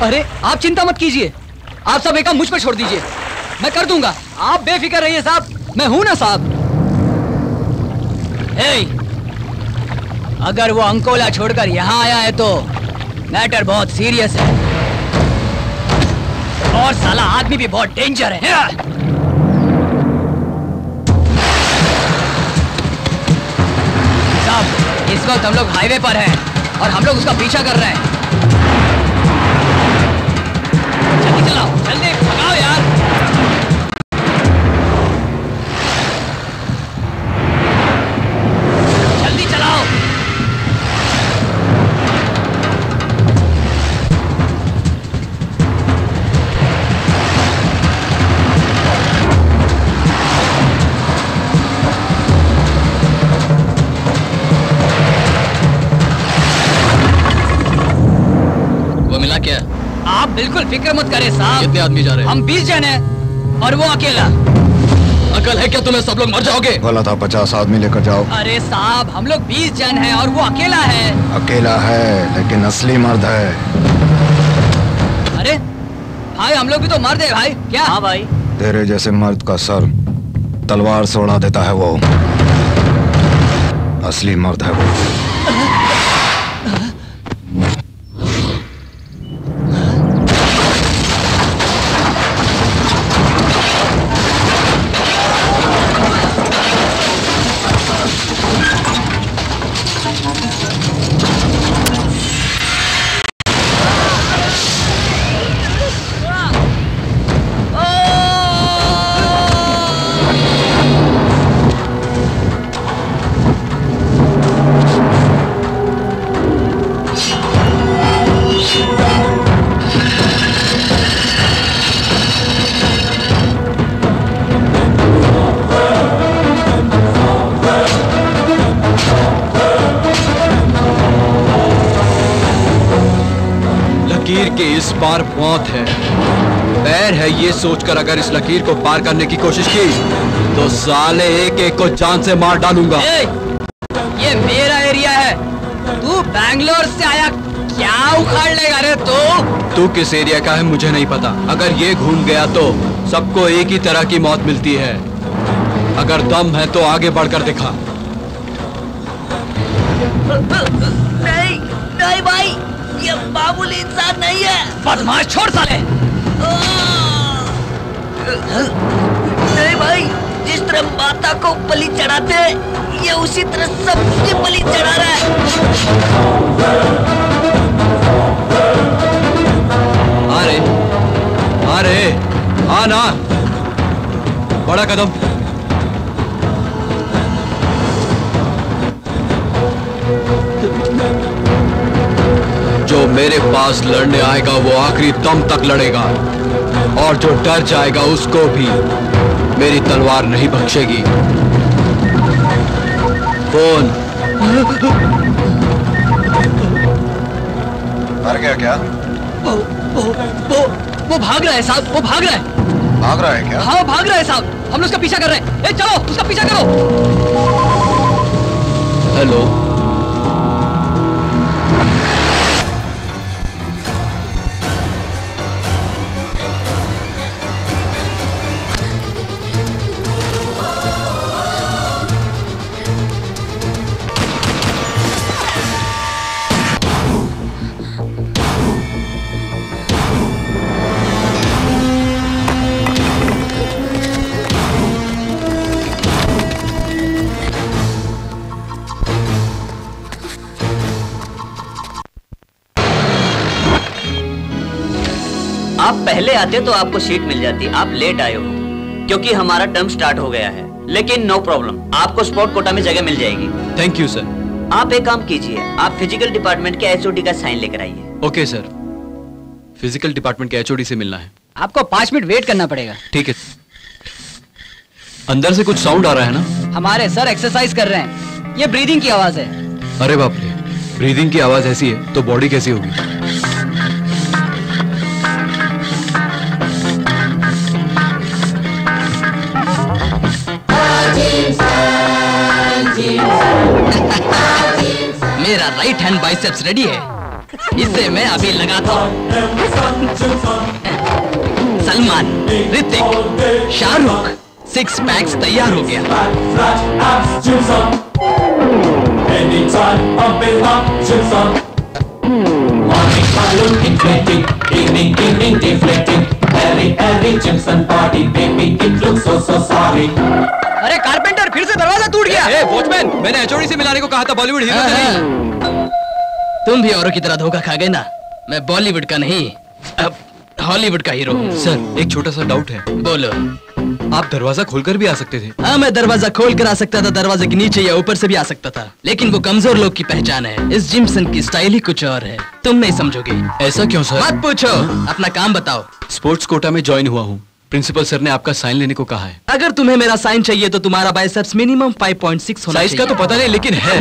अरे आप चिंता मत कीजिए, आप सब एक काम मुझ पर छोड़ दीजिए, मैं कर दूंगा। आप बेफिक्र रहिए साहब, मैं हूं ना साहब। अगर वो अंकोला छोड़कर यहाँ आया है तो मैटर बहुत सीरियस है और साला आदमी भी बहुत डेंजर है। साहब इस वक्त हम लोग हाईवे पर हैं और हम लोग उसका पीछा कर रहे हैं। जल्दी चलाओ, जल्दी भगाओ यार। जल्दी चलाओ। क्या? आप बिल्कुल फिक्र मत करें साहब। कितने आदमी जा रहे हैं? हम 20 जन हैं और वो अकेला। अकल है क्या तुम्हें? सब लोग मर जाओगे। बोला था 50 आदमी लेकर जाओ। अरे साहब हम लोग 20 जन हैं और वो अकेला है। अकेला है लेकिन असली मर्द है। अरे भाई हम लोग भी तो मर्द है भाई। क्या? हाँ भाई। तेरे जैसे मर्द का सर तलवार से उड़ा देता है वो। असली मर्द है वो। इस बार मौत है। पैर है ये सोचकर अगर इस लकीर को पार करने की कोशिश की तो साले एक एक को जान से मार डालूंगा। ये मेरा एरिया है, तू बैंगलोर से आया, क्या उखाड़ लेगा रे तू किस एरिया का है मुझे नहीं पता। अगर ये घूम गया तो सबको एक ही तरह की मौत मिलती है। अगर दम है तो आगे बढ़कर दिखा। नहीं नहीं भाई, ये मामूली इंसान नहीं है। बदमाश, छोड़ साले। नहीं भाई, जिस तरह माता को बलि चढ़ाते ये उसी तरह सबकी बलि चढ़ा रहा है। अरे अरे आना, बड़ा कदम। जो मेरे पास लड़ने आएगा वो आखिरी दम तक लड़ेगा और जो डर जाएगा उसको भी मेरी तलवार नहीं बख्शेगी। फोन। मर गया क्या? वो भाग रहा है साहब, वो भाग रहा है। भाग रहा है क्या? हाँ भाग रहा है साहब, हम लोग उसका पीछा कर रहे हैं। ए, चलो उसका पीछा करो। हेलो, आप पहले आते तो आपको सीट मिल जाती। आप लेट आए हो क्योंकि हमारा टर्म स्टार्ट हो गया है, लेकिन नो प्रॉब्लम, आपको स्पोर्ट कोटा में जगह मिल जाएगी। Thank you sir. आप एक काम कीजिए, आप फिजिकल डिपार्टमेंट के एचओडी का साइन लेकर आइए। ओके सर, फिजिकल डिपार्टमेंट के एचओडी से मिलना है। आपको 5 मिनट वेट करना पड़ेगा। ठीक है। अंदर से कुछ साउंड आ रहा है ना? हमारे सर एक्सरसाइज कर रहे हैं, ये ब्रीदिंग की आवाज है। अरे बाप रे, ब्रीदिंग की आवाज ऐसी है तो बॉडी कैसी होगी? मेरा राइट हैंड बाइसेप्स रेडी है। इसे मैं अभी लगाता हूँ। सलमान, ऋतिक, शाहरुख, 6 पैक्स तैयार हो गया। अरे कारपेंटर, फिर से दरवाजा टूट गया। वॉचमैन, मैंने एचओडी से मिलाने को कहा था, बॉलीवुड हीरो का नहीं। तुम भी औरों की तरह धोखा खा गए ना। मैं बॉलीवुड का नहीं, अब हॉलीवुड का हीरो हूँ। सर, एक छोटा सा डाउट है। बोलो। आप दरवाजा खोलकर भी आ सकते थे। हाँ, मैं दरवाजा खोल कर आ सकता था, दरवाजे के नीचे या ऊपर से भी आ सकता था, लेकिन वो कमजोर लोग की पहचान है। इस जिम्सन की स्टाइल ही कुछ और है, तुम नहीं समझोगे। ऐसा क्यों सर? मत पूछो, अपना काम बताओ। स्पोर्ट्स कोटा में ज्वाइन हुआ हूँ। प्रिंसिपल सर ने आपका साइन लेने को कहा है। अगर तुम्हें मेरा साइन चाहिए तो तुम्हारा बाइसेप्स मिनिमम 5.6 होना चाहिए। साइज का तो पता नहीं, लेकिन है।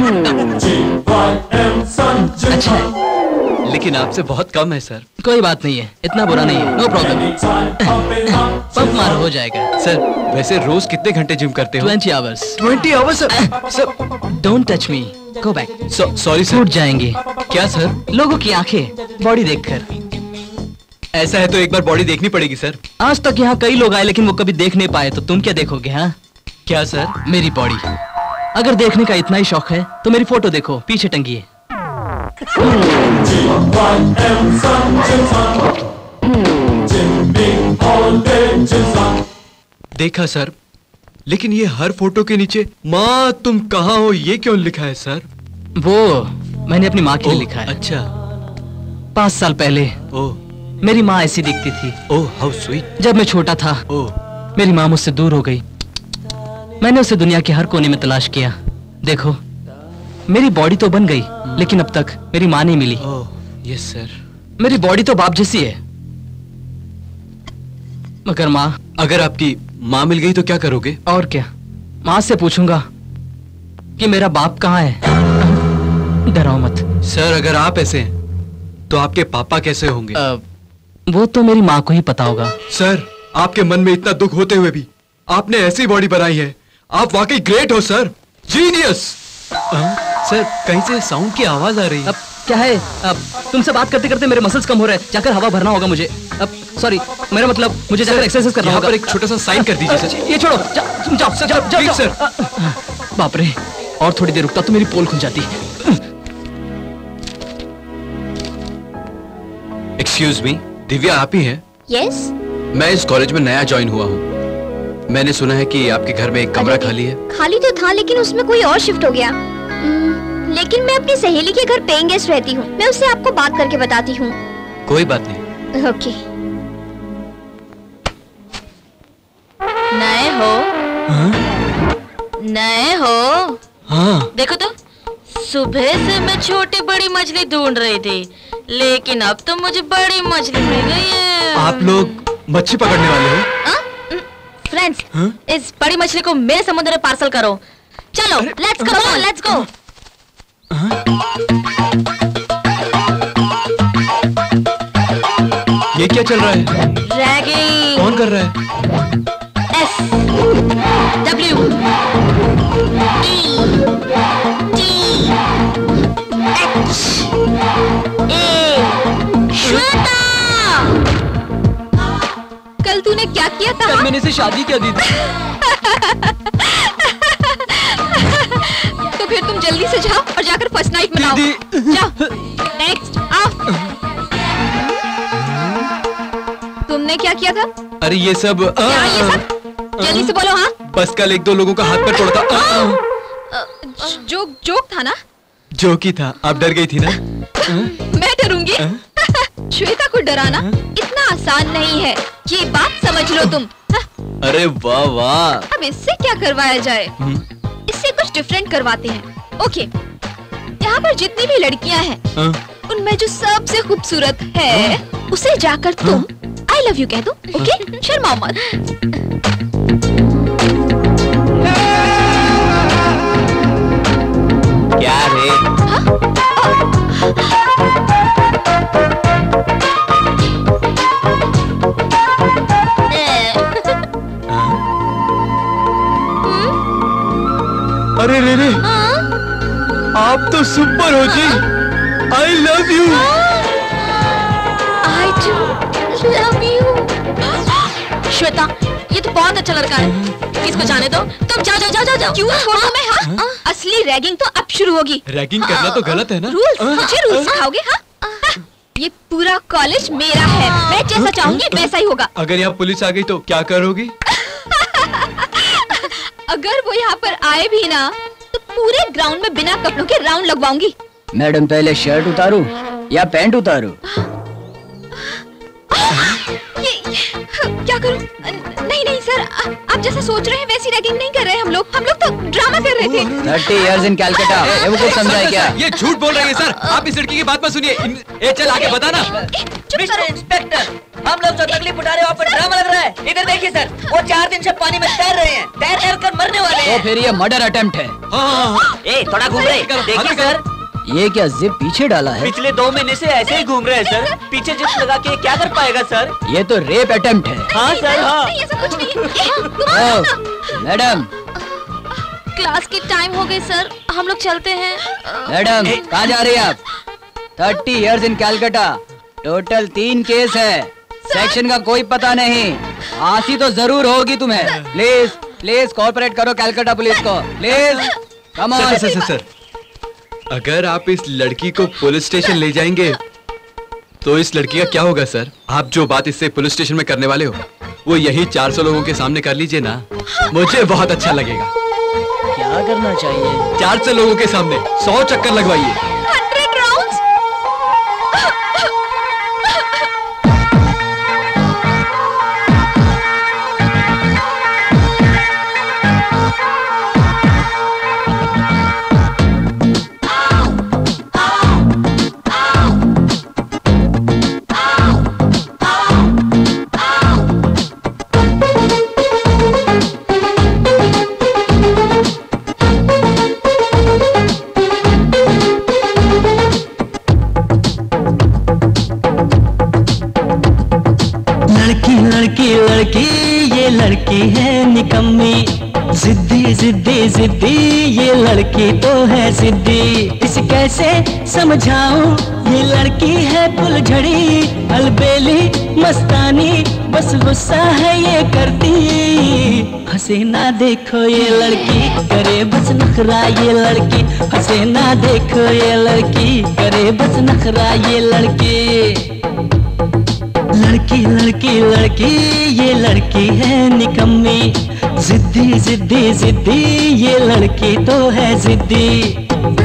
अच्छा है, लेकिन आपसे बहुत कम है सर। कोई बात नहीं है, इतना बुरा नहीं है, नो प्रॉब्लम। पंप मारो, हो जाएगा। सर, वैसे रोज कितने घंटे जिम करते हो? 20 hours. 20 hours sir? Don't touch me, go back. Sorry sir. टूट जाएंगे। क्या सर? लोगों की आंखें बॉडी देखकर। ऐसा है तो एक बार बॉडी देखनी पड़ेगी सर। आज तक यहाँ कई लोग आए, लेकिन वो कभी देख नहीं पाए, तो तुम क्या देखोगे? हाँ, क्या सर? मेरी बॉडी। अगर देखने का इतना ही शौक है तो मेरी फोटो देखो, पीछे टंगी है। देखा सर, लेकिन ये हर फोटो के नीचे माँ तुम कहाँ हो ये क्यों लिखा है सर? वो मैंने अपनी माँ के लिए लिखा है। अच्छा। 5 साल पहले ओह, मेरी माँ ऐसी दिखती थी। Oh how sweet. जब मैं छोटा था, ओह, मेरी माँ मुझसे दूर हो गई। मैंने उसे दुनिया के हर कोने में तलाश किया। देखो, मेरी बॉडी तो बन गई, लेकिन अब तक मेरी माँ नहीं मिली। Oh, yes sir. मेरी बॉडी तो बाप जैसी है, मगर माँ। अगर आपकी माँ मिल गई तो क्या करोगे? और क्या, माँ से पूछूंगा कि मेरा बाप कहाँ है। डराओ मत। सर, अगर आप ऐसे हैं तो आपके पापा कैसे होंगे? वो तो मेरी माँ को ही पता होगा। सर, आपके मन में इतना दुख होते हुए भी आपने ऐसी बॉडी बनाई है। आप वाकई ग्रेट हो सर, जीनियस। सर, कहीं से साउंड की आवाज आ रही है। अब क्या है? अब तुमसे बात करते करते मेरे मसल्स कम हो रहे हैं, जाकर हवा भरना होगा मुझे। अब सॉरी, मेरा मतलब मुझे जाकर एक्सरसाइज करना होगा। पर एक छोटा सा साइन कर दीजिए सर। ये छोड़ो, तुम जाओ जाओ जाओ सर। बाप रे, और थोड़ी देर रुकता तो मेरी पोल खुल जाती। एक्सक्यूज मी, दिव्या आप ही हैं? यस। मैं इस कॉलेज में नया ज्वाइन हुआ हूँ। मैंने सुना है कि आपके घर में एक कमरा खाली है। खाली तो था, लेकिन उसमें कोई और शिफ्ट हो गया। लेकिन मैं अपनी सहेली के घर पेइंग गेस्ट रहती हूँ। मैं उससे आपको बात करके बताती हूँ। कोई बात नहीं। ओके। नए हो? नए हो? हाँ। देखो तो, सुबह से मैं छोटी बड़ी मछली ढूंढ रही थी, लेकिन अब तो मुझे बड़ी मछली मिल गई है। आप लोग मच्छी पकड़ने वाले हो? फ्रेंड्स, इस बड़ी मछली को मेरे समुद्र में पार्सल करो। चलो, लेट्स गो, लेट्स गो। ये क्या चल रहा है? रैगिंग। कौन कर रहा है? S W E T H A। Shweta, कल तूने क्या किया था? कल मैंने इसे शादी क्या दी थी? तो फिर तुम जल्दी से जाओ और जाकर फर्स्ट नाइट मनाओ। जाओ, नेक्स्ट आओ। तुमने क्या किया था? अरे ये सब क्या ये सब? जल्दी से बोलो। हाँ, बस कल 1-2 लोगों का हाथ पैर तोड़ा था। जोक था ना? जोक ही था, आप डर गई थी ना? मैं डरूंगी? श्वेता को डराना इतना आसान नहीं है, ये बात समझ लो तुम। अरे वाह वाह। अब इससे क्या करवाया जाए? इससे कुछ डिफरेंट करवाते हैं। ओके, यहाँ पर जितनी भी लड़कियाँ हैं, उनमें जो सबसे खूबसूरत है, उसे जाकर तुम आई लव यू कह दो। ओके, शर्माओ मत। क्या रे? अरे रे, आप तो सुपर हो जी। I love you. Love you. Shweta, ये तो बहुत अच्छा लड़का है, इसको जाने दो। तुम जाओ जाओ जाओ जाओ। क्यों छोड़ो मैं? हाँ, असली रैगिंग तो अब शुरू होगी। रैगिंग करना तो गलत है ना? रूल्स, मुझे रूल्स सिखाओगे? हाँ, ये पूरा कॉलेज मेरा है, मैं जैसा चाहूंगी वैसा ही होगा। अगर यहाँ पुलिस आ गई तो क्या करोगी? अगर वो यहाँ पर आए भी ना तो पूरे ग्राउंड में बिना कपड़ों के राउंड लगवाऊंगी। मैडम, पहले शर्ट उतारूं या पैंट उतारूं? ये क्या करूं? नहीं नहीं सर, आप जैसा सोच रहे हैं वैसी रैगिंग नहीं कर रहे हम लोग तो ड्रामा कर रहे थे। 30 years in Calcutta, वो कुछ समझा है क्या? ये झूठ बोल रही है सर, आप इस लड़की की बात मत सुनिए। ए चल आगे बता ना। मिस्टर इंस्पेक्टर, हम लोग जो तकलीफ उठा रहे हैं, वहाँ पर ड्रामा लग रहा है। इधर देखिए सर, वो 4 दिन से पानी में तैर रहे हैं, तैर कर मरने वाले हैं। तो फिर ये मर्डर अटेम्प्ट है। ए थोड़ा घूम रहे, देखिए सर। ये क्या जिप पीछे डाला है? पिछले 2 महीने से ऐसे ही घूम रहे हैं सर। पीछे जिप लगा के क्या कर पाएगा सर? ये तो रेप अटेम्प्ट है। हाँ सर, हाँ। नहीं ऐसा कुछ नहीं। मैडम, क्लास के टाइम हो गए सर, हम लोग चलते हैं। मैडम कहाँ जा रही हैं आप? 30 years in Calcutta, total 3 case है, सेक्शन का कोई पता नहीं, फांसी तो जरूर होगी तुम्हें। प्लीज प्लीज कोऑपरेट करो कैलकाटा पुलिस को, प्लीज कम ऑन। सर, अगर आप इस लड़की को पुलिस स्टेशन ले जाएंगे तो इस लड़की का क्या होगा सर? आप जो बात इससे पुलिस स्टेशन में करने वाले हो वो यही 400 लोगों के सामने कर लीजिए ना, मुझे बहुत अच्छा लगेगा। क्या करना चाहिए? 400 लोगों के सामने 100 चक्कर लगवाइए। 100 राउंड्स? लड़की ये लड़की है निकम्मी, जिद्दी जिद्दी जिद्दी ये लड़की तो है जिद्दी। इसे कैसे समझाऊं, ये लड़की है फुलझड़ी, अलबेली मस्तानी, बस गुस्सा है ये करती। हसीना देखो ये लड़की करे बस नखरा, ये लड़की हसीना देखो ये लड़की करे बस नखरा, ये लड़की लड़की लड़की लड़की ये लड़की है निकम्मी, जिद्दी जिद्दी जिद्दी ये लड़की तो है जिद्दी।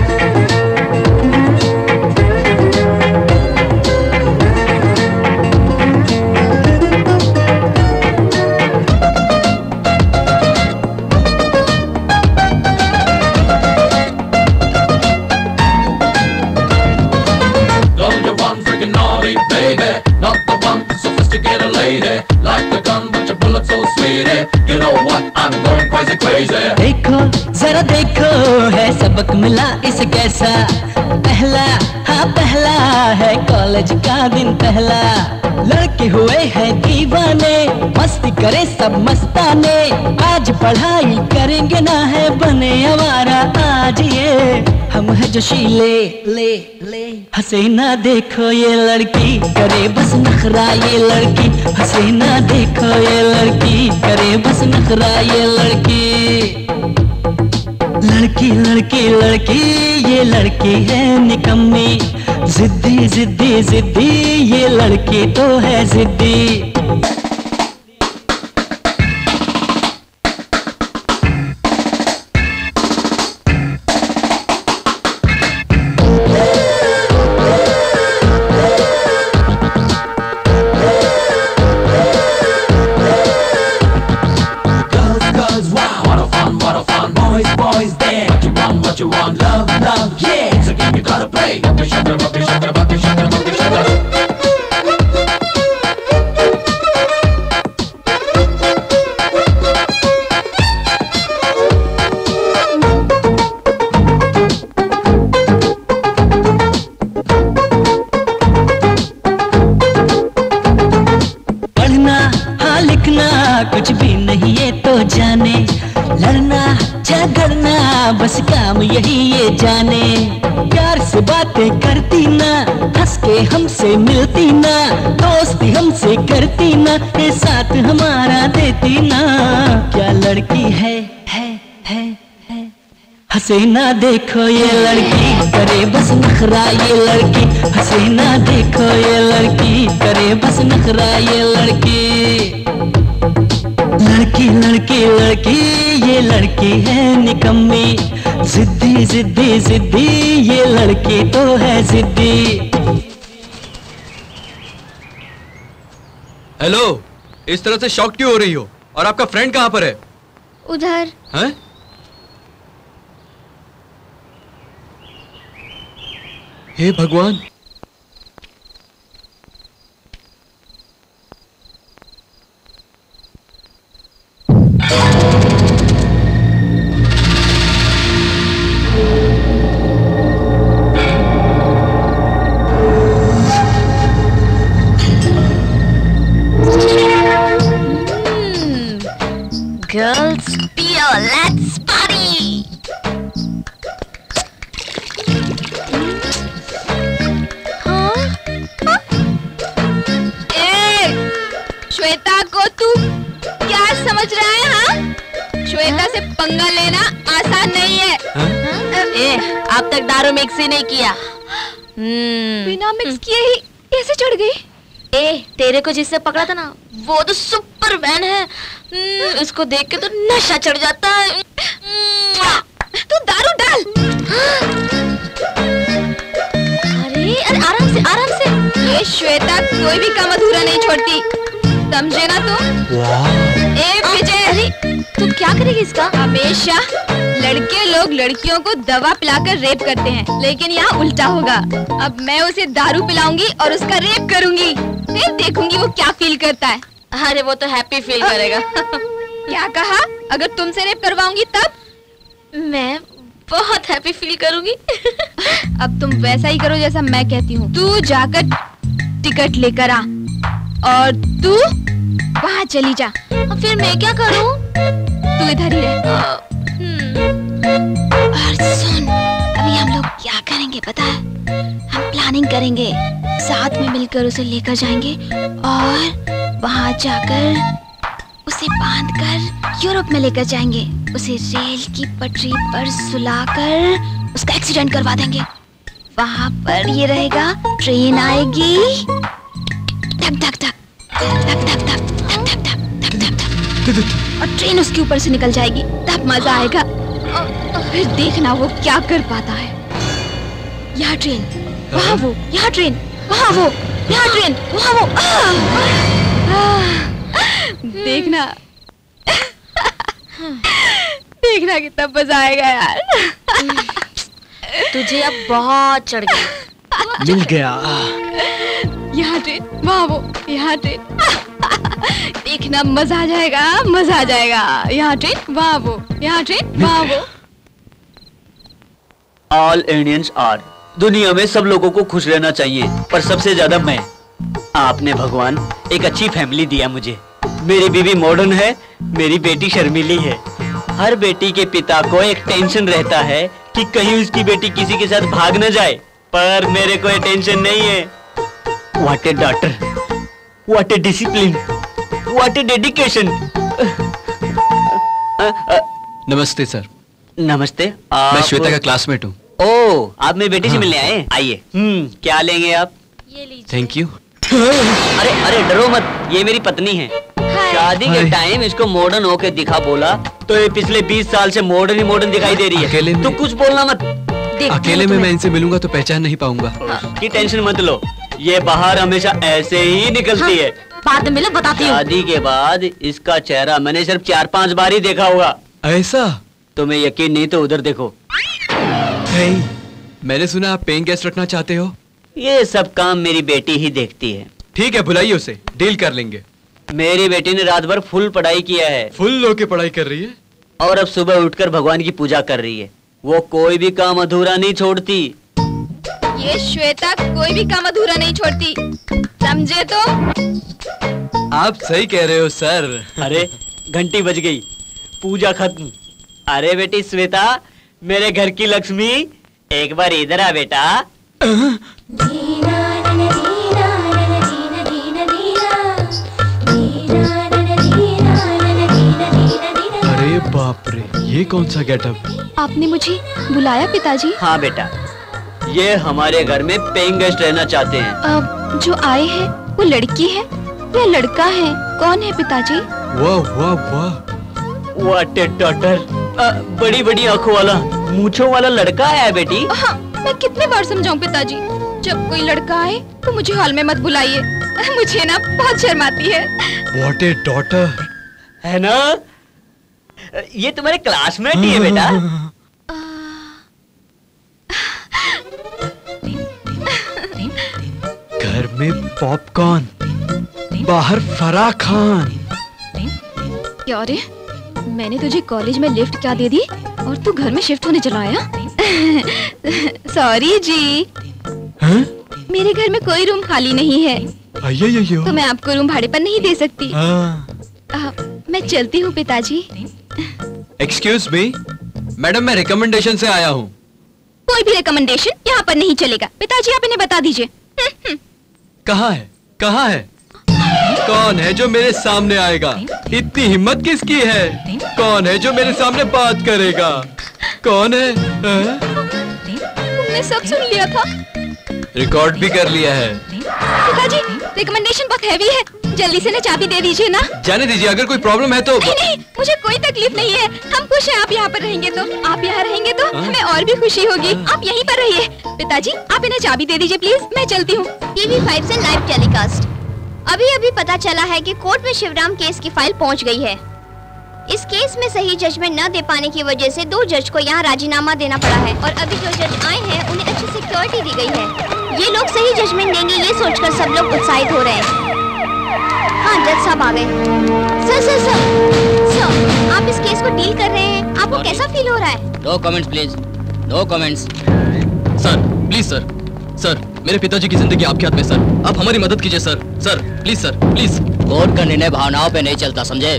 देखो जरा देखो है सबक मिला इसे कैसा, पहला हाँ पहला है कॉलेज का दिन पहला। लड़के हुए हैं दीवाने, मस्ती करे सब मस्ताने, आज पढ़ाई करेंगे ना है बने हमारा आज ये हम है जोशीले ले ले। हसीना देखो ये लड़की करे बस नखरा, ये लड़की हसीना देखो ये लड़की करे बस नखरा, ये लड़की लड़की लड़की लड़की ये लड़की है निकम्मी, जिद्दी जिद्दी जिद्दी ये लड़की तो है जिद्दी। कुछ भी नहीं ये तो जाने, लड़ना झगड़ना बस काम यही ये जाने। प्यार से बातें करती ना, हंस के हमसे मिलती ना, दोस्ती हमसे ये साथ हमारा देती ना। क्या लड़की है हसीना देखो ये लड़की, करे बस नखरा ये लड़की। हसीना देखो ये लड़की, करे बस नखरा ये लड़की। लड़की लड़की लड़की ये लड़की है निकम्मी, जिद्दी जिद्दी जिद्दी ये लड़की तो है जिद्दी। हेलो, इस तरह से शॉक क्यों हो रही हो? और आपका फ्रेंड कहाँ पर है? उधर। हैं? हे भगवान, Girls, beer, let's party! Shweta को तू क्या समझ रहा है? हाँ, श्वेता से पंगा लेना आसान नहीं है। अब तक दारू मिक्स ही नहीं किया। बिना मिक्स किए ही कैसे चढ़ गई? तेरे को जिससे पकड़ा था ना, वो तो सुपर मैन है। उसको देख के तो नशा चढ़ जाता है। तू दारू डाल। अरे आराम से आराम से। ये श्वेता कोई भी काम अधूरा नहीं छोड़ती, समझे ना तुम? विजय, अरे तू क्या करेगी इसका? हमेशा लड़के लोग लड़कियों को दवा पिलाकर रेप करते हैं, लेकिन यहाँ उल्टा होगा। अब मैं उसे दारू पिलाऊंगी और उसका रेप करूंगी, फिर देखूंगी वो क्या फील करता है। अरे वो तो हैप्पी फील करेगा। क्या कहा? अगर तुमसे रेप करवाऊंगी तब? मैं बहुत हैप्पी फील करूंगी। अब तुम वैसा ही करो जैसा मैं कहती हूँ। तू जाकर टिकट लेकर आ और तू वहाँ चली जा। फिर मैं क्या करूँ? तू इधर ही रह। और सुन, अभी हम लोग क्या करेंगे पता है? हम प्लानिंग करेंगे, साथ में मिलकर उसे लेकर जाएंगे और वहाँ जाकर उसे बांधकर यूरोप में लेकर जाएंगे। उसे रेल की पटरी पर सुलाकर उसका एक्सीडेंट करवा देंगे। वहाँ पर ये रहेगा, ट्रेन आएगी, धक धक धक धक धक धक धक धक धक धक धक, और ट्रेन उसके ऊपर से निकल जाएगी। तब मजा आएगा। फिर देखना वो क्या कर पाता है। यहाँ ट्रेन, वहाँ वो, यहाँ ट्रेन, वहाँ वो, यहाँ ट्रेन, वहाँ वो। देखना देखना कितना मजा आएगा यार। तुझे अब बहुत चढ़ गया। मिल गया। यहाँ ट्रेन, वहाँ वो, यहाँ ट्रेन। देखना मजा आ जाएगा, मजा आ जाएगा। यहाँ ट्रेन, वहाँ वो, यहाँ ट्रेन, वहाँ वो। ऑल इंडियंस आर, दुनिया में सब लोगों को खुश रहना चाहिए, पर सबसे ज्यादा मैं। आपने भगवान एक अच्छी फैमिली दिया मुझे। मेरी बीवी मॉडर्न है, मेरी बेटी शर्मीली है। हर बेटी के पिता को एक टेंशन रहता है कि कहीं उसकी बेटी किसी के साथ भाग न जाए, पर मेरे कोई टेंशन नहीं है। What a daughter, what a discipline, what a dedication. नमस्ते सर। नमस्ते। मैं श्वेता का क्लासमेट हूँ। ओह, आप मेरी बेटी से मिलने आए? आइए। क्या लेंगे आप? ये लीजिए। Thank you. अरे अरे डरो मत, ये मेरी पत्नी है। शादी के टाइम इसको मॉडर्न होके दिखा बोला तो ये पिछले 20 साल से मॉडर्न ही मॉडर्न दिखाई दे रही है। अकेले में? तो कुछ बोलना मत। अकेले में मैं इनसे मिलूंगा तो पहचान नहीं पाऊंगा। की टेंशन मत लो, ये बाहर हमेशा ऐसे ही निकलती है। बाद में मिलो, बताती हूँ। शादी के बाद इसका चेहरा मैंने सिर्फ 4-5 बार ही देखा होगा। ऐसा? तुम्हें यकीन नहीं तो उधर देखो। मैंने सुना आप पेइंग गेस्ट रखना चाहते हो। ये सब काम मेरी बेटी ही देखती है। ठीक है, बुलाइए उसे, डील कर लेंगे। मेरी बेटी ने रात भर फुल पढ़ाई किया है। फुल होके पढ़ाई कर रही है और अब सुबह उठकर भगवान की पूजा कर रही है। वो कोई भी काम अधूरा नहीं छोड़ती। ये श्वेता कोई भी काम अधूरा नहीं छोड़ती, समझे तो? आप सही कह रहे हो सर। अरे घंटी बज गई, पूजा खत्म। अरे बेटी श्वेता, मेरे घर की लक्ष्मी, एक बार इधर आ बेटा। ये कौन सा गेटअप? आपने मुझे बुलाया पिताजी? हाँ बेटा, ये हमारे घर में पेइंग गेस्ट रहना चाहते हैं। अब जो आए हैं वो लड़की है या लड़का है? कौन है पिताजी? वाह वाह वाह, व्हाट ए डॉटर। बड़ी बड़ी आंखों वाला, मूंछों वाला लड़का है बेटी। हाँ, मैं कितने बार समझाऊं पिताजी, जब कोई लड़का आए तो मुझे हॉल में मत बुलाइए, मुझे ना बहुत शर्म आती है। व्हाट ए डॉटर, है ना? ये तुम्हारे क्लासमेट ही है बेटा। घर में पॉपकॉर्न, बाहर फराह खान। क्या रे, मैंने तुझे कॉलेज में लिफ्ट क्या दे दी और तू घर में शिफ्ट होने चला आया? सॉरी जी। हाँ? मेरे घर में कोई रूम खाली नहीं है, तो मैं आपको रूम भाड़े पर नहीं दे सकती। मैं चलती हूँ पिताजी। एक्सक्यूज मी मैडम, मैं रिकमेंडेशन से आया हूँ। कोई भी रिकमेंडेशन यहाँ पर नहीं चलेगा। पिताजी आप इन्हें बता दीजिए। कहाँ है, कहाँ है? कौन है जो मेरे सामने आएगा? इतनी हिम्मत किसकी है? कौन है जो मेरे सामने बात करेगा? कौन है? तुमने सब सुन लिया था, रिकॉर्ड भी कर लिया है। पिताजी रिकमेंडेशन बहुत हैवी है, जल्दी से ना चाबी दे दीजिए ना। जाने दीजिए, अगर कोई प्रॉब्लम है तो। नहीं नहीं, मुझे कोई तकलीफ नहीं है, हम खुश हैं आप यहाँ पर रहेंगे तो। आप यहाँ रहेंगे तो हमें और भी खुशी होगी। आप यहीं पर रहिए। पिताजी आप इन्हें चाबी दे दीजिए प्लीज, मैं चलती हूँ। टीवी 5 से लाइव टेलीकास्ट। अभी अभी पता चला है कि कोर्ट में शिवराम केस की फाइल पहुंच गई है। इस केस में सही जजमेंट न दे पाने की वजह से 2 जज को यहाँ राजीनामा देना पड़ा है और अभी जो जज आए हैं उन्हें अच्छी सिक्योरिटी दी गई है। ये लोग सही जजमेंट देंगे ये सोचकर सब लोग उत्साहित हो रहे हैं। हाँ जज साहब आ गए। सर आप इस केस को डील कर रहे हैं, आपको कैसा फील हो रहा है? No comments please, no comments. Sir please sir, sir मेरे पिताजी की जिंदगी आपके हाथ में सर, आप हमारी मदद कीजिए sir. Sir please sir, please. Court का निर्णय भावनाओं पे नहीं चलता, समझे?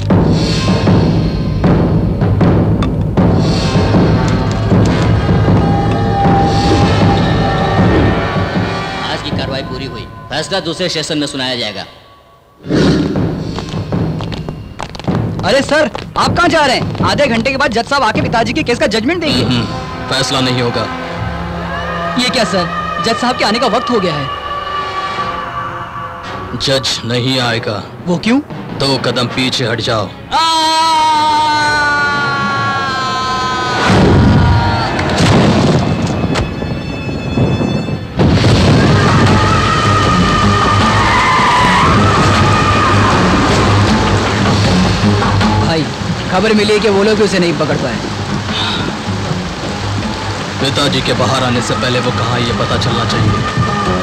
आज की कार्रवाई पूरी हुई, फैसला दूसरे सेशन में सुनाया जाएगा। अरे सर आप कहाँ जा रहे हैं? आधे घंटे के बाद जज साहब आके पिताजी के केस का जजमेंट देंगे। फैसला नहीं होगा। ये क्या सर, जज साहब के आने का वक्त हो गया है। जज नहीं आएगा। वो क्यों? 2 कदम पीछे हट जाओ। भाई खबर मिली है कि वो लोग उसे नहीं पकड़ पाए। पिताजी के बाहर आने से पहले वो कहाँ ये पता चलना चाहिए।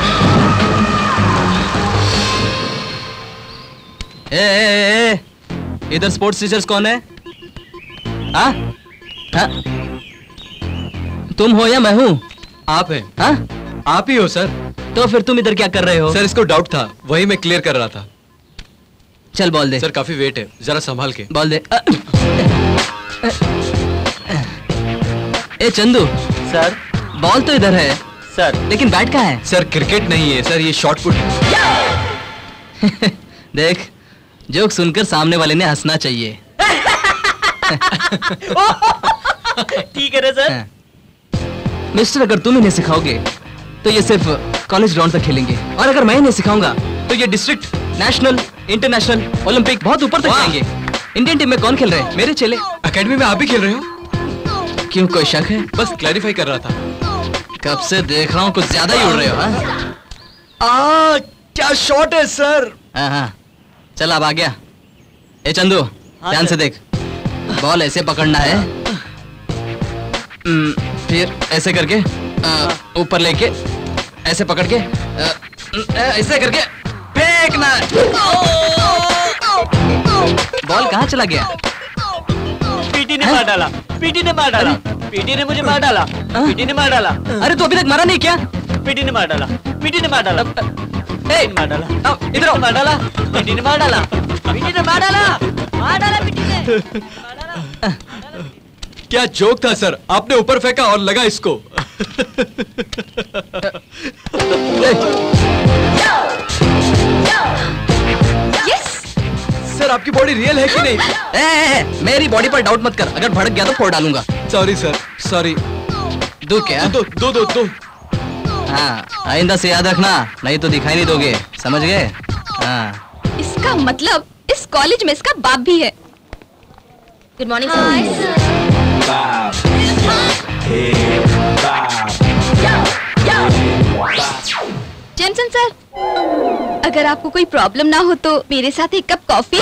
इधर स्पोर्ट्स टीचर्स कौन है? हाँ? हाँ? तुम हो या मैं हूँ? आप हैं। हाँ? आप ही हो सर। तो फिर तुम इधर क्या कर रहे हो? सर इसको डाउट था, वही मैं क्लियर कर रहा था। चल बॉल दे। सर काफी वेट है, जरा संभाल के। बॉल दे। ए चंदू। सर बॉल तो इधर है सर, लेकिन बैट कहाँ है? सर क्रिकेट नहीं है सर, ये शॉट पुट है। देख, जोक सुनकर सामने वाले ने हंसना चाहिए। ठीक है ना सर? मिस्टर अगर तुम इन्हें सिखाओगे तो ये सिर्फ कॉलेज ग्राउंड तक खेलेंगे, और अगर मैं इन्हें सिखाऊंगा तो ये डिस्ट्रिक्ट, नेशनल, इंटरनेशनल, ओलंपिक बहुत ऊपर तक जाएंगे। इंडियन टीम में कौन खेल रहे हैं? मेरे चेले। एकेडमी में आप भी खेल रहे हो? क्यों, कोई शक है? बस क्लैरिफाई कर रहा था। कब से देख रहा हूँ, कुछ ज्यादा ही उड़ रहे हो। क्या शॉट है सर। हाँ, चल अब आ गया। ए चंदू, ध्यान से देख, बॉल ऐसे पकड़ना है, फिर ऐसे करके ऊपर लेके ऐसे पकड़ के ऐसे करके फेंकना। बॉल कहाँ चला गया? पीटी ने मार डाला, पीटी ने मार डाला, पीटी ने मुझे मार डाला, पीटी ने मार डाला। अरे तू अभी तक मारा नहीं क्या? पीटी ने मार डाला, पीटी ने मार डाला, मार डाला, इधर आओ। मार डाला, पीटी ने मार डाला, पीटी ने मार डाला, मार डाला पीटी ने। क्या जोक था सर, आपने ऊपर फेंका और लगा इसको। यस सर आपकी बॉडी रियल है कि नहीं? मेरी बॉडी पर डाउट मत कर, अगर भड़क गया तो फोड़ डालूंगा। Sorry sir, sorry. दो क्या? दो। हाँ, आइंदा से याद रखना, नहीं तो दिखाई नहीं दोगे, समझ गए? हाँ। इसका मतलब इस कॉलेज में इसका बाप भी है। गुड मॉर्निंग जेमसन सर, अगर आपको कोई प्रॉब्लम ना हो तो मेरे साथ एक कप कॉफी।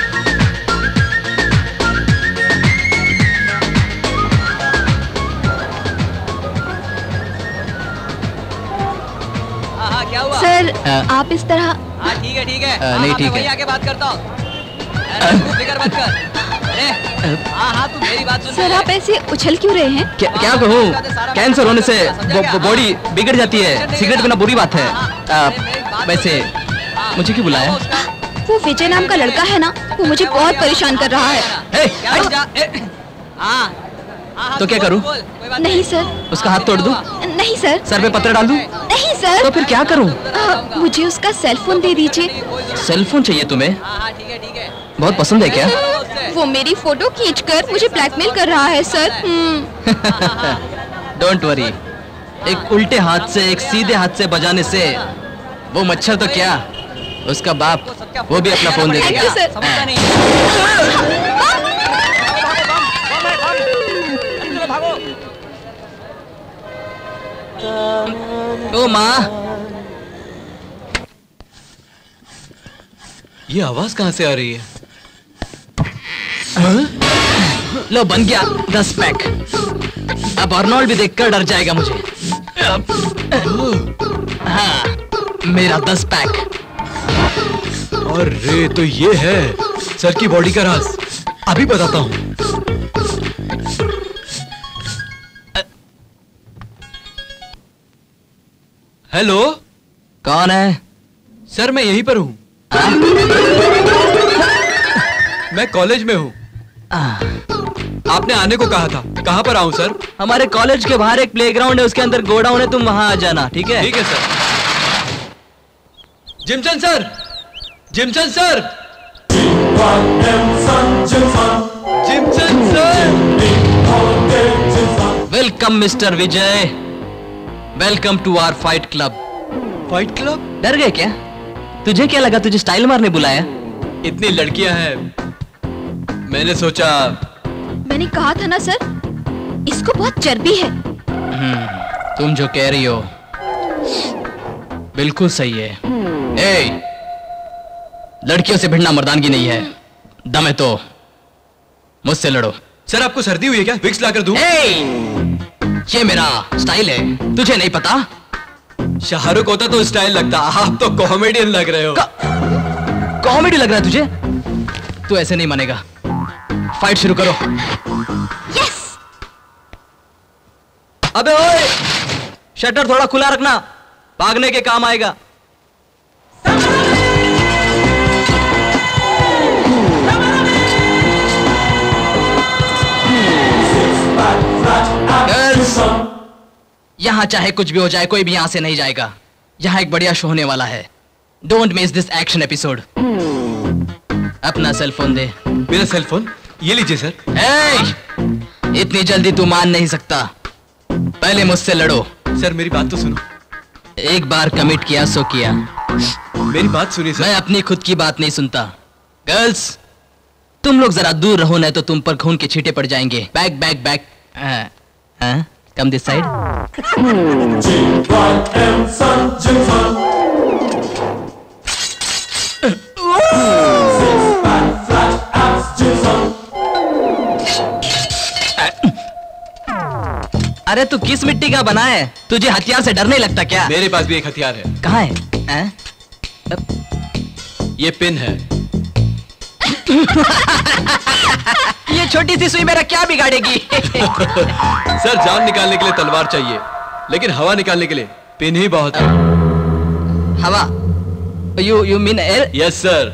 हाँ, क्या हुआ? सर, आप इस तरह। हाँ ठीक है। नहीं, ठीक है। मैं आके बात करता हूँ। फिक्र मत कर। हाँ तू मेरी बात सुन। सर, आप ऐसे उछल क्यों रहे हैं? क्या कहूँ, कैंसर होने से बॉडी बिगड़ जाती है, सिगरेट पीना बुरी बात है। वैसे मुझे क्यों बुलाया? वो विजय नाम का लड़का है ना, वो मुझे बहुत परेशान कर रहा है। तो क्या करूँ? नहीं सर। उसका हाथ तोड़ दूँ? नहीं सर। सर पे पत्थर डाल दूँ? नहीं सर। तो फिर क्या करूँ? मुझे उसका सेल फोन दे दीजिए। सेल फोन चाहिए तुम्हें? बहुत पसंद है क्या? वो मेरी फोटो खींचकर मुझे ब्लैकमेल कर रहा है सर। डोंट वरी, एक उल्टे हाथ से एक सीधे हाथ से बजाने से वो मच्छर तो क्या, उसका बाप वो भी अपना फोन दे देगा। Thank you sir. ओ माँ, ये आवाज कहाँ से आ रही है? लो बन गया 10 पैक। अब अर्नोल्ड भी देखकर डर जाएगा मुझे। हाँ, मेरा 10 पैक। अरे तो ये है सर की बॉडी का राज, अभी बताता हूँ। हेलो, कौन है? सर मैं यहीं पर हूँ। मैं कॉलेज में हूँ। आपने आने को कहा था, कहाँ पर आऊँ सर? हमारे कॉलेज के बाहर एक प्लेग्राउंड है, उसके अंदर गोडाउन है, तुम वहां आ जाना, ठीक है? ठीक है sir. Jimson sir, Jimson sir, Jimson sir. Welcome mister Vijay, welcome to our fight club. Fight club? डर गए क्या? तुझे क्या लगा तुझे स्टाइल मारने बुलाया? इतनी लड़कियां हैं, मैंने सोचा। मैंने कहा था ना सर, इसको बहुत चर्बी है। तुम जो कह रही हो बिल्कुल सही है। ए, लड़कियों से भिड़ना मर्दानगी नहीं है, दम है तो मुझसे लड़ो। सर आपको सर्दी हुई है क्या? विक्स लाकर दूं? ये मेरा स्टाइल है, तुझे नहीं पता? शाहरुख होता तो स्टाइल लगता, आप तो कॉमेडियन लग रहे हो। कॉमेडी लग रहा है तुझे? तू ऐसे नहीं मानेगा, फाइट शुरू करो। यस। अबे ओए, शटर थोड़ा खुला रखना, भागने के काम आएगा। गर्ल्स, यहां चाहे कुछ भी हो जाए, कोई भी यहां से नहीं जाएगा। यहां एक बढ़िया शो होने वाला है। Don't miss this action episode. अपना सेल फोन दे। मेरा सेल फोन? ये लीजिए सर। इतनी जल्दी तू मान नहीं सकता, पहले मुझसे लड़ो। सर मेरी बात तो सुनो। एक बार कमिट किया सो किया। मेरी बात सुनिए सर। मैं अपनी खुद की बात नहीं सुनता। गर्ल्स, तुम लोग जरा दूर रहो, नहीं तो तुम पर खून के छींटे पड़ जाएंगे। Back back back. Come this side. अरे तू किस मिट्टी का बना है? तुझे हथियार से डर नहीं लगता क्या? मेरे पास भी एक हथियार है। कहाँ है? ये पिन है। ये छोटी सी सुई मेरा क्या बिगाड़ेगी? सर जान निकालने के लिए तलवार चाहिए, लेकिन हवा निकालने के लिए पिन ही बहुत है। हवा? You mean air? Yes sir.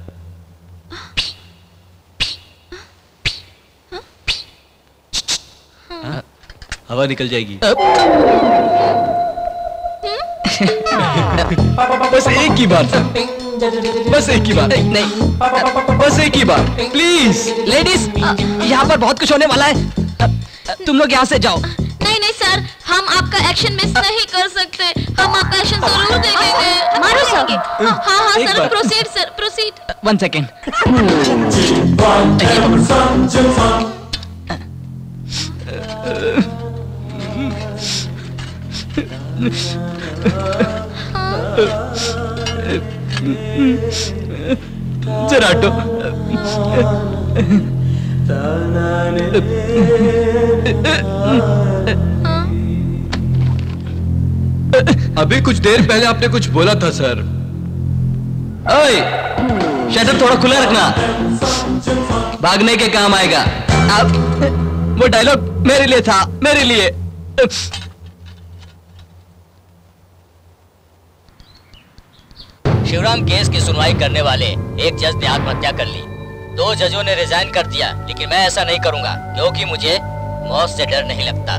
हवा निकल जाएगी। बस एक ही बार सर। बस एक ही बार। नहीं, बस एक ही बार प्लीज। लेडीज, यहाँ पर बहुत कुछ होने वाला है, तुम लोग यहाँ से जाओ। नहीं नहीं सर, हम आपका एक्शन मिस नहीं कर सकते, हम आपका एक्शन जरूर देखेंगे। मारो सर। हाँ हाँ एक सर, बार। Proceed sir, proceed. 1 सेकेंड। जरा हटो। अभी कुछ देर पहले आपने कुछ बोला था सर। ओए, शटर थोड़ा खुला रखना, भागने के काम आएगा। अब वो डायलॉग मेरे लिए था, मेरे लिए। शिवराम केस की सुनवाई करने वाले एक जज ने आत्महत्या कर ली। 2 जजों ने रिजाइन कर दिया, लेकिन मैं ऐसा नहीं करूंगा क्योंकि मुझे मौत से डर नहीं लगता।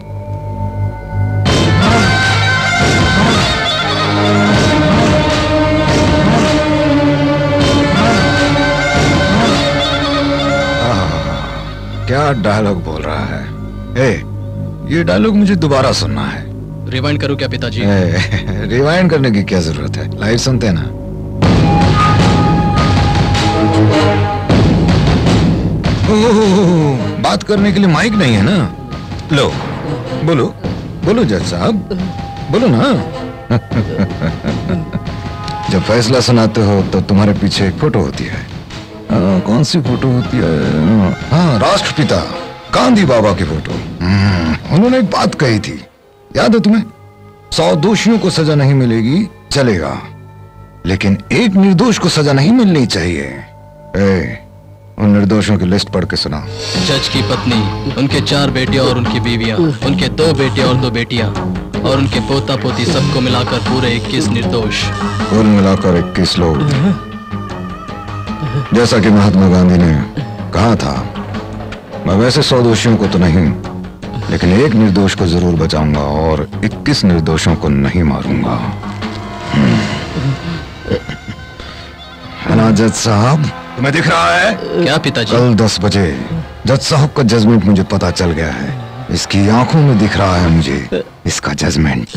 क्या डायलॉग बोल रहा है? ये डायलॉग मुझे दोबारा सुनना है। रिवाइंड करूं क्या पिताजी? रिवाइंड करने की क्या जरूरत है, लाइव सुनते हैं ना। बात करने के लिए माइक नहीं है ना। लो बोलो, बोलो जज साहब, बोलो ना। जब फैसला सुनाते हो तो तुम्हारे पीछे एक फोटो होती है। कौन सी फोटो होती है? हाँ, राष्ट्रपिता गांधी बाबा की फोटो। उन्होंने एक बात कही थी, याद है तुम्हें? 100 दोषियों को सजा नहीं मिलेगी चलेगा, लेकिन एक निर्दोष को सजा नहीं मिलनी चाहिए। उन निर्दोषों की लिस्ट पढ़ के सुना। जज की पत्नी, उनके 4 बेटे और उनकी बीवियां, उनके 2 बेटे और 2 बेटियां, और उनके पोता पोती, सबको मिलाकर पूरे 21 निर्दोष। कुल मिलाकर 21 लोग। जैसा कि महात्मा गांधी ने कहा था, मैं वैसे 100 दोषियों को तो नहीं, लेकिन एक निर्दोष को जरूर बचाऊंगा और 21 निर्दोषों को नहीं मारूंगा। है ना जज साहब? तुम्हें दिख रहा है? क्या पिताजी? कल 10 बजे जज साहब का जजमेंट मुझे पता चल गया है। इसकी आंखों में दिख रहा है मुझे इसका जजमेंट।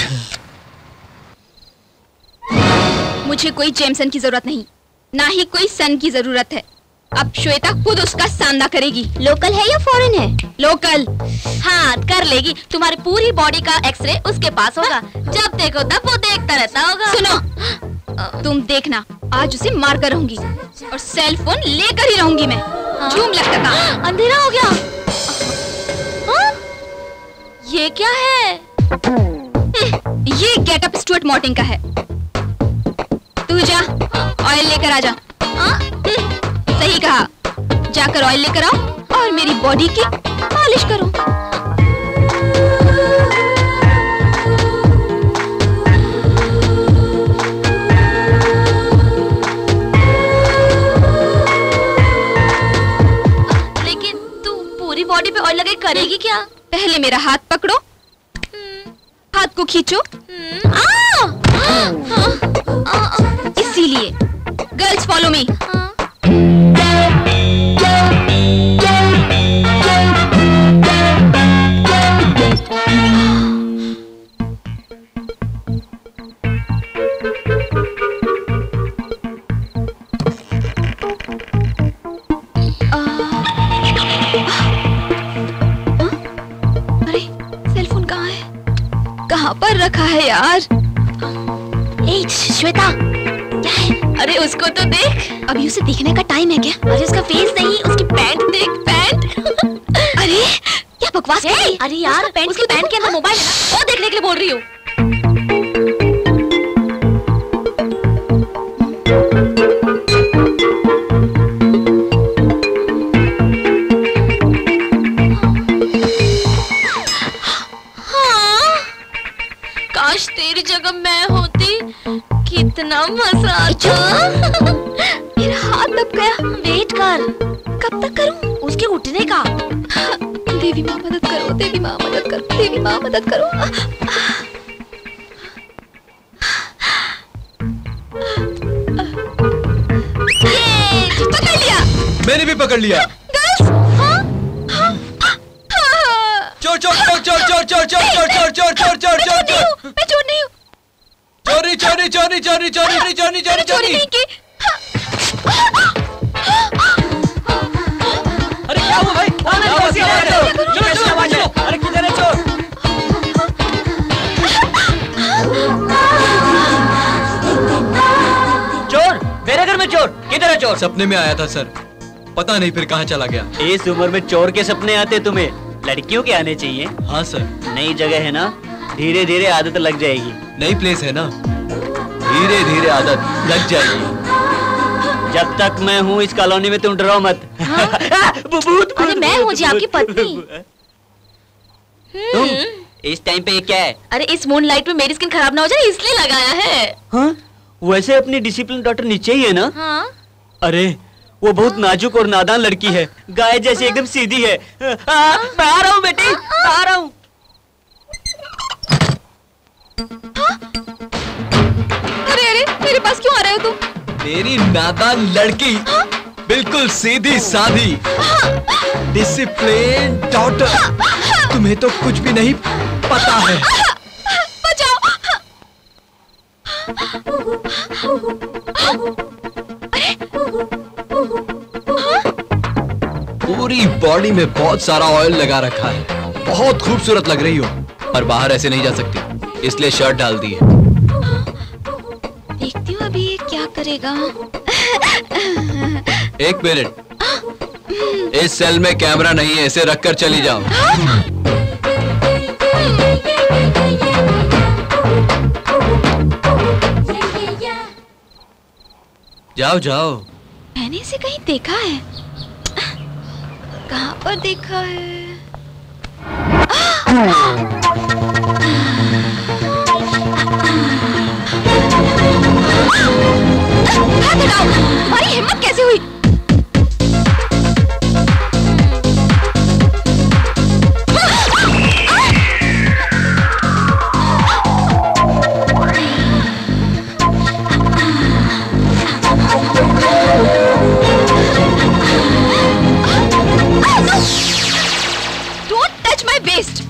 मुझे कोई जेमसन की जरूरत नहीं, ना ही कोई सन की जरूरत है। अब श्वेता खुद उसका सामना करेगी। लोकल है या फॉरेन है? लोकल। हाँ कर लेगी, तुम्हारी पूरी बॉडी का एक्सरे उसके पास होगा, जब देखो तब वो देखता रहता होगा। सुनो, तुम देखना, आज उसे मार कर रहूंगी और सेल फोन लेकर ही रहूंगी मैं। झूम लगता था। अंधेरा हो गया। हाँ? ये क्या है? ये गेटअप स्टुअर्ट मॉर्टिन का है। तू जा, ऑयल लेकर आ जा। सही कहा, जाकर ऑयल लेकर आओ और मेरी बॉडी की मालिश करो। लेकिन तू पूरी बॉडी पे ऑयल लगे करेगी क्या? पहले मेरा हाथ पकड़ो, हाथ को खींचो। इसीलिए गर्ल्स फॉलो मी। अरे सेल फोन कहाँ है? कहाँ पर रखा है यार? श्वेता, क्या है? अरे उसको तो देख। अभी उसे देखने का टाइम है क्या? अरे उसका फेस नहीं, उसकी पैंट देख, पैंट। अरे क्या बकवास कर रही है? अरे यार, उसकी पैंट के अंदर मोबाइल है ना, वो देखने के लिए बोल रही हूँ। काश तेरी जगह मैं होती, कितना मजा आता। मेरा हाथ दब गया। वेट कर, कब तक करूं? उसके उठने का। देवी माँ मदद करो, देवी माँ मदद करो, देवी माँ मदद करो। मैंने भी पकड़ लिया। चोर चोर चोर चोर चोर चोर चोर चोर चोर चोर चोर चोर चोर। मैं चोर नहीं हूँ। चोरी चोरी चोरी चोरी चोरी चोरी चोरी चोरी। अरे क्या हुआ भाई? अरे किधर है चोर? चोर मेरे घर में चोर? किधर है चोर? सपने में आया था सर, पता नहीं फिर कहाँ चला गया। इस उम्र में चोर के सपने आते तुम्हें? लड़कियों के आने चाहिए। हाँ सर। नई जगह है ना, धीरे धीरे आदत लग जाएगी। नई प्लेस है ना, धीरे धीरे आदत लग जाएगी। जब तक मैं हूँ इस कॉलोनी में तुम डरो मत। अरे मैं हूँ जी आपकी पत्नी। तुम इस टाइम पे ये क्या है? अरे इस मूनलाइट में मेरी स्किन खराब ना हो जाए इसलिए लगाया है। हाँ? वैसे अपनी डिसिप्लिन डॉटर नीचे ही है ना? हाँ? अरे वो बहुत नाजुक और नादान लड़की है, गाय जैसी एकदम सीधी है। मैं आ रहा हूँ बेटी, मैं आ रहा हूँ। अरे अरे मेरे पास क्यों आ रहे हो तुम? तेरी नादान लड़की बिल्कुल सीधी साधी डिसिप्लिन डॉटर, तुम्हें तो कुछ भी नहीं पता है। पूरी बॉडी में बहुत सारा ऑयल लगा रखा है, बहुत खूबसूरत लग रही हो, पर बाहर ऐसे नहीं जा सकती, इसलिए शर्ट डाल दी है। देखती हूँ अभी ये क्या करेगा। एक मिनट, इस सेल में कैमरा नहीं है, इसे रखकर चली जाओ। जाओ जाओ। मैंने इसे कहीं देखा है, कहाँ पर देखा है? हाथ हटाओ, तुम्हारी हिम्मत कैसे हुई? Don't touch my waist.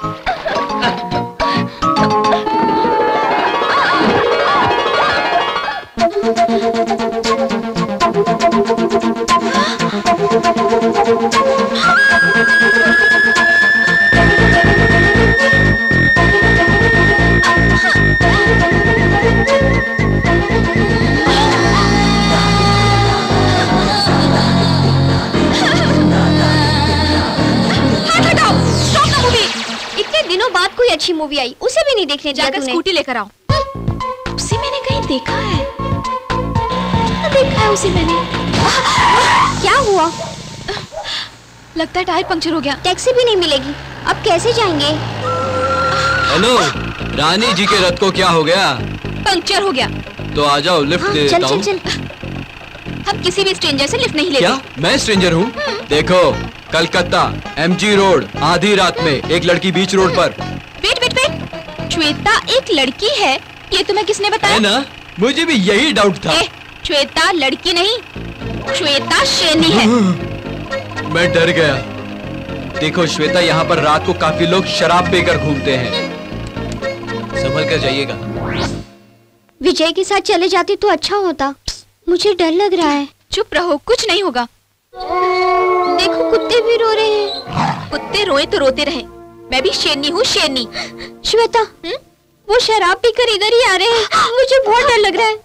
कोई अच्छी मूवी आई उसे भी नहीं देखने दिया तूने। स्कूटी लेकर आओ। उसे मैंने कहीं देखा है, देखा है उसे मैंने। क्या हुआ? लगता है टायर पंक्चर हो गया। टैक्सी भी नहीं मिलेगी, अब कैसे जाएंगे? हेलो, रानी जी के रथ को क्या हो गया? पंक्चर हो गया। तो आ जाओ, लिफ्ट दे देता हूँ। चल चल। हम किसी भी स्ट्रेंजर से लिफ्ट नहीं लेते। क्या मैं स्ट्रेंजर हूँ? देखो, कलकत्ता MG रोड, आधी रात में एक लड़की बीच रोड पर। वेट वेट वेट, श्वेता एक लड़की है, ये तुम्हें किसने बताया? है ना, मुझे भी यही डाउट था। श्वेता लड़की नहीं, श्वेता शेरनी है। मैं डर गया। देखो श्वेता, यहाँ पर रात को काफी लोग शराब पीकर घूमते हैं, संभल कर जाइएगा। विजय के साथ चले जाते तो अच्छा होता, मुझे डर लग रहा है। चुप रहो, कुछ नहीं होगा। देखो कुत्ते भी रो रहे हैं। कुत्ते रोए तो रोते रहे, मैं भी शेरनी हूँ, शेरनी। श्वेता, वो शराब पीकर इधर ही आ रहे हैं, मुझे बहुत डर लग रहा है।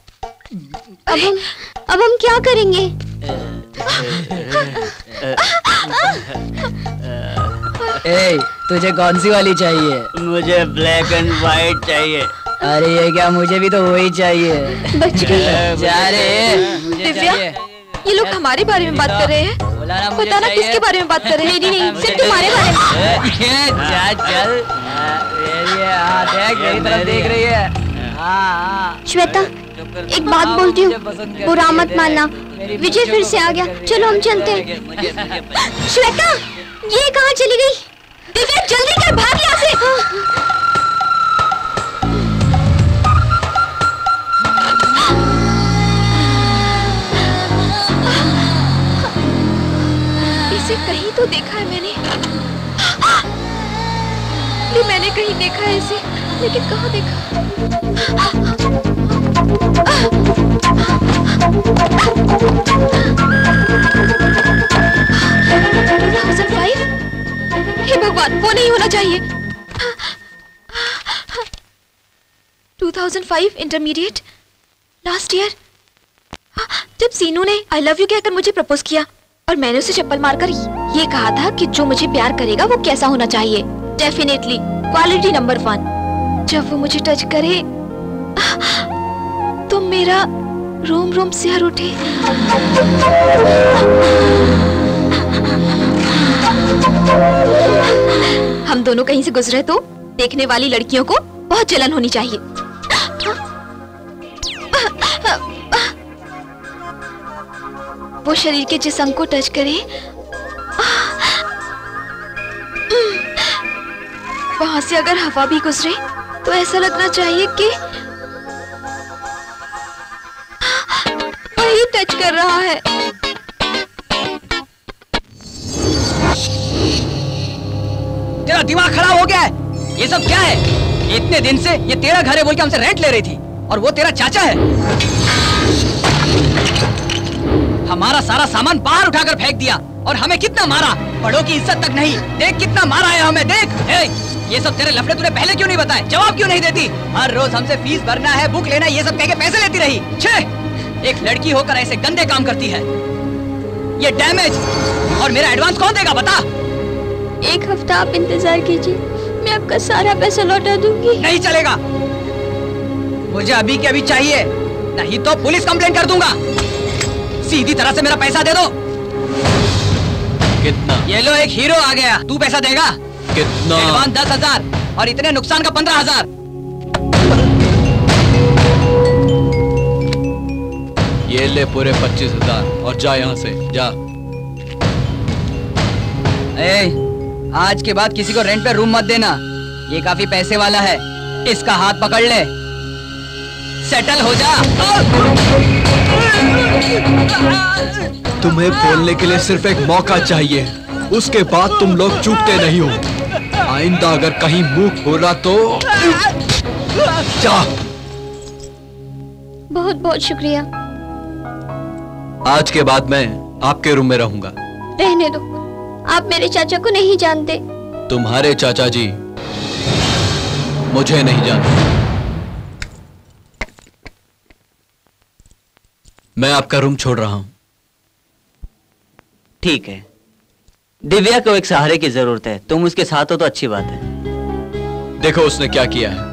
अब हम क्या करेंगे? ए, तुझे कौन सी वाली चाहिए? मुझे ब्लैक एंड व्हाइट चाहिए। अरे ये क्या, मुझे भी तो वही चाहिए। बच गई। जा रे, मुझे दिव्या, चाहिए। ये लोग हमारे बारे में बात कर रहे हैं। पता ना किसके बारे में बात कर रहे हैं। मेरी नहीं, सिर्फ तुम्हारे बारे में। जा चल। देख मेरी तरफ देख रही है। श्वेता, एक बात बोलती हूँ, बुरा मत मानना। विजय फिर से आ गया, चलो हम चलते हैं। श्वेता, ये कहाँ चली गई? दिव्या जल्दी कर, भाग यहाँ से। इसे कहीं तो देखा है मैंने। ये मैंने कहीं देखा है इसे, लेकिन कहाँ देखा? 2005? हे भगवान, वो नहीं होना चाहिए। 2005 इंटरमीडिएट, लास्ट ईयर, जब सीनू ने आई लव यू कहकर मुझे प्रपोज किया और मैंने उसे चप्पल मारकर ये कहा था कि जो मुझे प्यार करेगा वो कैसा होना चाहिए, डेफिनेटली क्वालिटी नंबर 1। जब वो मुझे टच करे तो मेरा रोम रोम सिहर उठे। हम दोनों कहीं से गुजरे तो देखने वाली लड़कियों को बहुत जलन होनी चाहिए। वो शरीर के जिस अंग को टच करे वहां से अगर हवा भी गुजरे तो ऐसा लगना चाहिए कि वही टच कर रहा है। तेरा दिमाग खराब हो गया है? ये सब क्या है? इतने दिन से ये तेरा घर है बोल के हमसे रेंट ले रही थी और वो तेरा चाचा है। हमारा सारा सामान बाहर उठाकर फेंक दिया और हमें कितना मारा, बड़ों की इज्जत तक नहीं। देख कितना मारा है हमें, देख। ये सब तेरे लफड़े तूने पहले क्यों नहीं बताए? जवाब क्यों नहीं देती? हर रोज हमसे फीस भरना है, बुक लेना है, ये सब कह के पैसे लेती रही। छे, एक लड़की होकर ऐसे गंदे काम करती है। ये डैमेज और मेरा एडवांस कौन देगा बता? 1 हफ्ता आप इंतजार कीजिए, मैं आपका सारा पैसा लौटा दूंगी। नहीं चलेगा, मुझे अभी के अभी चाहिए, नहीं तो पुलिस कंप्लेंट कर दूंगा। सीधी तरह से मेरा पैसा दे दो। कितना? ये लो, एक हीरो आ गया। तू पैसा देगा? कितना? एडवांस 10,000 और इतने नुकसान का 15,000। ये ले पूरे 25,000 और जा यहाँ से जा। आज के बाद किसी को रेंट पे रूम मत देना, ये काफी पैसे वाला है। इसका हाथ पकड़ ले, सेटल हो जा। तुम्हें बोलने के लिए सिर्फ एक मौका चाहिए, उसके बाद तुम लोग चूकते नहीं हो। आइंदा अगर कहीं मुंह खोला तो जा। बहुत बहुत शुक्रिया। आज के बाद मैं आपके रूम में रहूंगा। रहने दो, आप मेरे चाचा को नहीं जानते। तुम्हारे चाचा जी मुझे नहीं जानते। मैं आपका रूम छोड़ रहा हूं। ठीक है, दिव्या को एक सहारे की जरूरत है, तुम उसके साथ हो तो अच्छी बात है। देखो उसने क्या किया है।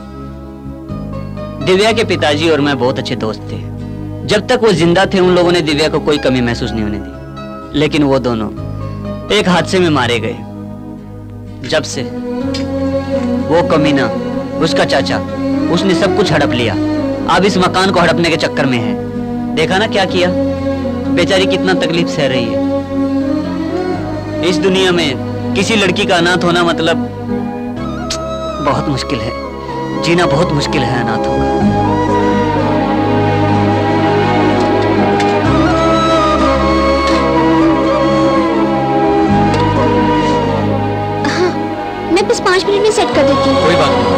दिव्या के पिताजी और मैं बहुत अच्छे दोस्त थे। जब तक वो जिंदा थे उन लोगों ने दिव्या को कोई कमी महसूस नहीं होने दी, लेकिन वो दोनों एक हादसे में मारे गए। जब से वो कमीना, उसका चाचा, उसने सब कुछ हड़प लिया। अब इस मकान को हड़पने के चक्कर में है। देखा ना क्या किया? बेचारी कितना तकलीफ सह रही है। इस दुनिया में किसी लड़की का अनाथ होना मतलब बहुत मुश्किल है, जीना बहुत मुश्किल है अनाथों का। मैं बस 5 मिनट में सेट कर देती हूँ। कोई बात नहीं।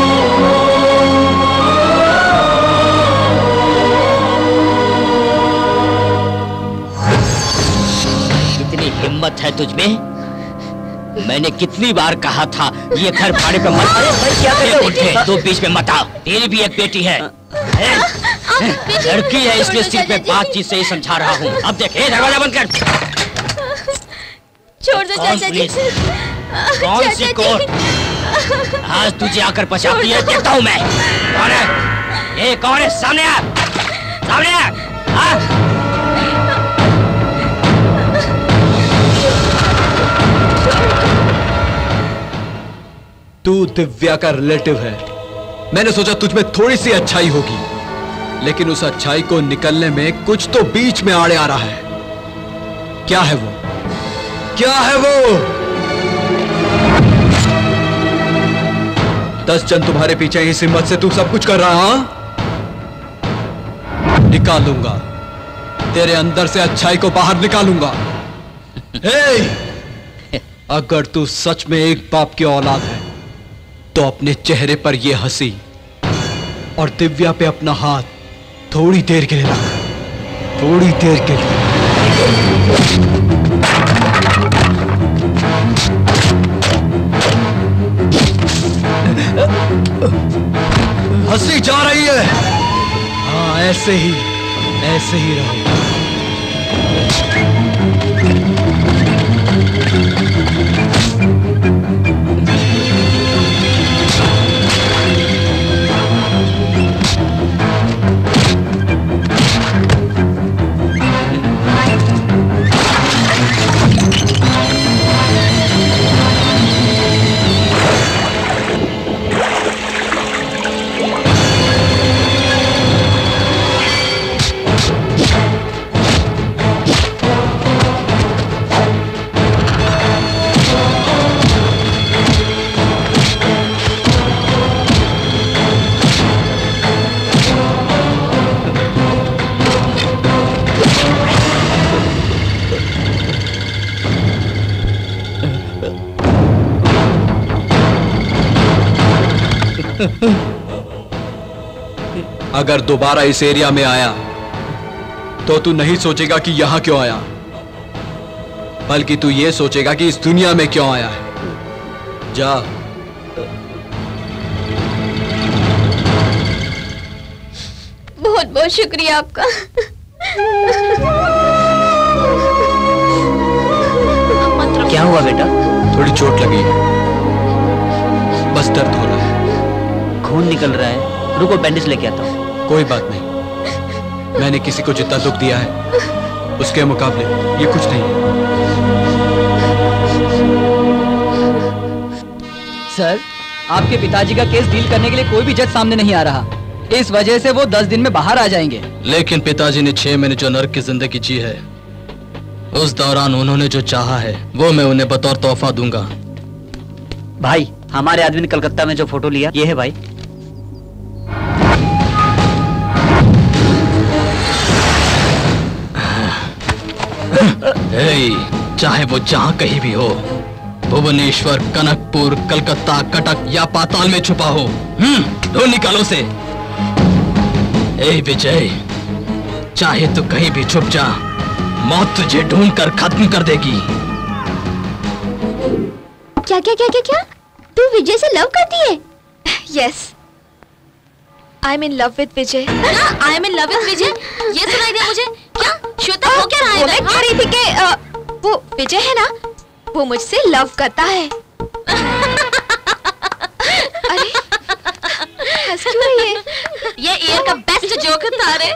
कितनी हिम्मत है तुझ में? मैंने कितनी बार कहा था ये घर भाड़े पे मत। अरे तो बीच में मत आ। तेरी भी एक बेटी है, लड़की है, इसलिए सिर्फ मैं बातचीत से ही समझा रहा हूँ। अब देखे, दरवाजा बंद कर। छोड़ दो चाचा जी। कौन सी कोर्ट? आज तुझे आकर बचाती है, देखता हूँ मैं। कौन है ये? कौन है? सामने आ, सामने आ। तू दिव्या का रिलेटिव है। मैंने सोचा तुझ में थोड़ी सी अच्छाई होगी, लेकिन उस अच्छाई को निकलने में कुछ तो बीच में आड़े आ रहा है। क्या है वो? क्या है वो? 10 जन तुम्हारे पीछे इस हिम्मत से तू सब कुछ कर रहा? निकालूंगा तेरे अंदर से अच्छाई को बाहर निकालूंगा। अगर तू सच में एक बाप की औलाद है तो अपने चेहरे पर यह हंसी और दिव्या पे अपना हाथ थोड़ी देर के लिए रख, थोड़ी देर के लिए। हंसी जा रही है। हाँ, ऐसे ही रहो। अगर दोबारा इस एरिया में आया तो तू नहीं सोचेगा कि यहां क्यों आया, बल्कि तू ये सोचेगा कि इस दुनिया में क्यों आया है। जा। बहुत बहुत शुक्रिया आपका। क्या हुआ बेटा? थोड़ी चोट लगी है, बस दर्द हो रहा है। खून निकल रहा है, रुको बैंडेज लेके आता हूँ। कोई बात नहीं, मैंने किसी को जितना दुख दिया है उसके मुकाबले ये कुछ नहीं है। सर, आपके पिताजी का केस डील करने के लिए कोई भी जज सामने नहीं आ रहा, इस वजह से वो 10 दिन में बाहर आ जाएंगे। लेकिन पिताजी ने 6 महीने जो नर्क की जिंदगी जी है, उस दौरान उन्होंने जो चाहा है वो मैं उन्हें बतौर तोहफा दूंगा। भाई, हमारे आदमी ने कलकत्ता में जो फोटो लिया ये है भाई। चाहे वो जहां कहीं भी हो, भुवनेश्वर, कनकपुर, कलकत्ता, कटक या पाताल में छुपा हो, ढूंढ निकालो से। विजय, चाहे तू कहीं भी छुप जा, मौत तुझे ढूंढ कर खत्म कर देगी। क्या क्या क्या क्या क्या? तू विजय से लव करती है? Yes, I am in love with Vijay. I am in love with Vijay? ये सुनाई दिया मुझे। क्या श्वेता हो क्या रहा है? मैं कह रही थी कि वो विजय है ना, वो मुझसे लव करता है। अरे हंस क्यों रही है? ये ईयर का बेस्ट जोक था रे।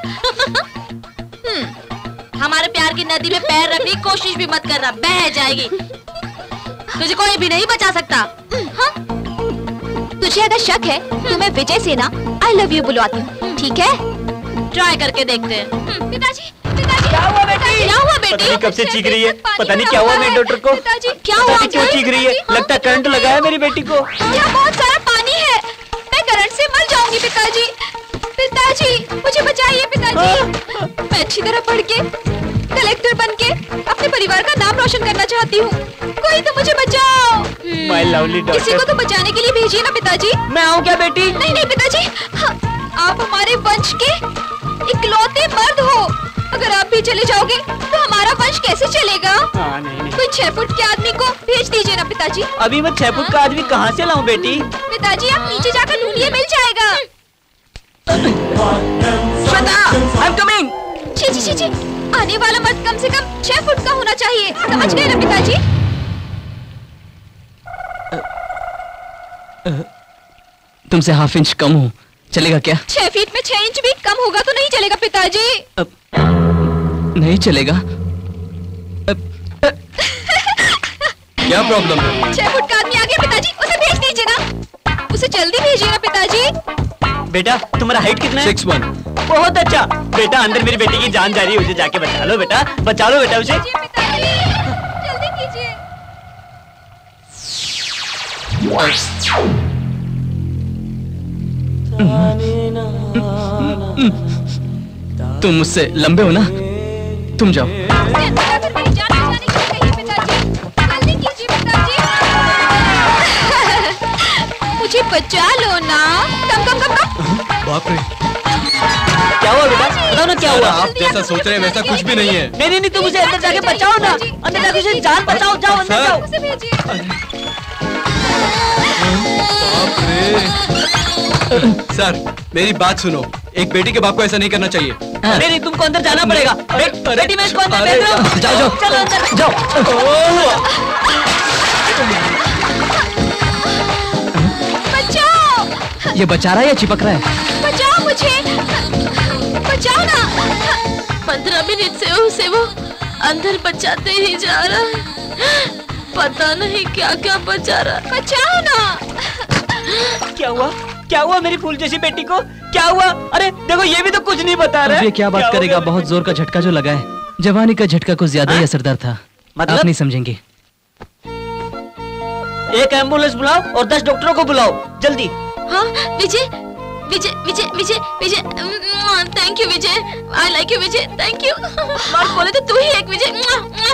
हमारे प्यार की नदी में पैर रखने की कोशिश भी मत करना, बह जाएगी। तुझे कोई भी नहीं बचा सकता। हाँ? तुझे अगर शक है तो मैं विजय से ना आई लव यू बुलवाती हूँ, ठीक है? ट्राई करके देखते हैं। पिताजी, पिताजी, क्या हुआ बेटी? क्या हुआ बेटी? पता नहीं कब से चीख रही है, पता नहीं क्या हुआ मेरे डॉक्टर को। पिताजी, क्या हुआ? क्यों चीख रही है? लगता है करंट लगा है मेरी बेटी को। यहाँ बहुत सारा पानी है, मैं करंट से मर जाऊंगी। पिताजी, पिताजी, मुझे बचाइए पिताजी। मैं अच्छी तरह पढ़ के कलेक्टर बन के अपने परिवार का नाम रोशन करना चाहती हूँ, कोई तो मुझे बचाओ। माय लवली डॉक्टर, किसी को तो बचाने के लिए भेजिए ना पिताजी। मैं आऊँ क्या बेटी? नहीं नहीं पिताजी, आप हमारे वंश के इकलौते मर्द हो, अगर आप भी चले जाओगे तो हमारा वंश कैसे चलेगा? नहीं। कोई 6 फुट के आदमी को भेज दीजिए ना पिताजी। अभी मैं 6 फुट का आदमी कहाँ से लाऊं बेटी? पिताजी, आप नीचे जाकर ढूंढिए, मिल जाएगा। Shweta, I am coming. छी छी छी छी, आने वाला मर्द कम से कम 6 फुट का होना चाहिए, समझ गए ना पिताजी? तुमसे ½ इंच कम हूँ, चलेगा क्या? 6 फीट में 6 इंच भी कम होगा तो नहीं चलेगा पिताजी। नहीं चलेगा? क्या प्रॉब्लम है? 6 फुट का आदमी आ गया पिताजी, उसे भेज दीजिए ना, उसे जल्दी भेजिए ना पिताजी। बेटा, तुम्हारा हाइट कितना है? 6'1". बहुत अच्छा बेटा, अंदर मेरी बेटी की जान जा रही है, उसे जाके बचा लो बेटा, बचा लो बेटा उसे। पिताजी, जल्दी कीजिए। तुम मुझसे लंबे हो ना, तुम जाओ। मेरी जान बचाने के लिए कहिए पिताजी। बचा लो ना। कम कम कम कम। बाप रे, क्या हुआ बेटा, बताओ ना क्या हुआ। आप जैसा सोच रहे हैं वैसा कुछ भी नहीं है। नहीं नहीं, तुम उसे अंदर जाके बचाओ ना, अंदर जाके उसे जान बचाओ, जाओ अंदर जाओ। बाप रे। सर मेरी बात सुनो, एक बेटी के बाप को ऐसा नहीं करना चाहिए। नहीं नहीं, तुमको अंदर जाना पड़ेगा। बेटी मैं इसको अंदर भेज रहा हूँ। जाओ जाओ चलो अंदर जाओ। बचाओ। ये बचा रहा है या चिपक रहा है? बचाओ मुझे, बचाओ ना। 15 मिनट से उसे वो अंदर बचाते ही जा रहा है। पता नहीं क्या क्या बचा रहा है। बचाओ ना। क्या हुआ, क्या हुआ मेरी फूल जैसी बेटी को, क्या हुआ? अरे देखो ये भी तो कुछ नहीं बता रहा है। ये क्या बात करेगा, बहुत जोर का झटका जो लगा है। जवानी का झटका कुछ ज्यादा ही असरदार था। मतलब? आप नहीं समझेंगे। एक एम्बुलेंस बुलाओ और 10 डॉक्टरों को बुलाओ जल्दी। हाँ Vijay, Vijay Vijay Vijay Vijay, thank you Vijay, I like you Vijay, thank you. Mark बोले तो तू ही एक विजय।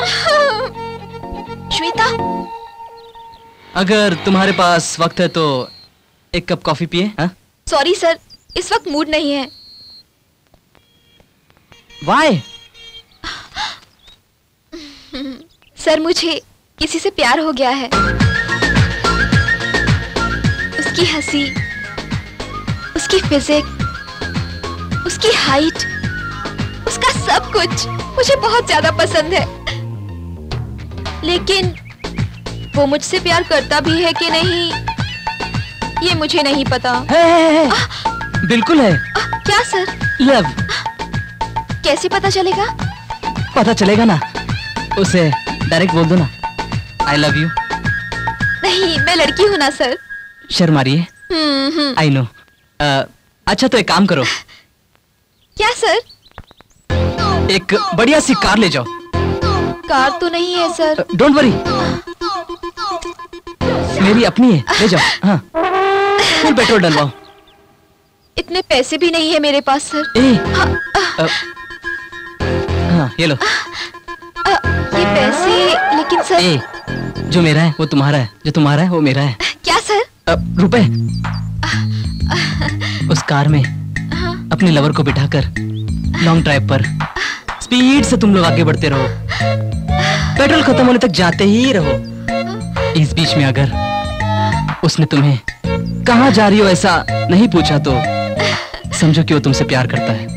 श्वेता, अगर तुम्हारे पास वक्त है तो एक कप कॉफी पिए। हाँ? सॉरी सर, इस वक्त मूड नहीं है। वाई? सर मुझे किसी से प्यार हो गया है। उसकी हंसी, उसकी फिजिक, उसकी हाइट, उसका सब कुछ मुझे बहुत ज्यादा पसंद है। लेकिन वो मुझसे प्यार करता भी है कि नहीं, ये मुझे नहीं पता। है। बिल्कुल है। क्या सर? लव। कैसे पता चलेगा? पता चलेगा ना, उसे डायरेक्ट बोल दो ना, आई लव यू। नहीं, मैं लड़की हूँ ना सर। शर्म आ रही है। I know. अच्छा तो एक काम करो। क्या सर? एक बढ़िया सी कार ले जाओ। कार तो नहीं है सर। डोंट वरी, मेरी अपनी है, ले जाओ। हाँ, फुल पेट्रोल डलवाओ। इतने पैसे भी नहीं है मेरे पास सर। हाँ ये लो। ये पैसे, लेकिन सर। जो मेरा है वो तुम्हारा है, जो तुम्हारा है वो मेरा है। क्या सर? रुपए। उस कार में अपने लवर को बिठाकर लॉन्ग ड्राइव पर स्पीड से तुम लोग आगे बढ़ते रहो, पेट्रोल खत्म होने तक जाते ही रहो। इस बीच में अगर उसने तुम्हें कहाँ जा रही हो ऐसा नहीं पूछा तो समझो कि वो तुमसे प्यार करता है।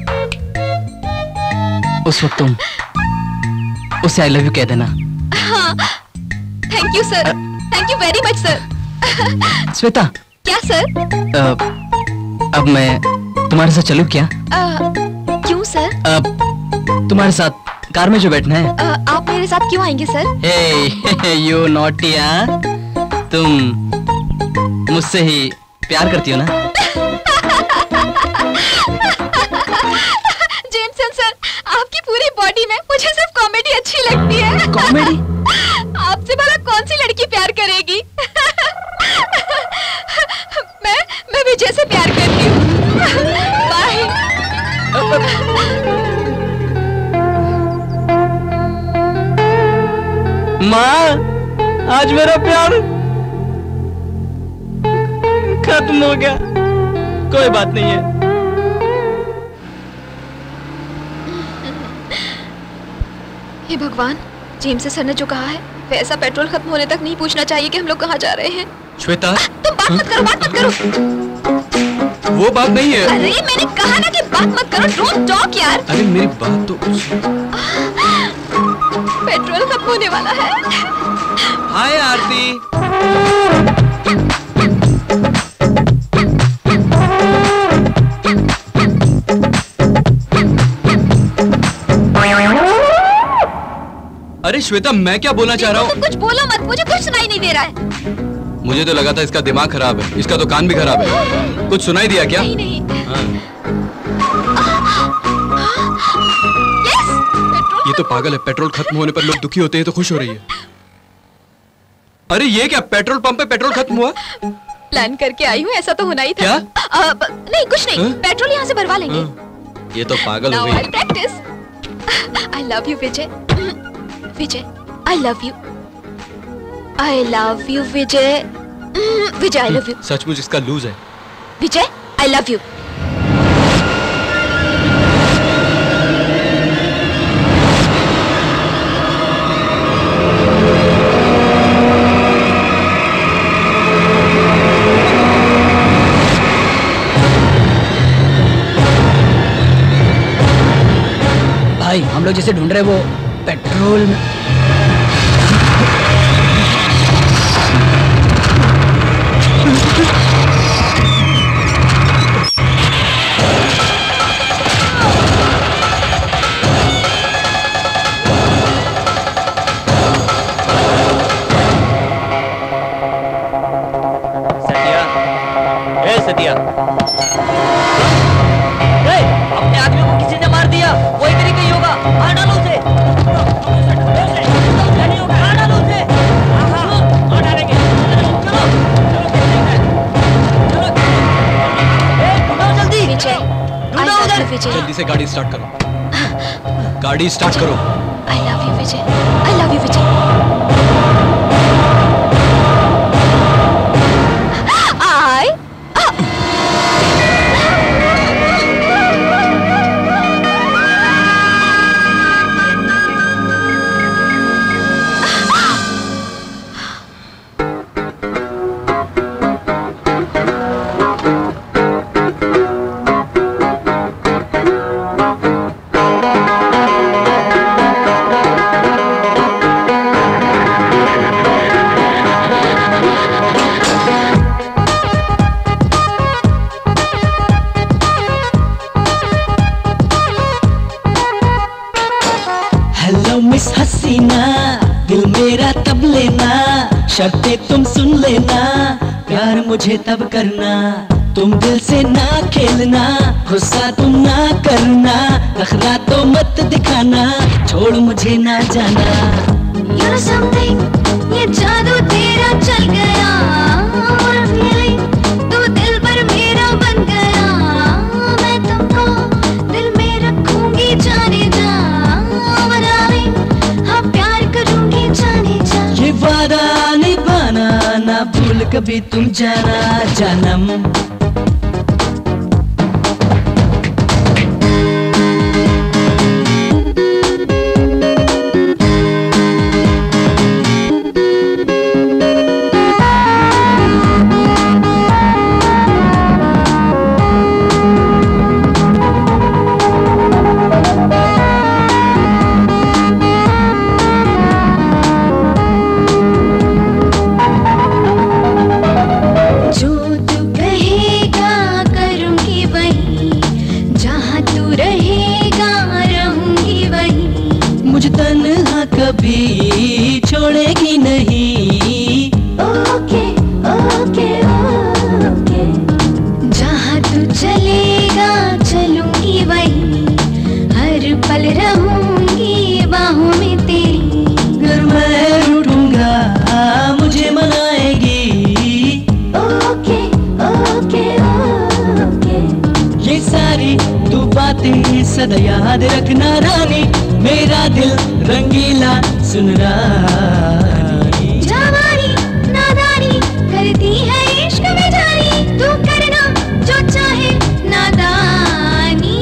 उस वक्त तुम उसे आई लव यू कह देना। हाँ, thank you sir, thank you very much sir. Shweta. क्या सर? अब मैं तुम्हारे साथ चलूं क्या? क्यों सर? तुम्हारे साथ कार में जो बैठना है। आप मेरे साथ क्यों आएंगे सर? हे यू नॉटी, तुम मुझसे ही प्यार करती हो ना? जेमसन सर, आपकी पूरी बॉडी में मुझे सिर्फ कॉमेडी अच्छी लगती है। कॉमेडी? आपसे भला कौन सी लड़की प्यार करेगी? मैं विजय से प्यार करती हूँ। बाय। माँ, आज मेरा प्यार खत्म हो गया। कोई बात नहीं है। हे भगवान, जेम्स सर ने जो कहा है वैसा पेट्रोल खत्म होने तक नहीं पूछना चाहिए कि हम लोग कहाँ जा रहे हैं। श्वेता, तुम बात मत करो, बात मत करो। वो बात नहीं है। अरे मैंने कहा ना कि बात मत करो, डोंट टॉक यार। अरे मेरी बात तो। पेट्रोल खत्म होने वाला है। हाय आरती। अरे श्वेता, मैं क्या बोलना चाह रहा हूँ? कुछ बोलो मत, मुझे कुछ सुनाई नहीं दे रहा है। मुझे तो लगा था इसका दिमाग खराब है, इसका तो कान भी खराब है। कुछ सुनाई दिया क्या? नहीं नहीं। ये तो पागल है, पेट्रोल खत्म होने पर लोग दुखी होते हैं तो खुश हो रही है। अरे ये क्या, पेट्रोल पंप पे पेट्रोल खत्म हुआ? प्लान करके आई हूँ, ऐसा तो होना ही था। क्या? नहीं कुछ नहीं, पेट्रोल यहाँ से भरवा लेंगे। ये तो पागल हो गई। Practice. I love you Vijay. Vijay, I love you. I love you Vijay. Vijay I love you. सचमुच इसका लूज है। Vijay I love you. भाई हम लोग जिसे ढूंढ रहे वो पेट्रोल में। सतिया, अपने आदमी को किसी ने मार दिया, वो इधर ही कहीं होगा। मार डालो उसे। मार डालो उसे। मार डालेंगे। चलो ढूंढो जल्दी। विजय ढूंढो उधर। विजय जल्दी से गाड़ी स्टार्ट करो। गाड़ी स्टार्ट करो। I love you Vijay. I love you Vijay. शर्तें तुम सुन लेना, प्यार मुझे तब करना, तुम दिल से ना खेलना, गुस्सा तुम ना करना, नखरा तो मत दिखाना, छोड़ मुझे ना जाना। You're something, ये जादू तेरा चल गया, तू दिल पर मेरा बन गया, मैं तुमको दिल में रखूंगी जाने जा, हाँ प्यार करूंगी जाने जा। ये वादा निभाना ना भूल कभी तुम जाना जानम। कभी छोड़ेगी नहीं। ओके ओके ओके, जहाँ तू चलेगा चलूंगी वहीं, हर पल रहूंगी बाहों में तेरी। अगर मैं रूठूंगा मुझे मनाएगी। ओके ओके ओके, ये सारी तू बातें सदा याद रखना रानी, मेरा दिल रंगीला सुन रानी। जवानी नादानी करती है इश्क में जानी, तू करना जो चाहे नादानी।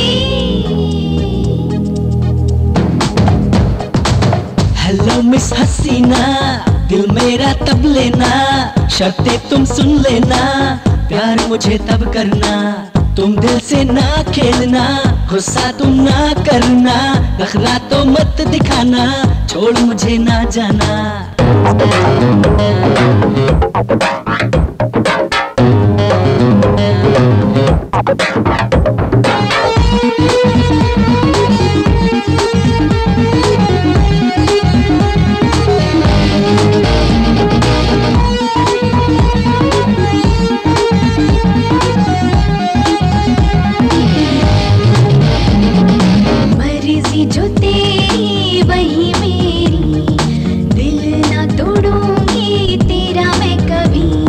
हेलो मिस हसीना, दिल मेरा तब लेना, शर्तें तुम सुन लेना, प्यार मुझे तब करना, तुम दिल से ना खेलना, गुस्सा तुम ना करना, नखरा तो मत दिखाना, छोड़ मुझे ना जाना। जो तेरी वही मेरी, दिल ना तोड़ूंगी तेरा मैं कभी।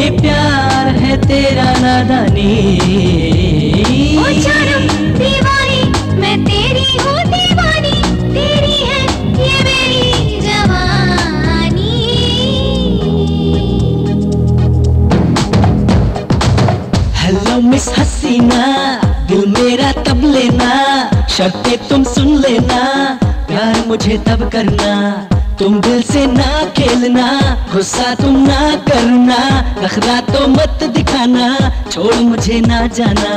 ये प्यार है तेरा नादानी। ओ जानम दीवानी मैं तेरी हूँ दीवानी, तेरी है ये मेरी जवानी। हेलो मिस हसीना, दिल मेरा तब लेना, शर्तें तुम सुन लेना, प्यार मुझे तब करना, तुम दिल से ना खेलना, गुस्सा तुम ना करना, नखरा तो मत दिखाना, छोड़ मुझे ना जाना।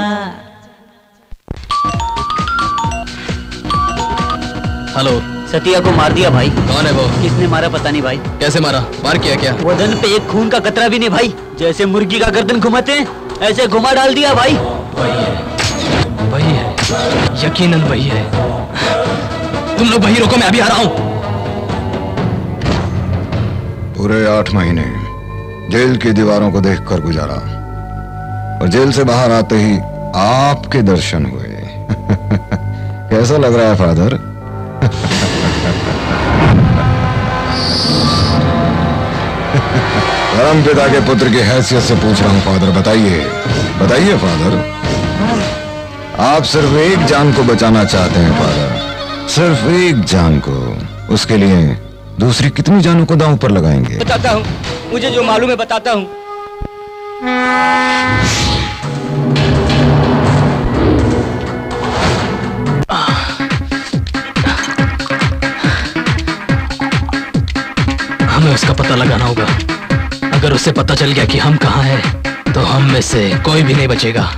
हेलो। सतिया को मार दिया भाई। कौन है वो? किसने मारा पता नहीं भाई। कैसे मारा? मार किया क्या? बदन पे एक खून का कतरा भी नहीं भाई। जैसे मुर्गी का गर्दन घुमाते हैं ऐसे घुमा डाल दिया भाई। वही है, यकीनन वही है। तुम लोग वही रोको, मैं अभी आ रहा हूँ। पूरे 8 महीने जेल की दीवारों को देखकर गुजारा और जेल से बाहर आते ही आपके दर्शन हुए। कैसा लग रहा है फादर? परम पिता के पुत्र की हैसियत से पूछ रहा हूं फादर, बताइए बताइए फादर, आप सिर्फ एक जान को बचाना चाहते हैं फादर, सिर्फ एक जान को। उसके लिए दूसरी कितनी जानों को दांव पर लगाएंगे? बताता हूँ, मुझे जो मालूम है बताता हूँ। हमें उसका पता लगाना होगा। अगर उसे पता चल गया कि हम कहाँ हैं, तो हम में से कोई भी नहीं बचेगा।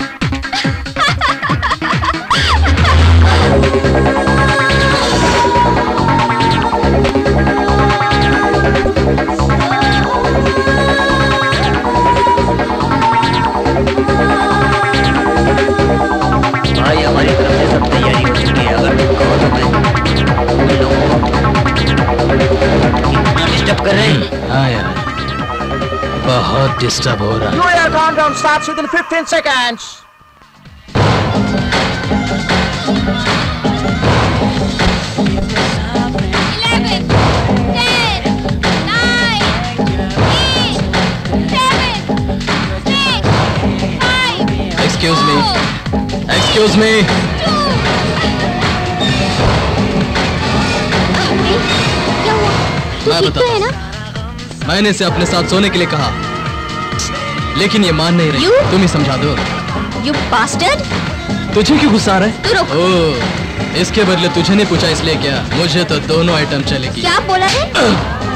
भाई हमारी तरफ से सब तैयारी हो चुकी है। अगर तुम कहो तो मैं डिस्टर्ब कर रहे हैं। हाँ यार, बहुत डिस्टर्ब हो रहा है। Your air countdown starts within 15 seconds. 11, 10, 9, 8, 7, 6, 5. Excuse me. Excuse me. क्या हुआ? तू मैं ठीक तो है ना? मैंने इसे अपने साथ सोने के लिए कहा, लेकिन ये मान नहीं रही। You? तुम ही समझा दो। You bastard! तुझे क्यों गुस्सा आ रहा है? तू रुक। ओह, इसके बदले तुझे नहीं पूछा इसलिए क्या? मुझे तो दोनों आइटम चलेगी। क्या बोला है?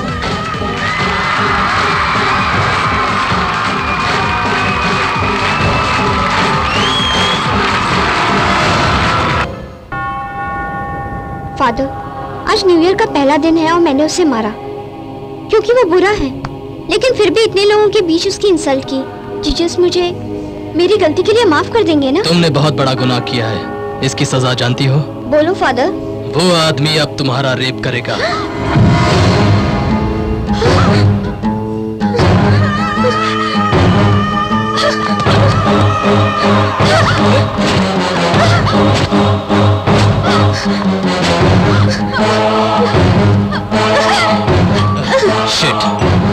फादर, आज न्यू ईयर का पहला दिन है और मैंने उसे मारा क्योंकि वो बुरा है, लेकिन फिर भी इतने लोगों के बीच उसकी इंसल्ट की। जीसस मुझे मेरी गलती के लिए माफ कर देंगे ना? तुमने बहुत बड़ा गुनाह किया है, इसकी सजा जानती हो? बोलो फादर। वो आदमी अब तुम्हारा रेप करेगा। शिट।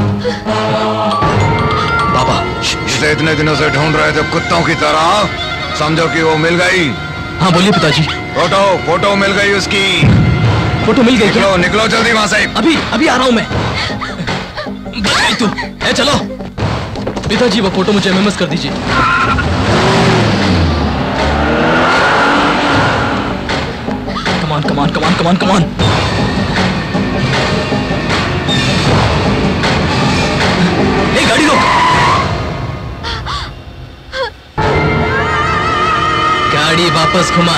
बाबा, इसे इतने दिनों से ढूंढ रहे थे कुत्तों की तरह, समझो कि वो मिल गई। हाँ बोलिए पिताजी। फोटो मिल गई उसकी। फोटो मिल गई? निकलो जल्दी वहां से। अभी आ रहा हूं मैं। बच गई तू। ए चलो पिताजी, वो फोटो मुझे एमएमएस कर दीजिए। कमान। ए गाड़ी रोक। गाड़ी वापस घुमा।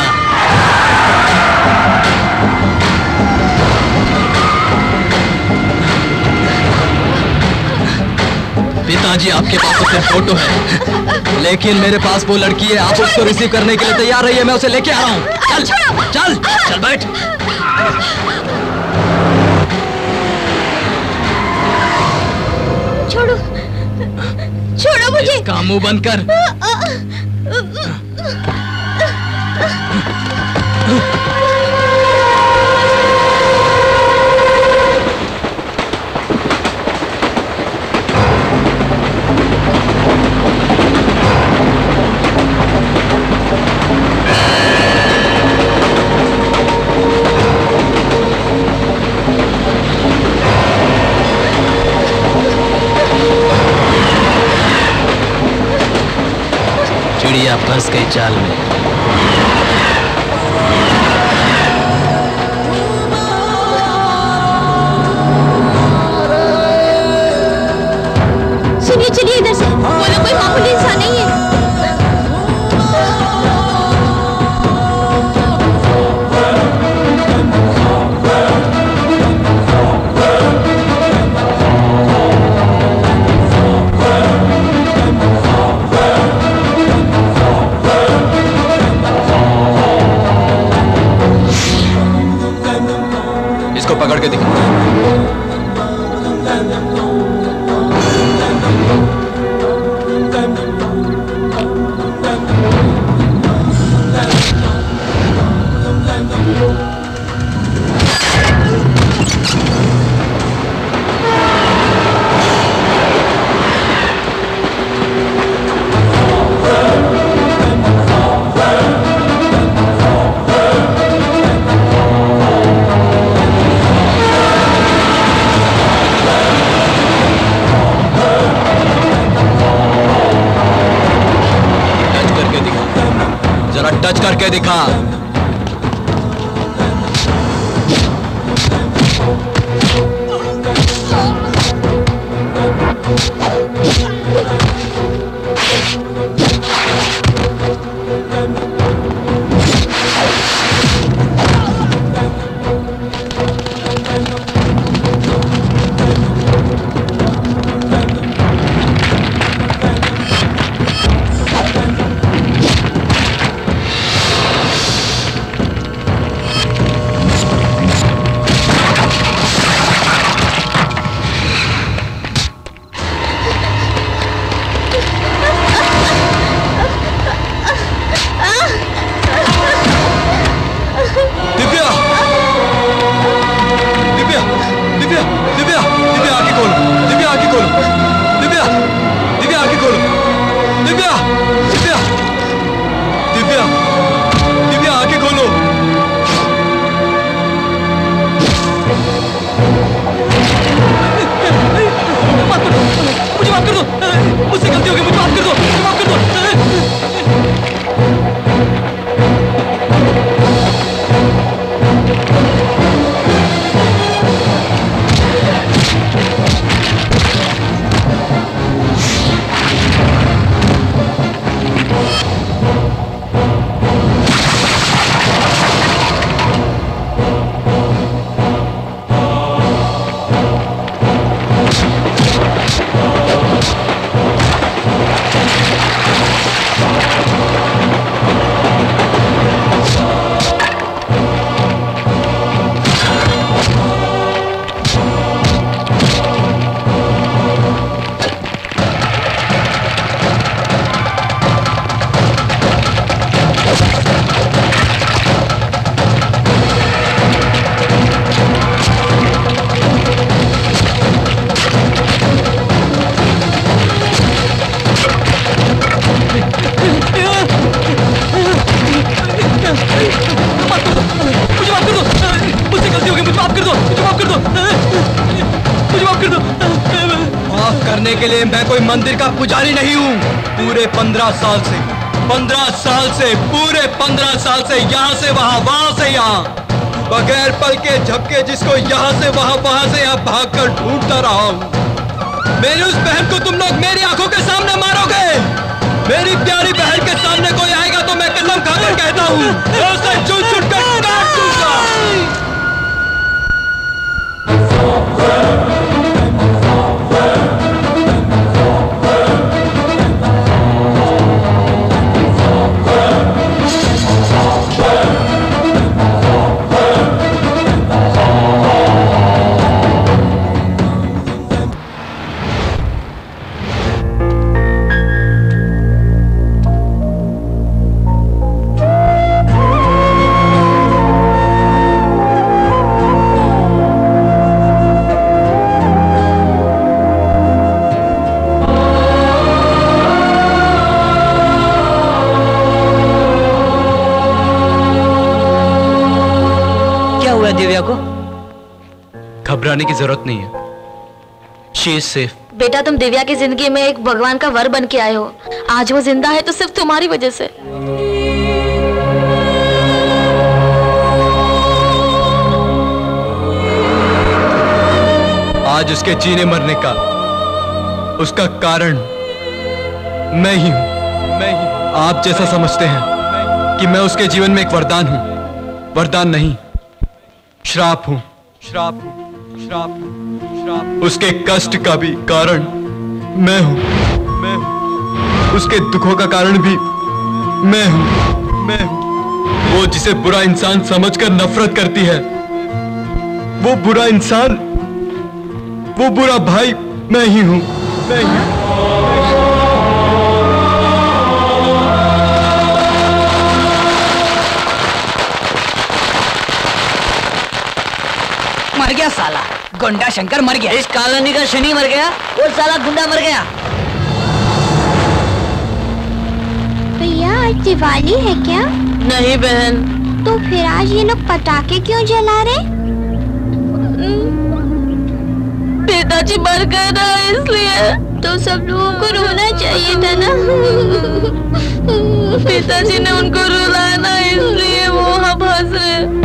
पिताजी, आपके पास तो सिर्फ फोटो है, लेकिन मेरे पास वो लड़की है। आप उसको रिसीव करने के लिए तैयार रहिए, मैं उसे लेके आ रहा हूँ। चल बैठ। छोड़ो मुझे। इसका मुंह बंद कर। दिव्या फंस गई चाल में। सुनिए, चलिए इधर से। वो लोग कोई मामूली इंसान नहीं है। इसको पकड़ के दिखा। टच करके दिखा। मंदिर का पुजारी नहीं हूँ। पूरे 15 साल से पूरे 15 साल से यहाँ से वहाँ, वहाँ से यहाँ, बगैर पल के झपके जिसको यहाँ से वहाँ, वहाँ से यहाँ भागकर ढूंढता रहा हूँ। मेरी उस बहन को तुम लोग मेरी आंखों के सामने मारोगे। मेरी प्यारी बहन के सामने कोई आएगा तो मैं कसम खाकर कहता हूँ उसे चुन-चुन कर काट दूंगा। दिव्या को घबराने की जरूरत नहीं है। She is safe. बेटा तुम दिव्या की जिंदगी में एक भगवान का वर बन के आए हो। आज वो जिंदा है तो सिर्फ तुम्हारी वजह से। आज उसके जीने मरने का उसका कारण मैं ही हूं। आप जैसा समझते हैं कि मैं उसके जीवन में एक वरदान हूं, वरदान नहीं, श्राप हूं। श्राप उसके कष्ट का भी कारण मैं हूं। उसके दुखों का कारण भी मैं हूं। वो जिसे बुरा इंसान समझकर नफरत करती है, वो बुरा इंसान, वो बुरा भाई मैं ही हूं। मर गया साला, गुंडा शंकर मर गया। इस कॉलोनी का शनि मर गया और साला गुंडा मर गया। भैया आज दिवाली है क्या? नहीं बहन। तो फिर आज ये लोग पटाखे क्यों जला रहे? पिताजी मर गए ना इसलिए। तो सब लोगों को रोना चाहिए था ना। पिताजी ने उनको रुलाया ना इसलिए वो अब हंस रहे।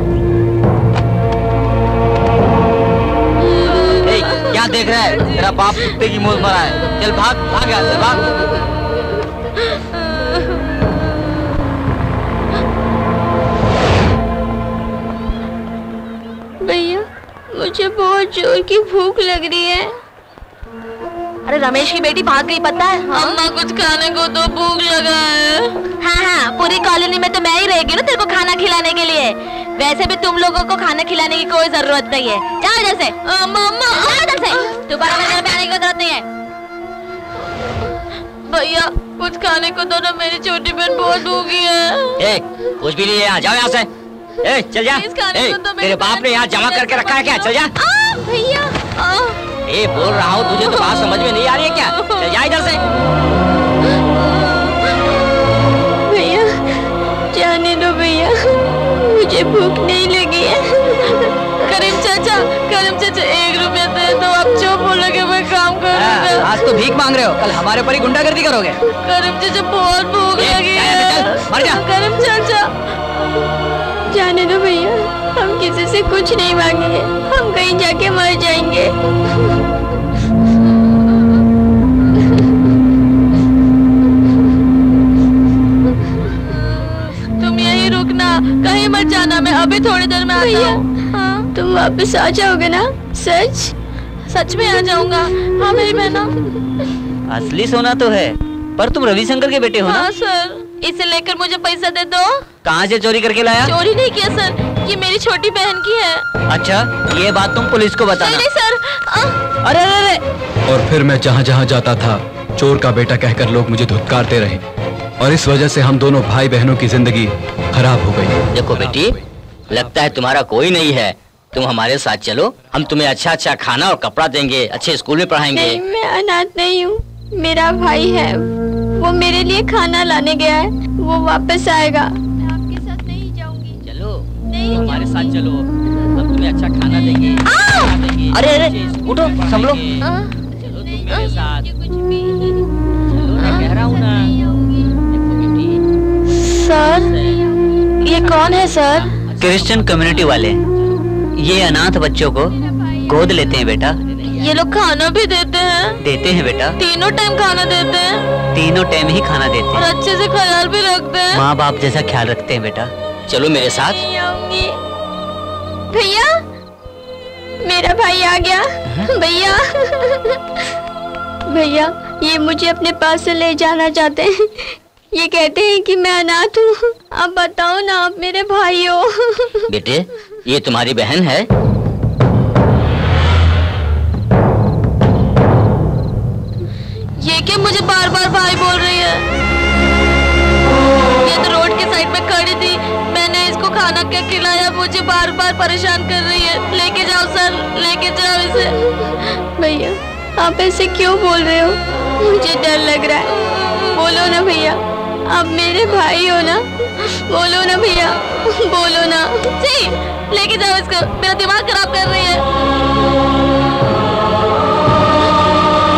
क्या देख रहा है? तेरा बाप कुत्ते की मौत मरा है। चल भाग भाग यहाँ से, भाग। भैया मुझे बहुत जोर की भूख लग रही है। अरे रमेश की बेटी भाग गई पता है? अम्मा कुछ खाने को तो भूख लगा है। हाँ, पूरी कॉलोनी में तो मैं ही रहेगी ना तेरे को खाना खिलाने के लिए। वैसे भी तुम लोगों को खाना खिलाने की कोई जरूरत नहीं है। जाओ इधर से। मम्मा जाओ इधर से। दोबारा मेरे घर पे आने की जरूरत नहीं है। भैया कुछ खाने को दो ना, मेरी छोटी बहन बहुत भूखी है। कुछ भी नहीं है, जाओ यहाँ से। चल जा। तेरे बाप ने यहाँ जमा करके रखा है क्या? चल जा। भैया बोल रहा हूँ, तुझे तो बात समझ में नहीं आ रही है क्या? चल जा इधर से। भैया जाने दो भैया, मुझे भूख नहीं लगी है। करीम चाचा 1 रुपया दे दो। आप जो बोलोगे मैं काम करूँगा। आज तो भीख मांग रहे हो, कल हमारे ऊपर ही गुंडागर्दी करोगे। करीम चाचा बहुत भूख लगी है। मर जा। करीम चाचा जाने दो भैया, हम किसी से कुछ नहीं मांगेंगे, हम कहीं जाके मर जाएंगे। तुम यहीं रुकना, कहीं मत जाना, मैं अभी थोड़ी देर में आता हूँ। हाँ? तुम वापस आ जाओगे ना? सच में आ जाऊंगा। हाँ मेरी बहना। असली सोना तो है, पर तुम रविशंकर के बेटे हो ना? हाँ सर, इसे लेकर मुझे पैसा दे दो। कहाँ से चोरी करके लाया? चोरी नहीं किया सर, ये मेरी छोटी बहन की है। अच्छा, ये बात तुम पुलिस को बताना। नहीं सर। अरे अरे। और फिर मैं जहाँ जहाँ जाता था चोर का बेटा कहकर लोग मुझे धुतकारते रहे, और इस वजह से हम दोनों भाई बहनों की जिंदगी खराब हो गई। देखो बेटी, लगता है तुम्हारा कोई नहीं है, तुम हमारे साथ चलो, हम तुम्हें अच्छा खाना और कपड़ा देंगे, अच्छे स्कूल में पढ़ाएंगे। नहीं, मैं अनाथ नहीं हूँ, मेरा भाई है, वो मेरे लिए खाना लाने गया है, वो वापस आएगा। मैं आपके साथ नहीं जाऊंगी। चलो, नहीं हमारे साथ चलो, हम तुम्हें अच्छा खाना देंगे। अरे अरे उठो, संभलो। चलो तुम मेरे साथ। चलो मैं कह रहा हूँ ना। सर ये कौन है सर? क्रिश्चियन कम्युनिटी वाले, ये अनाथ बच्चों को गोद लेते हैं बेटा। ये लोग खाना भी देते हैं? देते हैं बेटा, तीनों टाइम खाना देते हैं? तीनों टाइम ही खाना देते और हैं। अच्छे से ख्याल भी रखते हैं? माँ बाप जैसा ख्याल रखते हैं बेटा। चलो मेरे साथ। नहीं आऊंगी। भैया मेरा भाई आ गया। भैया भैया ये मुझे अपने पास से ले जाना चाहते हैं, ये कहते हैं कि मैं अनाथ हूँ। अब बताओ ना, आप मेरे भाई हो। बेटे ये तुम्हारी बहन है? ये क्या मुझे बार बार भाई बोल रही है? ये तो रोड के साइड में खड़ी थी, मैंने इसको खाना क्या खिलाया, मुझे बार बार परेशान कर रही है। लेके जाओ सर, लेके जाओ इसे। भैया आप ऐसे क्यों बोल रहे हो? मुझे डर लग रहा है। बोलो ना भैया, आप मेरे भाई हो ना? बोलो ना भैया, बोलो ना। जी, लेके जाओ इसको, मेरा दिमाग खराब कर रही है।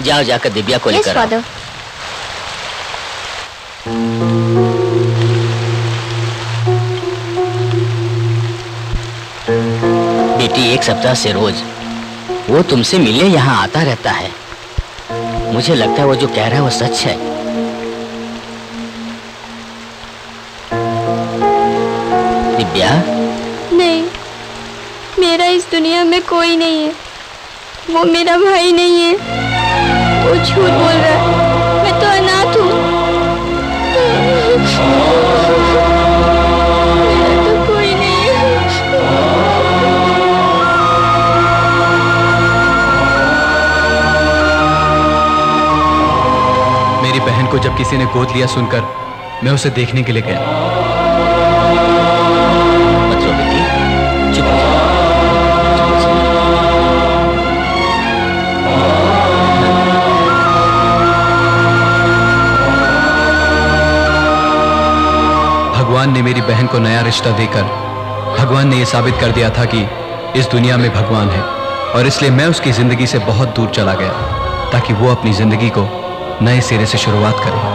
जाओ जाकर दिव्या को लेकर आओ। बेटी, एक सप्ताह से रोज वो तुमसे मिलने यहाँ आता रहता है। मुझे लगता है वो जो कह रहा है वो सच है। दिव्या? नहीं, मेरा इस दुनिया में कोई नहीं है। वो मेरा भाई नहीं है। वो झूठ बोल रहा है। मैं तो अनाथ हूँ। मेरा तो कोई नहीं है। मेरी बहन को जब किसी ने गोद लिया सुनकर मैं उसे देखने के लिए गया। भगवान ने मेरी बहन को नया रिश्ता देकर भगवान ने यह साबित कर दिया था कि इस दुनिया में भगवान है, और इसलिए मैं उसकी जिंदगी से बहुत दूर चला गया ताकि वो अपनी जिंदगी को नए सिरे से शुरुआत करे।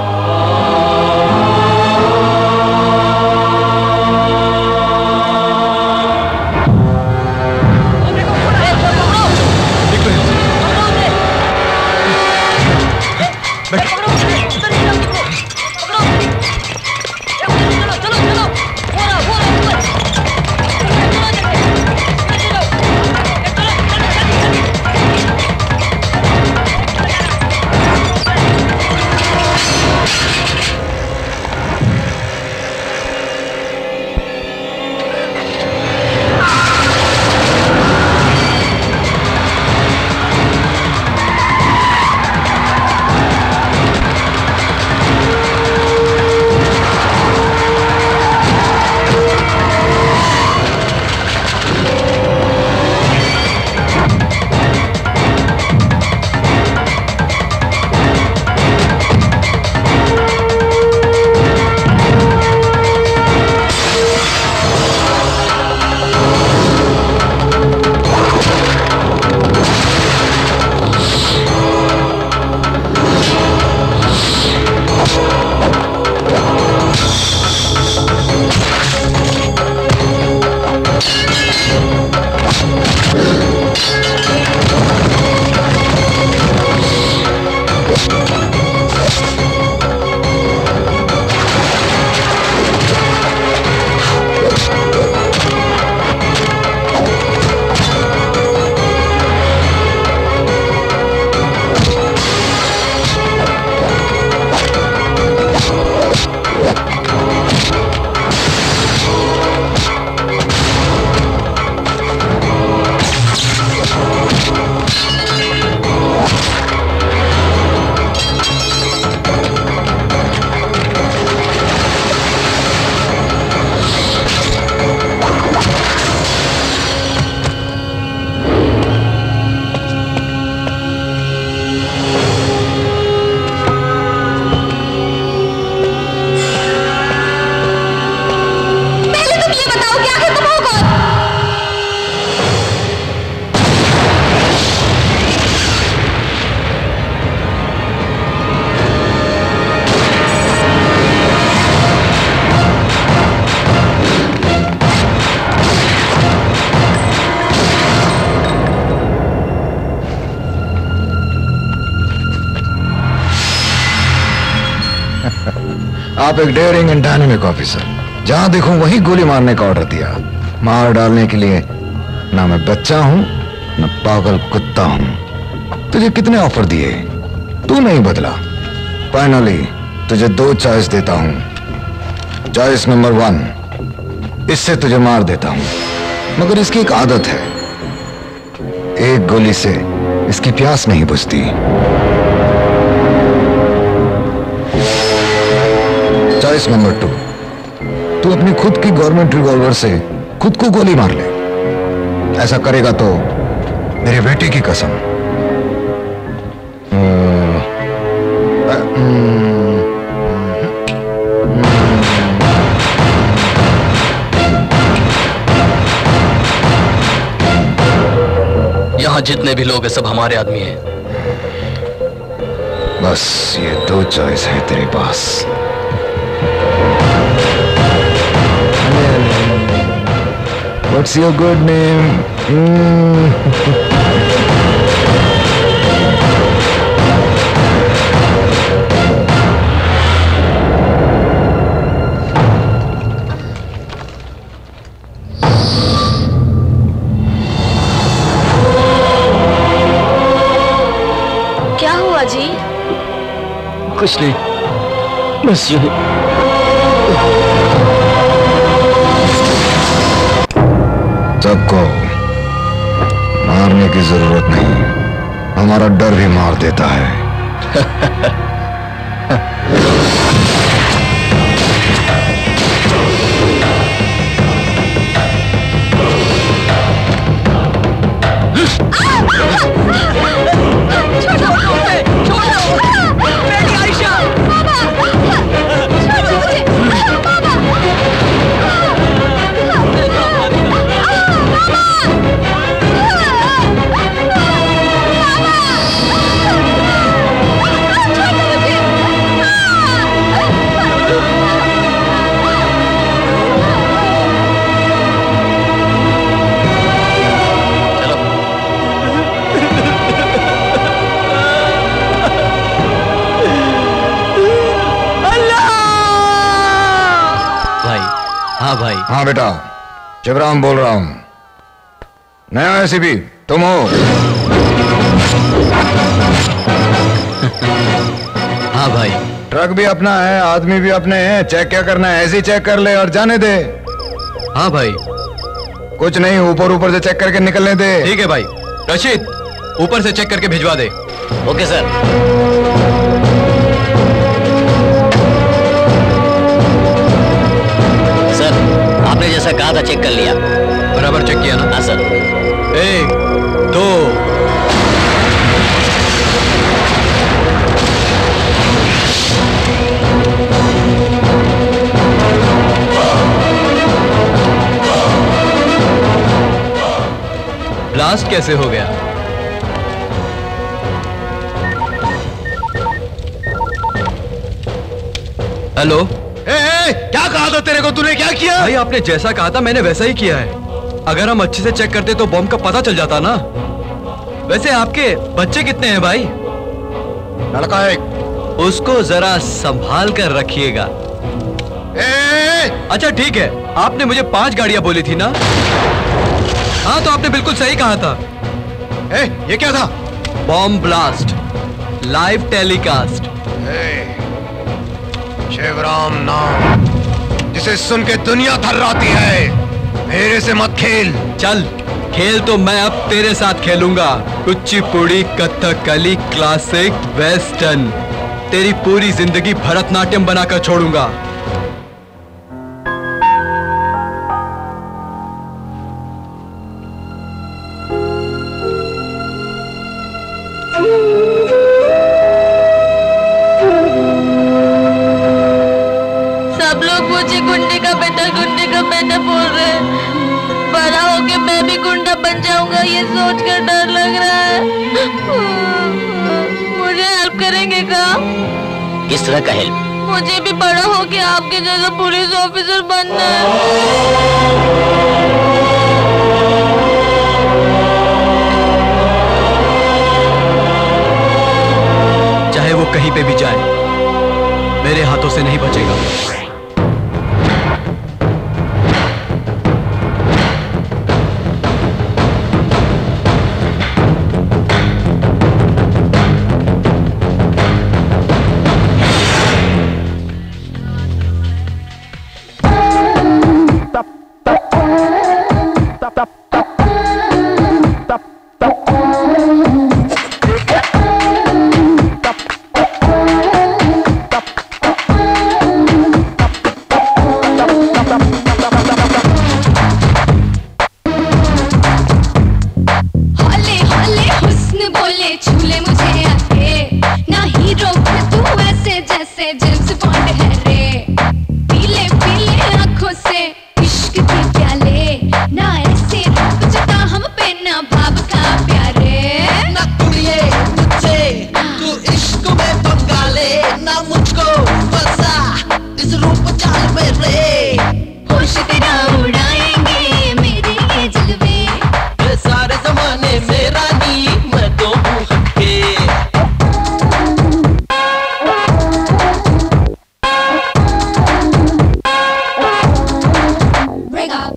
आप एक डेयरिंग एंड डायनेमिक ऑफिसर, जहां देखूं वहीं गोली मारने का ऑर्डर दिया। मार डालने के लिए ना मैं बच्चा हूं ना पागल कुत्ता हूं। तुझे कितने ऑफर दिए, तू नहीं बदला। फाइनली तुझे 2 चॉइस देता हूं। चॉइस नंबर 1, इससे तुझे मार देता हूं, मगर इसकी एक आदत है, एक गोली से इसकी प्यास नहीं बुझती। चॉइस नंबर 2, तू अपनी खुद की गवर्नमेंट रिवॉल्वर से खुद को गोली मार ले। ऐसा करेगा तो मेरे बेटे की कसम। यहाँ जितने भी लोग हैं सब हमारे आदमी हैं। बस ये दो चॉइस है तेरे पास। What's your good name? क्या हुआ जी? कुछ नहीं, बस यूं ही। सबको मारने की जरूरत नहीं, हमारा डर भी मार देता है। भाई। हाँ बेटा, शिवराम बोल रहा हूं। नया एसीपी तुम हो? हाँ भाई। ट्रक भी अपना है, आदमी भी अपने हैं। चेक क्या करना है, ऐसे ही चेक कर ले और जाने दे। हाँ भाई। कुछ नहीं, ऊपर ऊपर से चेक करके निकलने दे। ठीक है भाई। रशीद, ऊपर से चेक करके भिजवा दे। Okay sir. आपने जैसा कहा था चेक कर लिया। बराबर चेक किया ना? हाँ सर। 1 2 ब्लास्ट कैसे हो गया? हेलो, क्या कहा था तेरे को? तूने क्या किया? भाई आपने जैसा कहा था मैंने वैसा ही किया है। अगर हम अच्छे से चेक करते तो बॉम्ब का पता चल जाता ना। वैसे आपके बच्चे कितने हैं भाई? लड़का एक। उसको जरा संभाल कर रखिएगा। अच्छा ठीक है, आपने मुझे 5 गाड़ियां बोली थी ना? हाँ तो आपने बिल्कुल सही कहा था। ये क्या था? Bomb blast, live telecast. Shivram नाम जिसे सुन के दुनिया थर्राती है। मेरे से मत खेल। चल खेल तो मैं अब तेरे साथ खेलूंगा। Kuchipudi, Kathakali, classic, western. तेरी पूरी जिंदगी भरतनाट्यम बनाकर छोड़ूंगा। गुंडे का बेटा बोल रहे हैं। बड़ा होके मैं भी गुंडा बन जाऊंगा, ये सोच कर डर लग रहा है। मुझे हेल्प करेंगे क्या? किस तरह का हेल्प? मुझे भी बड़ा होके आपके जैसा पुलिस ऑफिसर बनना है। चाहे वो कहीं पे भी जाए, मेरे हाथों से नहीं बचेगा।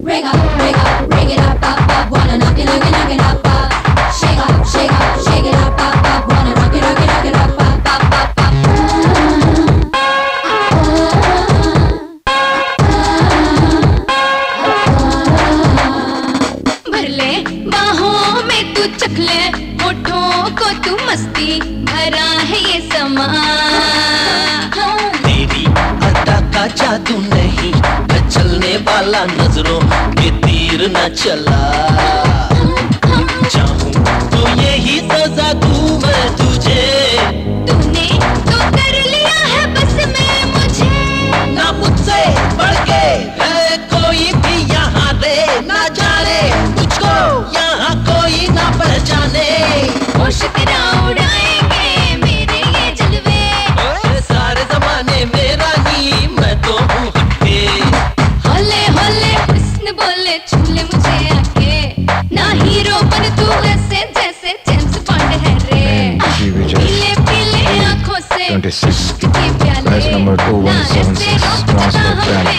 Ring up, ring it up, up. Wanna knock it up, Shake up, shake it up, up. Wanna rock it up, up. भर ले बाहों में तू चख ले, होठों को तू मस्ती भरा है ये समा। तेरी अदा का जादू नहीं, चलने वाला नजरों के तीर न चला। चाहूं तो यही सजा दूं मैं तुझे, तूने तो कर लिया है बस में मुझे। ना मुझसे बढ़ के है कोई भी यहाँ रे, ना जाने मुझको यहाँ कोई ना पहचाने। होश तेरा उड़ाएंगे मेरे ये जलवे, सारे जमाने में रानी मैं तो हूँ हटके। होले होले हुस्न बोले छूले मुझे आके, ना हीरो बन तू ऐसे जैसे जेम्स बॉन्ड है रे। पीले पीले आंखों से 26 के प्याले, Price number 2176 transfer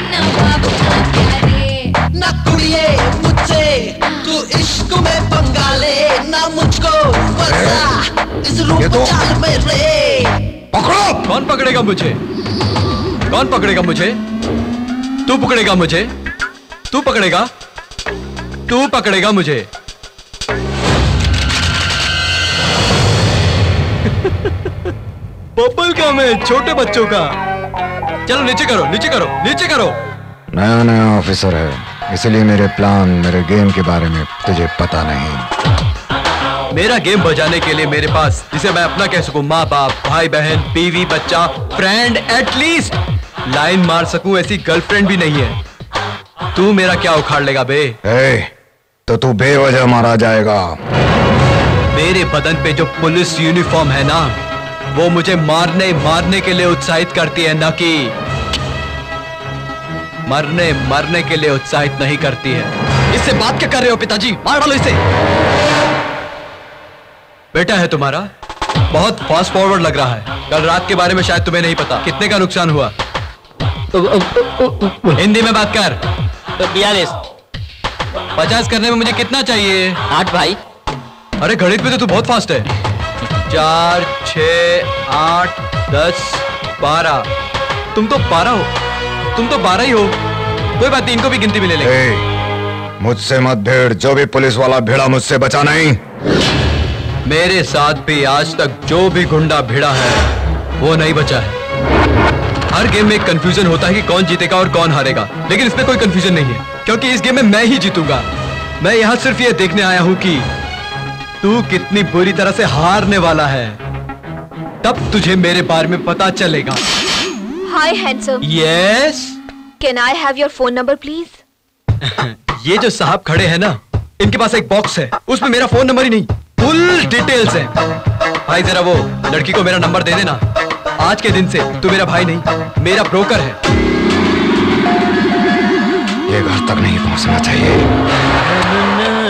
plan ना कुड़िए मुझसे तू इश्क में पंगा ले, ना मुझको फंसा इस रूप चाल में रे। पकड़ो! कौन पकड़ेगा मुझे? कौन पकड़ेगा मुझे? तू पकड़ेगा मुझे? तू पकड़ेगा? तू पकड़ेगा मुझे? बबल गम है छोटे बच्चों का। चलो नीचे करो, नीचे करो, नीचे करो। नया नया ऑफिसर है, इसलिए मेरे प्लान, मेरे गेम के बारे में तुझे पता नहीं। मेरा गेम बजाने के लिए मेरे पास, जिसे मैं अपना कह सकूं, माँ बाप, भाई बहन, बीवी, बच्चा, फ्रेंड, एटलीस्ट लाइन मार सकूं ऐसी गर्लफ्रेंड भी नहीं है। तू मेरा क्या उखाड़ लेगा बे? तो तू बेवजह मारा जाएगा। मेरे बदन पे जो पुलिस यूनिफॉर्म है ना, वो मुझे मारने के लिए उत्साहित करती है, ना कि मरने के लिए उत्साहित नहीं करती है। इससे बात क्या कर रहे हो पिताजी? मार डालो इसे। बेटा है तुम्हारा, बहुत फास्ट फॉरवर्ड लग रहा है। कल रात के बारे में शायद तुम्हें नहीं पता। कितने का नुकसान हुआ? हिंदी में बात कर। 42। 50 करने में मुझे कितना चाहिए? 8 भाई। अरे गणित में तो तू बहुत फास्ट है। 4, 6, 8, 10, 12। तुम तो 12 हो। तुम तो 12 ही हो। कोई बात नहीं, इनको भी गिनती में ले लेंगे। मुझसे मत भिड़, जो भी पुलिस वाला भिड़ा मुझसे बचा नहीं। मेरे साथ भी आज तक जो भी गुंडा भिड़ा है वो नहीं बचा है। हर गेम में एक कंफ्यूजन होता है कि कौन जीतेगा और कौन हारेगा, लेकिन इसमें कोई कंफ्यूजन नहीं है, क्योंकि इस गेम में मैं ही जीतूंगा। मैं यहाँ सिर्फ ये देखने आया हूँ कि तू कितनी बुरी तरह से हारने वाला है, तब तुझे मेरे बारे में पता चलेगा। Hi handsome. Yes. Can I have your phone number please? ये जो साहब खड़े हैं ना, इनके पास एक बॉक्स है, उसमें मेरा फोन नंबर ही नहीं, फुल डिटेल्स हैं। भाई जरा वो लड़की को मेरा नंबर दे देना। आज के दिन से तू मेरा भाई नहीं, मेरा ब्रोकर है। ये घर तक नहीं पहुंचना चाहिए।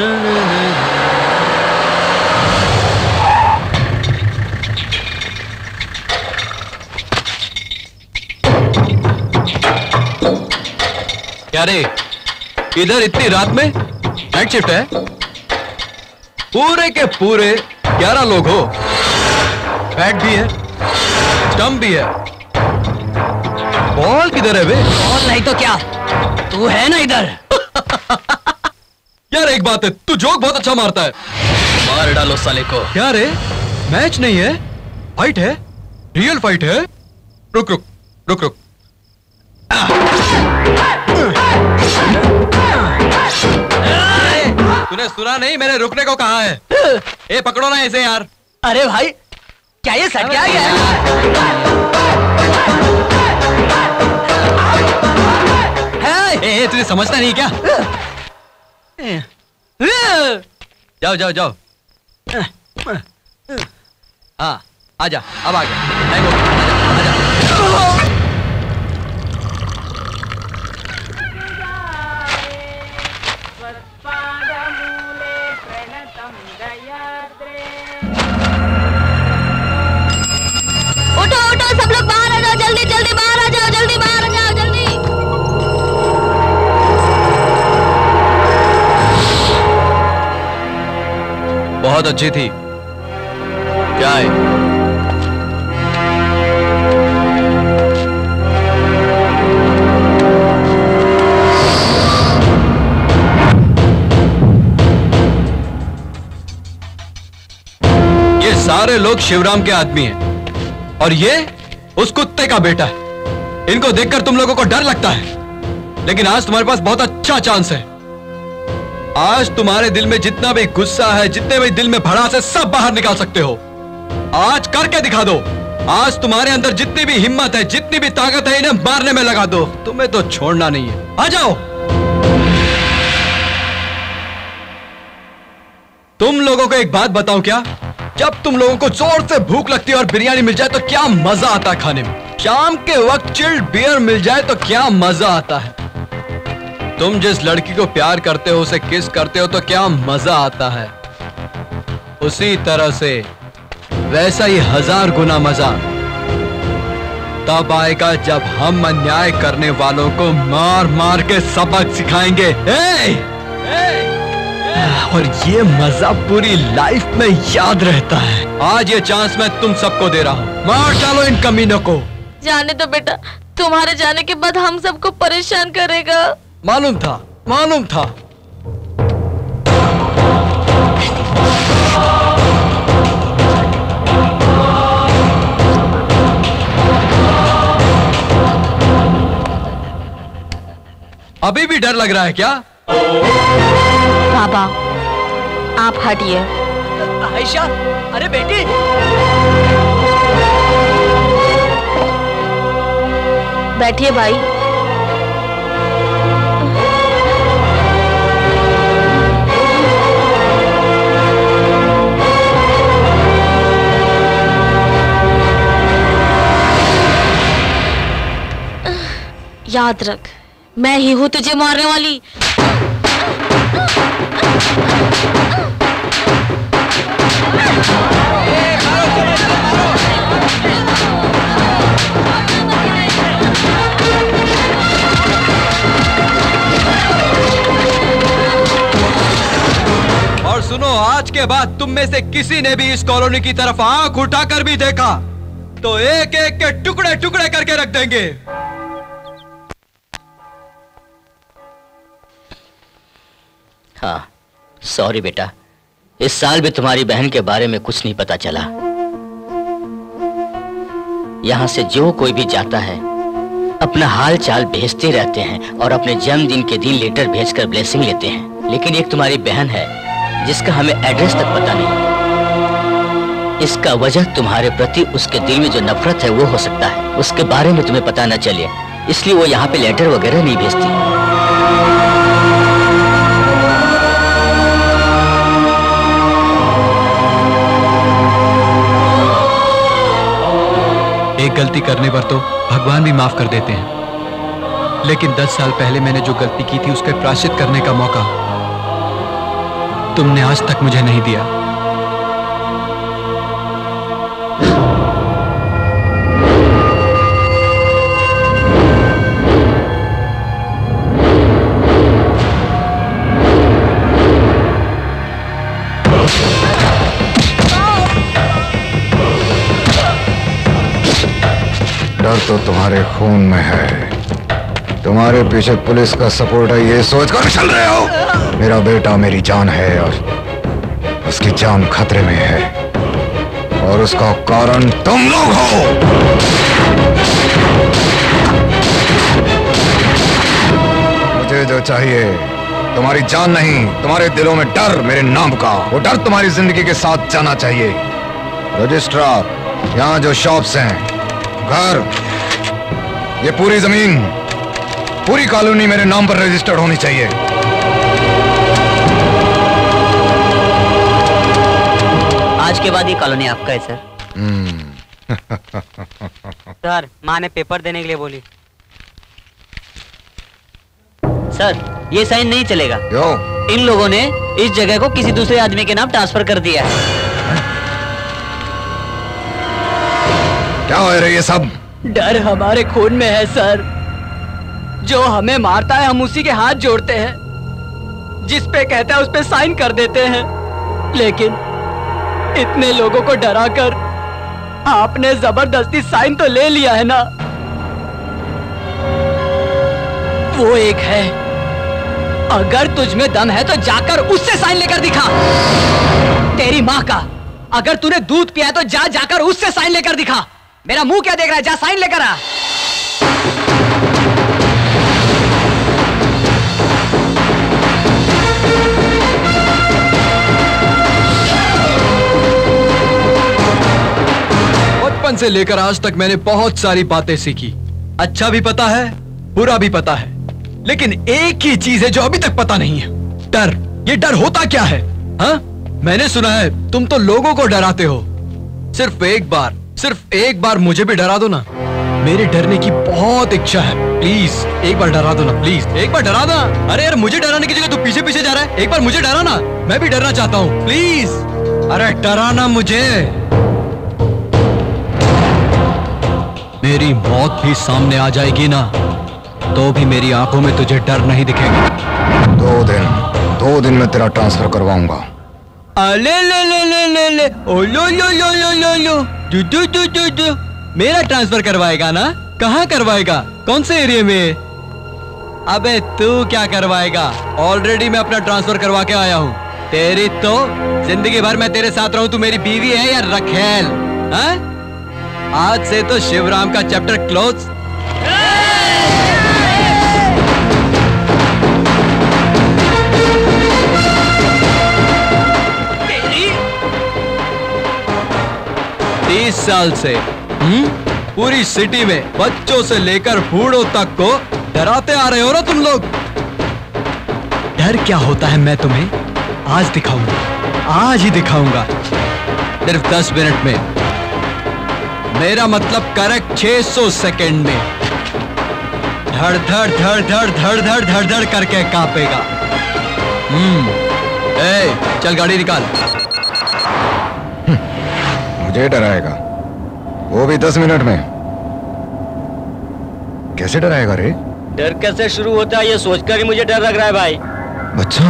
क्या रे, इधर इतनी रात में? नाइट शिफ्ट है? पूरे के पूरे 11 लोग हो। बैट भी है, स्टंप भी है। बॉल किधर है बे? बॉल नहीं तो क्या, तू है ना इधर। यार एक बात है, तू जोक बहुत अच्छा मारता है। मार डालो साले को। क्या रे, मैच नहीं है, फाइट है, रियल फाइट है। रुक रुक रुक रुक। तूने सुना नहीं, मैंने रुकने को कहा है। ए पकड़ो ना ऐसे यार। अरे भाई, क्या ये सट क्या है? तुझे समझता नहीं क्या? जाओ जाओ जाओ। हाँ आजा, अब आ गया। उठो उठो सब लोग बाहर आ जाओ, जल्दी जल्दी बाहर आ जाओ, जल्दी बाहर आ जाओ, जल्दी। बहुत अच्छी थी। क्या है? सारे लोग शिवराम के आदमी हैं और ये उस कुत्ते का बेटा है। इनको देखकर तुम लोगों को डर लगता है, लेकिन आज तुम्हारे पास बहुत अच्छा चांस है। आज तुम्हारे दिल में जितना भी गुस्सा है, जितने भी दिल में भड़ास है, सब बाहर निकाल सकते हो। आज करके दिखा दो। आज तुम्हारे अंदर जितनी भी हिम्मत है, जितनी भी ताकत है, इन्हें मारने में लगा दो। तुम्हें तो छोड़ना नहीं है। आ जाओ। तुम लोगों को एक बात बताऊं क्या? जब तुम लोगों को जोर से भूख लगती है और बिरयानी मिल जाए तो क्या मजा आता है खाने में। शाम के वक्त चिल्ड बियर मिल जाए तो क्या मजा आता है। तुम जिस लड़की को प्यार करते हो, उसे किस करते हो तो क्या मजा आता है। उसी तरह से वैसा ही 1000 गुना मजा तब आएगा जब हम अन्याय करने वालों को मार मार के सबक सिखाएंगे। और ये मजा पूरी लाइफ में याद रहता है। आज ये चांस मैं तुम सबको दे रहा हूँ। मार डालो इन कमीनों को। जाने दो बेटा, तुम्हारे जाने के बाद हम सबको परेशान करेगा। मालूम था, मालूम था। अभी भी डर लग रहा है क्या? बाबा आप हटिए। आयशा, अरे बेटी। बैठिए भाई। याद रख, मैं ही हूं तुझे मारने वाली। और सुनो, आज के बाद तुम में से किसी ने भी इस कॉलोनी की तरफ आंख उठाकर भी देखा तो एक एक के टुकड़े टुकड़े करके रख देंगे। हाँ, सॉरी बेटा, इस साल भी तुम्हारी बहन के बारे में कुछ नहीं पता चला। यहां से जो कोई भी जाता है अपना हाल चाल भेजते रहते हैं और अपने जन्मदिन के दिन लेटर भेजकर ब्लेसिंग लेते हैं, लेकिन एक तुम्हारी बहन है जिसका हमें एड्रेस तक पता नहीं। इसका वजह तुम्हारे प्रति उसके दिल में जो नफरत है वो हो सकता है। उसके बारे में तुम्हें पता न चले, इसलिए वो यहाँ पे लेटर वगैरह नहीं भेजती। एक गलती करने पर तो भगवान भी माफ कर देते हैं, लेकिन 10 साल पहले मैंने जो गलती की थी उसका प्रायश्चित करने का मौका तुमने आज तक मुझे नहीं दिया। डर तो तुम्हारे खून में है। तुम्हारे पीछे पुलिस का सपोर्ट है ये सोचकर चल रहे हो। मेरा बेटा मेरी जान है और उसकी जान खतरे में है और उसका कारण तुम लोग हो। मुझे जो चाहिए तुम्हारी जान नहीं, तुम्हारे दिलों में डर मेरे नाम का। वो डर तुम्हारी जिंदगी के साथ जाना चाहिए। रजिस्ट्रार, यहाँ जो शॉप्स हैं, घर, ये पूरी जमीन, पूरी कॉलोनी मेरे नाम पर रजिस्टर्ड होनी चाहिए। आज के बाद ये कॉलोनी आपका है सर। सर, माँ ने पेपर देने के लिए बोली। सर, ये साइन नहीं चलेगा। क्यों? इन लोगों ने इस जगह को किसी दूसरे आदमी के नाम ट्रांसफर कर दिया है। क्या हो रहा है ये सब? डर हमारे खून में है सर। जो हमें मारता है हम उसी के हाथ जोड़ते हैं, जिस पे कहता है उस पे साइन कर देते हैं, लेकिन इतने लोगों को डराकर आपने जबरदस्ती साइन तो ले लिया है ना। वो एक है, अगर तुझ में दम है तो जाकर उससे साइन लेकर दिखा। तेरी माँ का, अगर तूने दूध पिया है तो जाकर उससे साइन लेकर दिखा। मेरा मुंह क्या देख रहा है, जा साइन लेकर आ। बचपन से लेकर आज तक मैंने बहुत सारी बातें सीखी। अच्छा भी पता है, बुरा भी पता है, लेकिन एक ही चीज है जो अभी तक पता नहीं है, डर। ये डर होता क्या है? हाँ, मैंने सुना है तुम तो लोगों को डराते हो। सिर्फ एक बार मुझे भी डरा दो ना। मेरे डरने की बहुत इच्छा है। प्लीज एक बार डरा दो ना, प्लीज एक बार डरा दो। अरे यार, मुझे डराने की जगह तू पीछे पीछे जा रहा है। एक बार मुझे डरा ना, मैं भी डरना चाहता हूँ, प्लीज। अरे डराना मुझे। मेरी मौत भी सामने आ जाएगी ना, तो भी मेरी आंखों में तुझे डर नहीं दिखेगा। 2 दिन में तेरा ट्रांसफर करवाऊंगा। ले ले ले ले ले ले ओ लो लो लो लो लो लो दू। मेरा ट्रांसफर करवाएगा ना? कहाँ करवाएगा? कौन से एरिया में? अबे तू क्या करवाएगा? ऑलरेडी मैं अपना ट्रांसफर करवा के आया हूँ। तेरी तो जिंदगी भर मैं तेरे साथ रहूं, तू मेरी बीवी है या रखेल? हाँ? आज से तो शिवराम का चैप्टर क्लोज। तेरी 30 साल से पूरी सिटी में बच्चों से लेकर बूढ़ों तक को डराते आ रहे हो ना तुम लोग। डर क्या होता है मैं तुम्हें आज दिखाऊंगा, आज ही दिखाऊंगा। सिर्फ 10 मिनट में, मेरा मतलब करेक्ट 600 सेकंड में धड़ धड़ धड़ धड़ धड़ धड़ धड़ धड़ करके कांपेगा। चल गाड़ी निकाल। मुझे डराएगा, वो भी 10 मिनट में? कैसे डराएगा रे? डर कैसे शुरू होता है ये सोचकर ही मुझे डर लग रहा है भाई। अच्छा,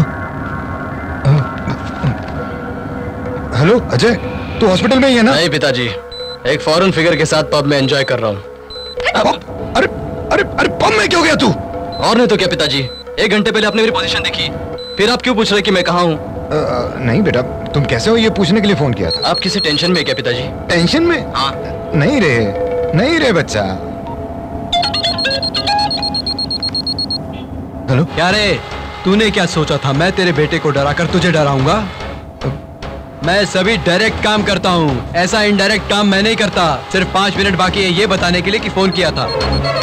हेलो अजय, तू हॉस्पिटल में ही है ना? नहीं पिताजी, एक फॉरेन फिगर के साथ पब में एंजॉय कर रहा हूँ। अरे अरे अरे पब में क्यों गया तू? और नहीं तो क्या पिताजी, 1 घंटे पहले आपने मेरी पोजीशन देखी, फिर आप क्यों पूछ रहे कि मैं कहाँ हूँ? नहीं बेटा, तुम कैसे हो ये पूछने के लिए फोन किया था। आप किसी टेंशन में क्या पिताजी? टेंशन में? हाँ। नहीं रे बच्चा। हेलो। क्या रे, तूने क्या सोचा था मैं तेरे बेटे को डराकर तुझे डराऊंगा? मैं सभी डायरेक्ट काम करता हूँ, ऐसा इनडायरेक्ट काम मैं नहीं करता। सिर्फ 5 मिनट बाकी है ये बताने के लिए कि फोन किया था।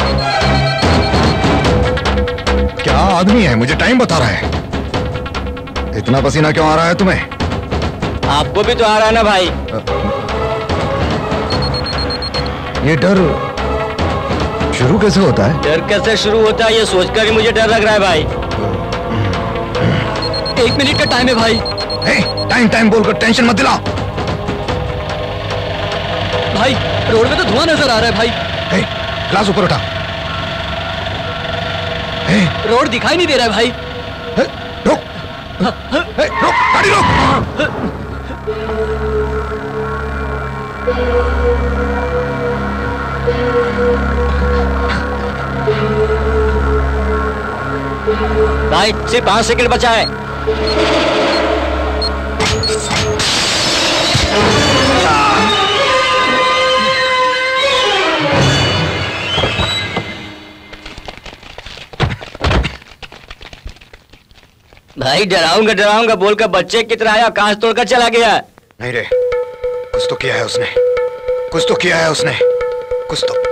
क्या आदमी है, मुझे टाइम बता रहा है। इतना पसीना क्यों आ रहा है तुम्हें? आपको भी तो आ रहा है ना भाई। ये डर शुरू कैसे होता है? डर कैसे शुरू होता है ये सोचकर ही मुझे डर लग रहा है भाई। 1 मिनट का टाइम है भाई। टाइम बोलकर टेंशन मत दिला। भाई रोड में तो धुआं नजर आ रहा है भाई। ग्लास ऊपर उठा। रोड दिखाई नहीं दे रहा है भाई। रुक गाड़ी रुक। भाई सिर्फ 5 सेकंड बचा है। भाई डराऊंगा बोलकर बच्चे की तरह आया, कांच तोड़कर चला गया। नहीं रे, कुछ तो किया है उसने, कुछ तो किया है उसने, कुछ तो।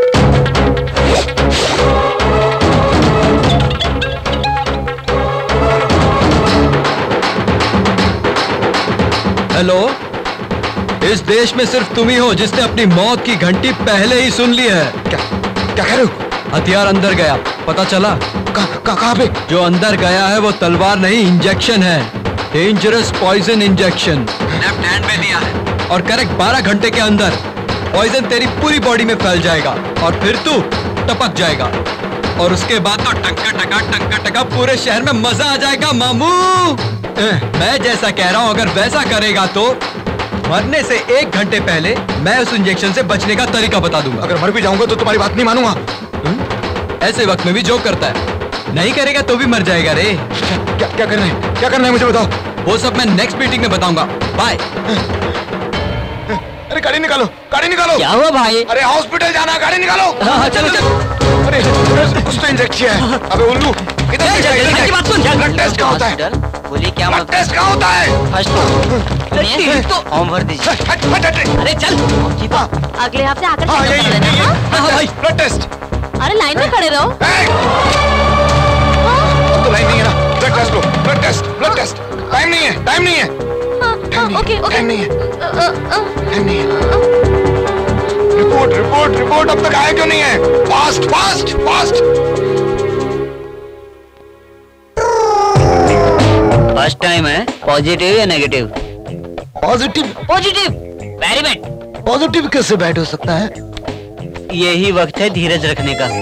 हेलो, इस देश में सिर्फ तुम ही हो जिसने अपनी मौत की घंटी पहले ही सुन ली है। क्या कह रहे हो? हथियार अंदर गया, पता चला? कहाँ पे? जो अंदर गया है वो तलवार नहीं, इंजेक्शन है। Dangerous poison injection left hand में दिया है, और करेक्ट 12 घंटे के अंदर पॉइजन तेरी पूरी बॉडी में फैल जाएगा और फिर तू टपक जाएगा, और उसके बाद तो टंका टका पूरे शहर में मजा आ जाएगा मामू। मैं जैसा कह रहा हूँ अगर वैसा करेगा तो मरने से 1 घंटे पहले मैं उस इंजेक्शन से बचने का तरीका बता दूंगा। अगर मर भी जाऊंगा तो तुम्हारी बात नहीं मानूंगा। ऐसे वक्त में भी जोक करता है, नहीं करेगा तो भी मर जाएगा रे। क्या करना है, क्या करना है मुझे बताओ। वो सब मैं नेक्स्ट मीटिंग में बताऊंगा। बाय। अरे गाड़ी निकालो, गाड़ी निकालो। क्या हुआ भाई? अरे हॉस्पिटल जाना है, गाड़ी निकालो। हाँ चलो चलो। अरे कुछ तो इंजेक्ट किया है। अबे उल्लू इधर बात सुन। ब्लड टेस्ट कहाँ होता है? बोलिए क्या ब्लड टेस्ट कहाँ होता है? फर्स्ट तो फॉर्म भर दीजिए। अरे चल अगले हफ्ते आकर हाँ चेकअप यही कर लेना, हाँ? भाई ब्लड टेस्ट। अरे लाइन में खड़े रहो। तो लाइन नहीं है ना, ब्लड टेस्ट लो, blood test, blood test. Time नहीं है, टाइम नहीं है, ओके ओके। टाइम नहीं है, टाइम नहीं है। रिपोर्ट रिपोर्ट रिपोर्ट अब तक आया क्यों नहीं है? Fast fast fast. First time है। पॉजिटिव या negative? Positive. Positive, very bad. Positive कैसे बैड हो सकता है? यही वक्त है धीरज रखने का।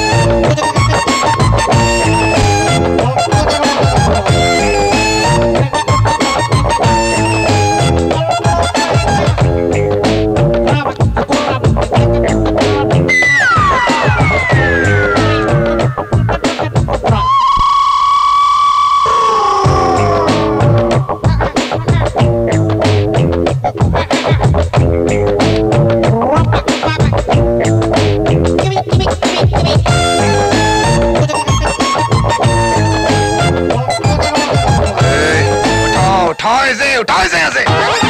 उठाओ इसे यहाँ से।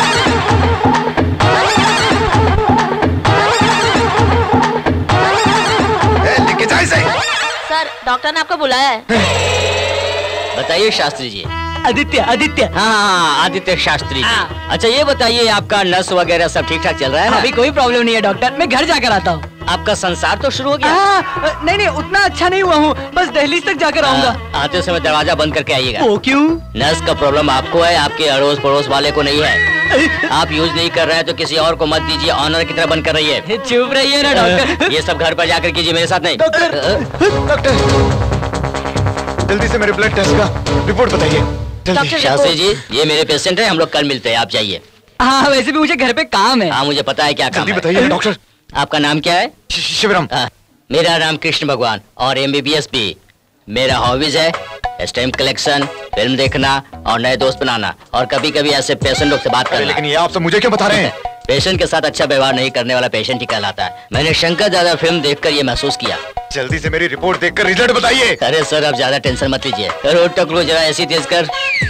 लेके जाओ इसे। सर डॉक्टर ने आपको बुलाया है। बताइए शास्त्री जी। आदित्य आदित्य। हाँ आदित्य शास्त्री जी। अच्छा ये बताइए आपका नस वगैरह सब ठीक ठाक चल रहा है ना? अभी कोई प्रॉब्लम नहीं है डॉक्टर, मैं घर जाकर आता हूँ। आपका संसार तो शुरू हो गया? नहीं नहीं उतना अच्छा नहीं हुआ हूँ, बस दहलीज तक जाकर आऊंगा। आते समय दरवाजा बंद करके आइएगा। वो क्यों? नस का प्रॉब्लम आपको है, आपके अड़ोस पड़ोस वाले को नहीं है। आप यूज नहीं कर रहे हैं तो किसी और को मत दीजिए, ऑनर की तरह बंद कर रही है। चुप रहिए ना डॉक्टर। ये सब घर पर जाकर कीजिए, मेरे साथ नहीं। डॉक्टर जल्दी से मेरे ब्लड टेस्ट का रिपोर्ट बताइए। शास्त्री जी ये मेरे पेशेंट है, हम लोग कल मिलते हैं, आप जाइए। हाँ वैसे भी मुझे घर पे काम है। हाँ मुझे पता है क्या काम है। बताइए डॉक्टर। आपका नाम क्या है? शिवराम। मेरा नाम कृष्ण भगवान और MBBS भी। मेरा हॉबीज है स्टैम्प कलेक्शन, फिल्म देखना और नए दोस्त बनाना और कभी कभी ऐसे पेशेंट लोग से बात करना। लेकिन ये आप सब मुझे क्यों बता रहे हैं? पेशेंट के साथ अच्छा व्यवहार नहीं करने वाला पेशेंट ही कहलाता है। मैंने शंकर दादा फिल्म देखकर ये महसूस किया। जल्दी से मेरी रिपोर्ट देखकर रिजल्ट बताइए। अरे सर अब ज्यादा टेंशन मत लीजिए। रोड टकलो जरा ऐसी तेज कर।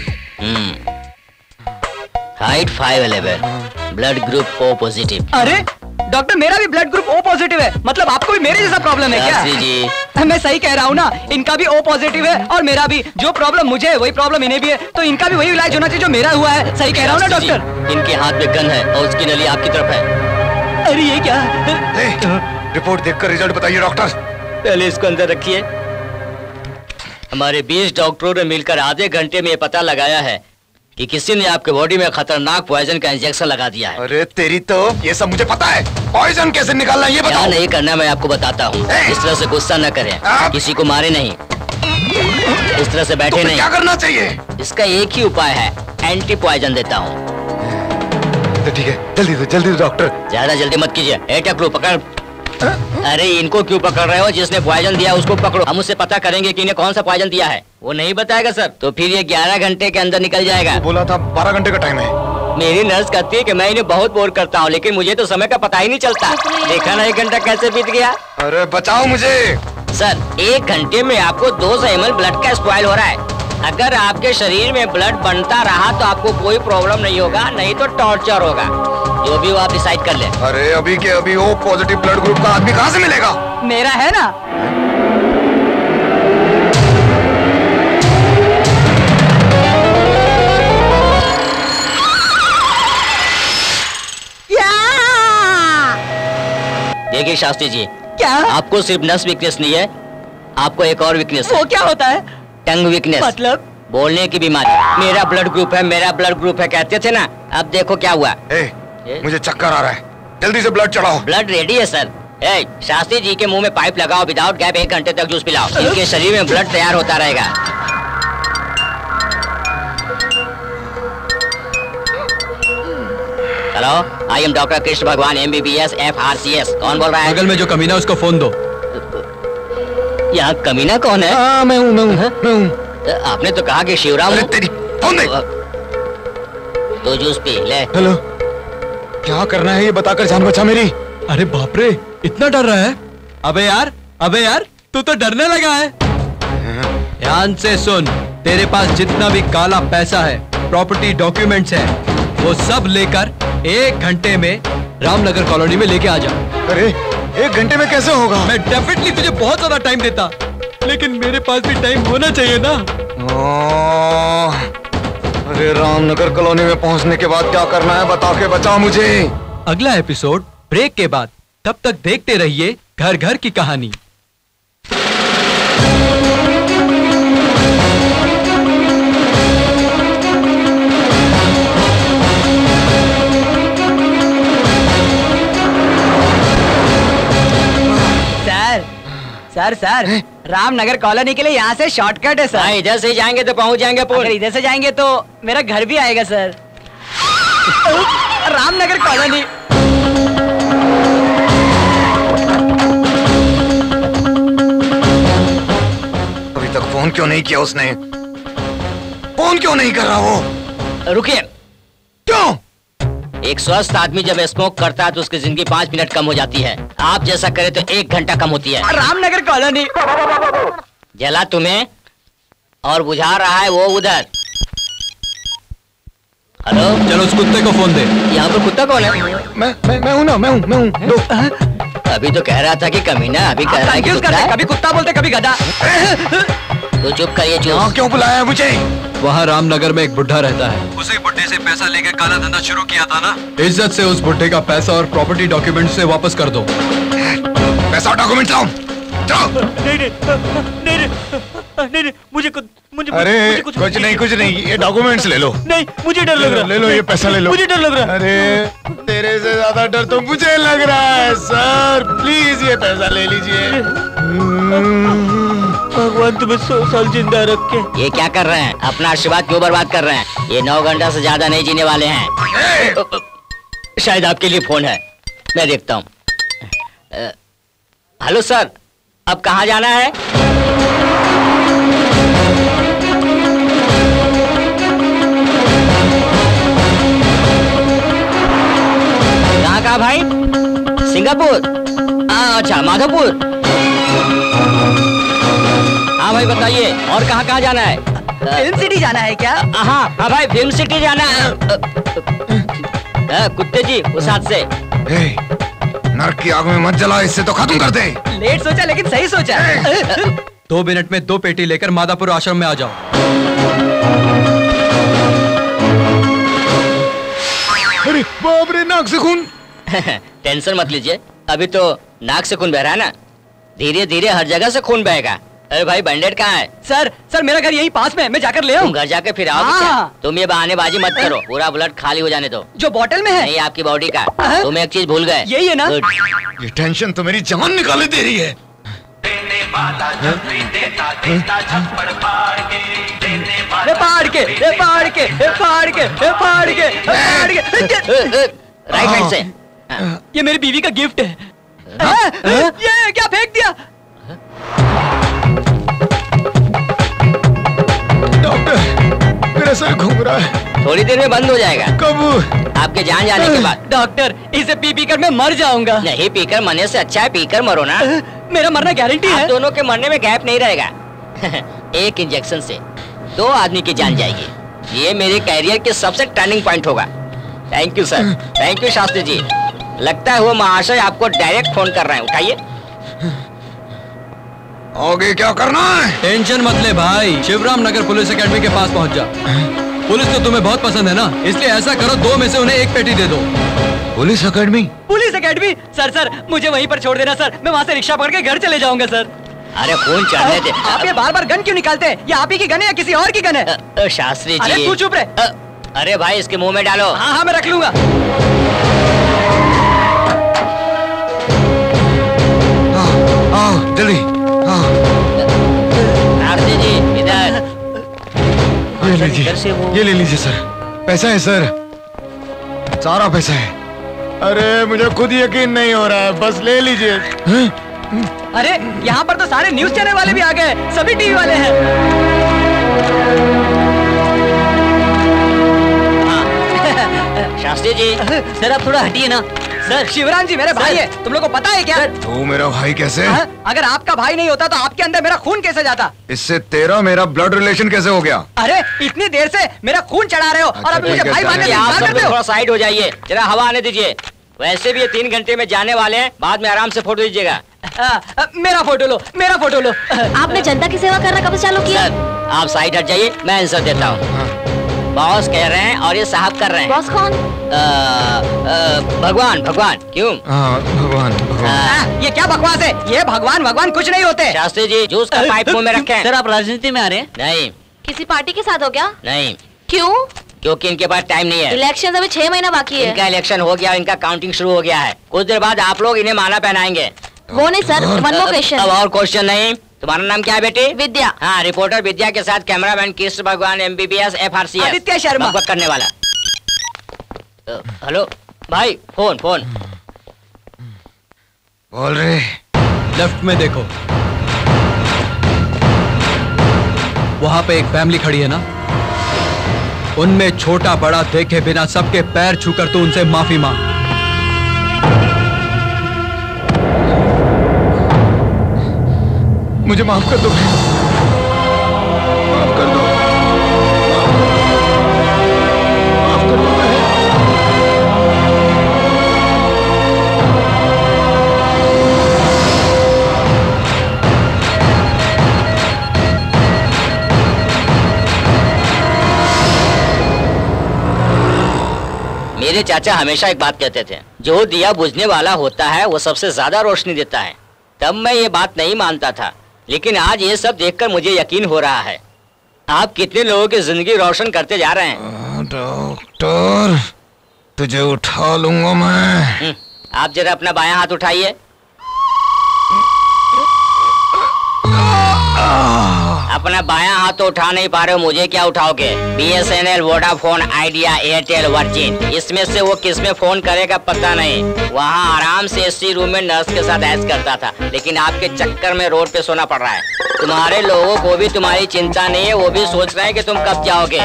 Height 5'11", blood group O positive. अरे डॉक्टर मेरा भी ब्लड ग्रुप O पॉजिटिव है, मतलब आपको भी मेरे जैसा प्रॉब्लम है क्या? जी मैं सही कह रहा हूँ ना, इनका भी O पॉजिटिव है और मेरा भी। जो प्रॉब्लम मुझे है वही प्रॉब्लम इन्हें भी है, तो इनका भी वही इलाज होना चाहिए जो मेरा हुआ है। सही कह रहा हूँ ना डॉक्टर? इनके हाथ में गन है और उसकी नली आपकी तरफ है। अरे ये क्या? रिपोर्ट देखकर रिजल्ट बताइए डॉक्टर। पहले इसको अंदर रखिए। हमारे 20 डॉक्टरों ने मिलकर आधे घंटे में ये पता लगाया है कि किसी ने आपके बॉडी में खतरनाक पॉइजन का इंजेक्शन लगा दिया है। अरे तेरी तो ये सब मुझे पता है। पॉइजन कैसे निकालना है ये बताओ। क्या नहीं करना मैं आपको बताता हूँ। इस तरह से गुस्सा न करें, किसी को मारे नहीं, इस तरह से बैठे नहीं। क्या करना चाहिए? इसका एक ही उपाय है, एंटी पॉइजन देता हूँ। तो ठीक है, जल्दी डॉक्टर। ज्यादा जल्दी मत कीजिए। ए टकलू पकड़। अरे इनको क्यों पकड़ रहे हो? जिसने पॉइजन दिया उसको पकड़ो। हम उससे पता करेंगे कि इन्हें कौन सा पॉइजन दिया है। वो नहीं बताएगा सर, तो फिर ये 11 घंटे के अंदर निकल जाएगा। बोला था 12 घंटे का टाइम है। मेरी नर्स कहती है कि मैं इन्हें बहुत बोर करता हूँ, लेकिन मुझे तो समय का पता ही नहीं चलता। देखा ना 1 घंटा कैसे बीत गया। अरे बचाओ मुझे। सर 1 घंटे में आपको 200 ml ब्लड का स्पॉइल हो रहा है। अगर आपके शरीर में ब्लड बनता रहा तो आपको कोई प्रॉब्लम नहीं होगा, नहीं तो टॉर्चर होगा। जो भी वो आप डिसाइड कर ले। अरे अभी के अभी O पॉजिटिव ब्लड ग्रुप का आदमी कहाँ से मिलेगा? मेरा है ना। देखिए शास्त्री जी, क्या आपको सिर्फ नस वीकनेस नहीं है, आपको एक और वीकनेस है। वो क्या होता है? टंग वीकनेस, मतलब बोलने की बीमारी। मेरा ब्लड ग्रुप है, मेरा ब्लड ग्रुप है कहते थे ना, अब देखो क्या हुआ। मुझे चक्कर आ रहा है, जल्दी से ब्लड चढ़ाओ। ब्लड रेडी है सर। शास्त्री जी के मुंह में पाइप लगाओ, विदाउट गैप 1 घंटे तक जूस पिलाओ। इनके शरीर में ब्लड तैयार होता रहेगा। Hello, I am doctor Krishna Bhagwan MBBS FRCS। कौन बोल रहा है? बगल में जो कमीना उसको फोन दो। यहाँ कमीना कौन है? मैं हूँ। आपने तो कहा कि शिवराम। अरे तेरी फोन दे। तो जूस पी ले। हेलो, क्या करना है ये बताकर जान बचा मेरी। अरे बाप रे, इतना डर रहा है? अबे यार तू तो डरने लगा है। ध्यान से सुन, तेरे पास जितना भी काला पैसा है, प्रॉपर्टी डॉक्यूमेंट्स है, वो सब लेकर 1 घंटे में रामनगर कॉलोनी में लेके आ जा। अरे 1 घंटे में कैसे होगा? मैं डेफिनेटली तुझे बहुत ज्यादा टाइम देता, लेकिन मेरे पास भी टाइम होना चाहिए ना। अरे रामनगर कॉलोनी में पहुंचने के बाद क्या करना है बता के बचा मुझे। अगला एपिसोड ब्रेक के बाद। तब तक देखते रहिए घर घर की कहानी। सर रामनगर कॉलोनी के लिए यहाँ से शॉर्टकट है सर। इधर से जाएंगे तो पहुँच जाएंगे। अगर इधर से जाएंगे तो मेरा घर भी आएगा सर। रामनगर कॉलोनी। अभी तक फोन क्यों नहीं किया उसने? फोन क्यों नहीं कर रहा वो? रुकिए। क्यों? एक स्वस्थ आदमी जब स्मोक करता है तो उसकी जिंदगी 5 मिनट कम हो जाती है। आप जैसा करे तो 1 घंटा कम होती है। रामनगर कॉलोनी। जला तुम्हें और बुझा रहा है वो उधर। हेलो, चलो उस कुत्ते को फोन दे। यहाँ पर कुत्ता कौन है? मैं हूँ ना, मैं हूँ। अभी तो कह रहा था कि कमीना, अभी कह रहा है कि कुत्ता है। कभी कुत्ता बोलते कभी गधा। तो चुप करिए। क्यों बुलाया मुझे? वहाँ रामनगर में एक बुढ़ा रहता है। उसी बुढ़े से पैसा लेकर काला धंधा शुरू किया था ना। इज्जत से उस बुढ़े का पैसा और प्रॉपर्टी डॉक्यूमेंट से वापस कर दो। पैसा और डॉक्यूमेंट लाओ। नहीं, मुझे अरे कुछ नहीं, ये डॉक्यूमेंट्स ले लो। नहीं, मुझे डर लग रहा है। ले लो ये पैसा ले लो। मुझे डर लग रहा है। अरे तेरे से ज्यादा डर तो मुझे लग रहा है सर। प्लीज ये पैसा ले लीजिए। भगवान तुम्हें 100 साल जिंदा रखे। ये क्या कर रहे हैं? अपना आशीर्वाद क्यों बर्बाद कर रहे हैं? ये 9 घंटा से ज्यादा नहीं जीने वाले हैं। शायद आपके लिए फोन है, मैं देखता हूँ। हेलो सर, अब कहाँ जाना है? कहाँ भाई? सिंगापुर? अच्छा, माधोपुर। हाँ भाई बताइए, और कहाँ जाना है? फिल्म सिटी जाना है क्या? हाँ भाई, फिल्म सिटी जाना है। कुत्ते जी, उस हाथ से। नरक की आग में मत जला, इससे तो खत्म कर दे। लेट सोचा लेकिन सही सोचा। 2 मिनट में 2 पेटी लेकर मादापुर आश्रम में आ जाओ। अरे बाप रे, नाक से खून। टेंशन मत लीजिए, अभी तो नाक से खून बह रहा है ना, धीरे धीरे हर जगह से खून बहेगा। अरे भाई, बैंडेड कहाँ है? सर मेरा घर यही पास में है, मैं जाकर ले आऊं। तुम घर जाके फिर आओ। तुम ये बहानेबाजी मत करो, पूरा ब्लड खाली हो जाने दो। जो बोतल में है? नहीं, आपकी बॉडी का। तुम एक चीज भूल गए। यही है ना? ये टेंशन तो मेरी जान निकाले दे रही है। राइट हैंड से। ये मेरी बीवी का गिफ्ट है। ये क्या फेंक दिया? डॉक्टर, मेरा सर घूम रहा है। थोड़ी देर में बंद हो जाएगा। कब? आपके जान जाने के बाद। डॉक्टर, इसे पी कर मैं मर जाऊंगा। नहीं, पीकर मरने से अच्छा है पीकर मरो ना। मेरा मरना गारंटी है। दोनों के मरने में गैप नहीं रहेगा। एक इंजेक्शन से 2 आदमी की जान जाएगी। ये मेरे कैरियर के सबसे टर्निंग पॉइंट होगा। Thank you sir. Thank you Shastri ji. लगता है वो महाशय आपको डायरेक्ट फोन कर रहे हैं, उठाइए। आगे क्या करना है? टेंशन मत ले भाई, शिवराम नगर पुलिस एकेडमी के पास पहुंच जा। पुलिस तो तुम्हें बहुत पसंद है ना, इसलिए ऐसा करो 2 में से उन्हें 1 पेटी दे दो। Police academy? Police academy? Sir मुझे वहीं पर छोड़ देना सर, मैं वहाँ से रिक्शा पकड़ के घर चले जाऊंगा सर। अरे फोन चढ़ने दे। आप ये बार बार गन क्यों निकालते हैं? ये आप ही की गन है या किसी और की गन है? शास्त्री जी। अरे तू चुप रहे। अरे भाई, इसके मुंह में डालो। हाँ, मैं रख लूंगा। आओ जल्दी। शास्त्री जी इधर। ये लीजिए, ये ले लीजिए सर, पैसा है सर। सारा पैसा है। अरे मुझे खुद यकीन नहीं हो रहा है, बस ले लीजिए। अरे यहाँ पर तो सारे न्यूज चैनल वाले भी आ गए, सभी टीवी वाले हैं। शास्त्री जी, सर आप थोड़ा हटिए ना। सर शिवराम जी मेरे भाई है, तुम लोग को पता है क्या? तू मेरा भाई कैसे? अगर आपका भाई नहीं होता तो आपके अंदर मेरा खून कैसे जाता? इससे तेरा मेरा ब्लड रिलेशन कैसे हो गया? अरे इतनी देर से मेरा खून चढ़ा रहे हो और अभी मुझे भाई मानने आप इनकार सब करते हो। थोड़ा साइड हो जाइए, जरा हवा आने दीजिए। वैसे भी ये 3 घंटे में जाने वाले हैं, बाद में आराम से फोटो दीजिएगा। मेरा फोटो लो, मेरा फोटो लो। आपने जनता की सेवा करना कब से चालू किया? सर आप साइड हट जाइए, मैं आंसर देता हूँ। बॉस कह रहे हैं और ये साहब कर रहे हैं। बॉस कौन? भगवान भगवान क्यों? भगवान भगवान। ये क्या बकवास है? ये भगवान भगवान कुछ नहीं होते। शास्त्री जी जूस का पाइप मुंह में रखें। सर आप राजनीति में आ रहे हैं? नहीं किसी पार्टी के साथ हो क्या? नहीं, क्यों? क्योंकि इनके पास टाइम नहीं है। इलेक्शन अभी 6 महीना बाकी है। इनका इलेक्शन हो गया, इनका काउंटिंग शुरू हो गया है। कुछ देर बाद आप लोग इन्हें माला पहनाएंगे। वो नहीं सर, वन मोर क्वेश्चन। अब और क्वेश्चन नहीं। तुम्हारा नाम क्या है बेटी? विद्या। हाँ, रिपोर्टर विद्या के साथ cameraman Krishna Bhagwan MBBS FRCS Aditya Sharma. बकबक करने वाला। हेलो भाई, फोन फोन बोल रहे। लेफ्ट में देखो, वहां पे एक फैमिली खड़ी है ना, उनमें छोटा बड़ा देखे बिना सबके पैर छूकर तो उनसे माफी मांग। मुझे माफ कर दो, माफ कर दो, माफ कर दो। मेरे चाचा हमेशा एक बात कहते थे, जो दिया बुझने वाला होता है वो सबसे ज्यादा रोशनी देता है। तब मैं ये बात नहीं मानता था, लेकिन आज ये सब देखकर मुझे यकीन हो रहा है। आप कितने लोगों की जिंदगी रोशन करते जा रहे हैं। डॉक्टर तुझे उठा लूंगा मैं। आप जरा अपना बायां हाथ उठाइए। अपना बायां हाथ तो उठा नहीं पा रहे हो, मुझे क्या उठाओगे? BSNL, Vodafone, Idea, Airtel, Virgin, इसमें से वो किस में फोन करेगा पता नहीं। वहाँ आराम से AC रूम में नर्स के साथ ऐश करता था, लेकिन आपके चक्कर में रोड पे सोना पड़ रहा है। तुम्हारे लोगों को भी तुम्हारी चिंता नहीं है, वो भी सोच रहे हैं कि तुम कब जाओगे।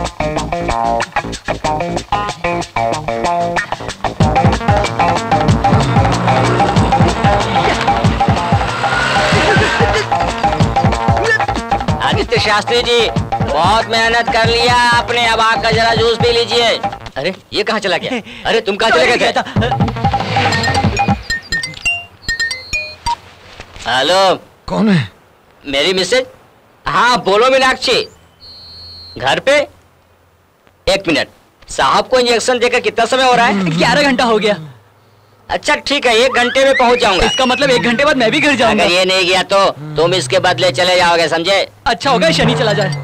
आदित्य शास्त्री जी, बहुत मेहनत कर लिया आपने, अब आपका जरा जूस पी लीजिए। अरे ये कहाँ चला गया? अरे तुम कहाँ चले गए थे? हेलो, कौन है? मेरी मिसेज। हाँ बोलो मीनाक्षी। घर पे? 1 मिनट। साहब को इंजेक्शन देकर कितना समय हो रहा है? 11 घंटा हो गया। अच्छा ठीक है, 1 घंटे में पहुंच जाऊंगा। इसका मतलब 1 घंटे बाद मैं भी घर जाऊंगा। अगर ये नहीं गया तो तुम इसके बदले चले जाओगे, समझे? अच्छा होगा शनि चला जाए।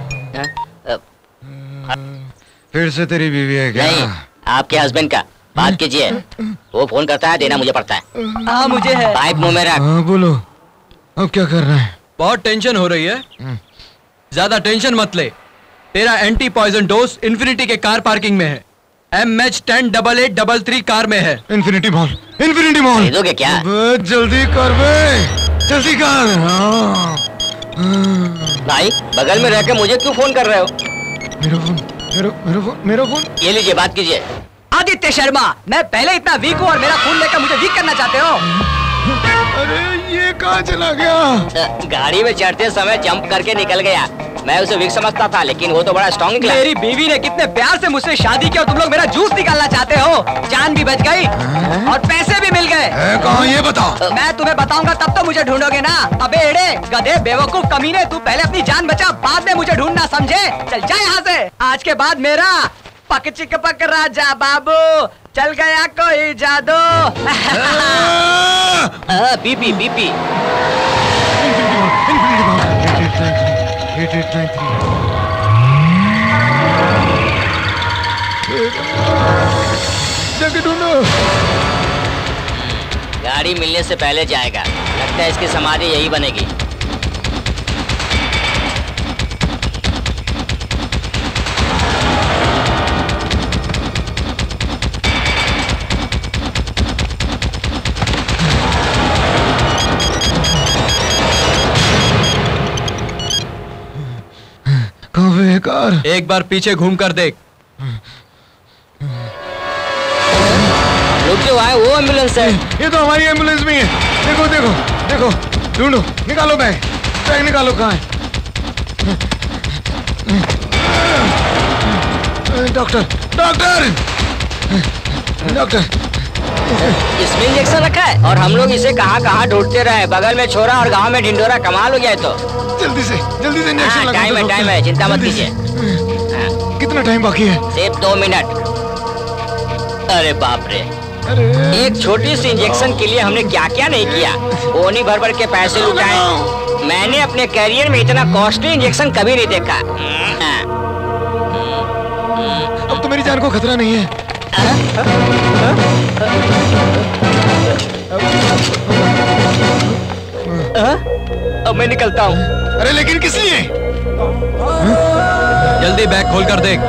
फिर से तेरी बीवी है क्या? नहीं, आपके हस्बैंड का। बात कीजिए। वो फोन करता है, देना मुझे पड़ता है। हाँ मुझे है। पाइप मुंह में रख। हाँ बोलो, अब क्या कर रहे हैं? बहुत टेंशन हो रही है, ज्यादा टेंशन मत ले। तेरा एंटी पॉइजन डोज इन्फिनिटी के कार पार्किंग में है। MH108833 कार में है। Infinity mall, Infinity mall. खरीदोगे क्या? जल्दी कर बे, जल्दी कर। भाई बगल में रह के मुझे क्यों फोन कर रहे हो? मेरा फोन, मेरा फोन। ये लीजिए, बात कीजिए। आदित्य शर्मा, मैं पहले इतना वीक हूँ और मेरा खून लेकर मुझे वीक करना चाहते हो? अरे ये कहाँ चला गया? गाड़ी में चढ़ते समय जंप करके निकल गया। मैं उसे वीक समझता था, लेकिन वो तो बड़ा स्ट्रॉन्ग निकला। मेरी बीवी ने कितने प्यार से मुझसे शादी की और तुम लोग मेरा जूस निकालना चाहते हो। जान भी बच गई और पैसे भी मिल गए। कहाँ ये बताओ? मैं तुम्हें बताऊंगा तब तो मुझे ढूंढोगे ना। अबे एड़े गधे बेवकूफ कमीने, तू पहले अपनी जान बचा, बाद में मुझे ढूंढना, समझे? चल जा यहाँ से। आज के बाद मेरा पक चिक पक राजा बाबू, चल गया कोई जादू। BP BP. जाके ढूंढो। गाड़ी मिलने से पहले जाएगा, लगता है इसकी समाधि यही बनेगी। बेकार। एक बार पीछे घूम कर देख। रुक जाओ, वो एम्बुलेंस है। ये तो हमारी एम्बुलेंस भी है। देखो देखो देखो, ढूंढो, निकालो बैग, बैग निकालो। कहाँ है डॉक्टर? डॉक्टर डॉक्टर, इसमें इंजेक्शन रखा है और हम लोग इसे कहाँ ढूंढते रहे। बगल में छोरा और गांव में ढिंडोरा, कमाल हो गया है। तो जल्दी से इंजेक्शन लगा। टाइम है, चिंता मत कीजिए। कितना टाइम बाकी है? सिर्फ 2 मिनट। अरे बाप रे, एक छोटी सी इंजेक्शन के लिए हमने क्या क्या नहीं किया। ओनी भर भर के पैसे लुटाए। मैंने अपने करियर में इतना कॉस्टली इंजेक्शन कभी नहीं देखा। अब तो मेरी जान को खतरा नहीं है। अब मैं निकलता हूँ। अरे लेकिन किस लिए? जल्दी बैग खोल कर देख।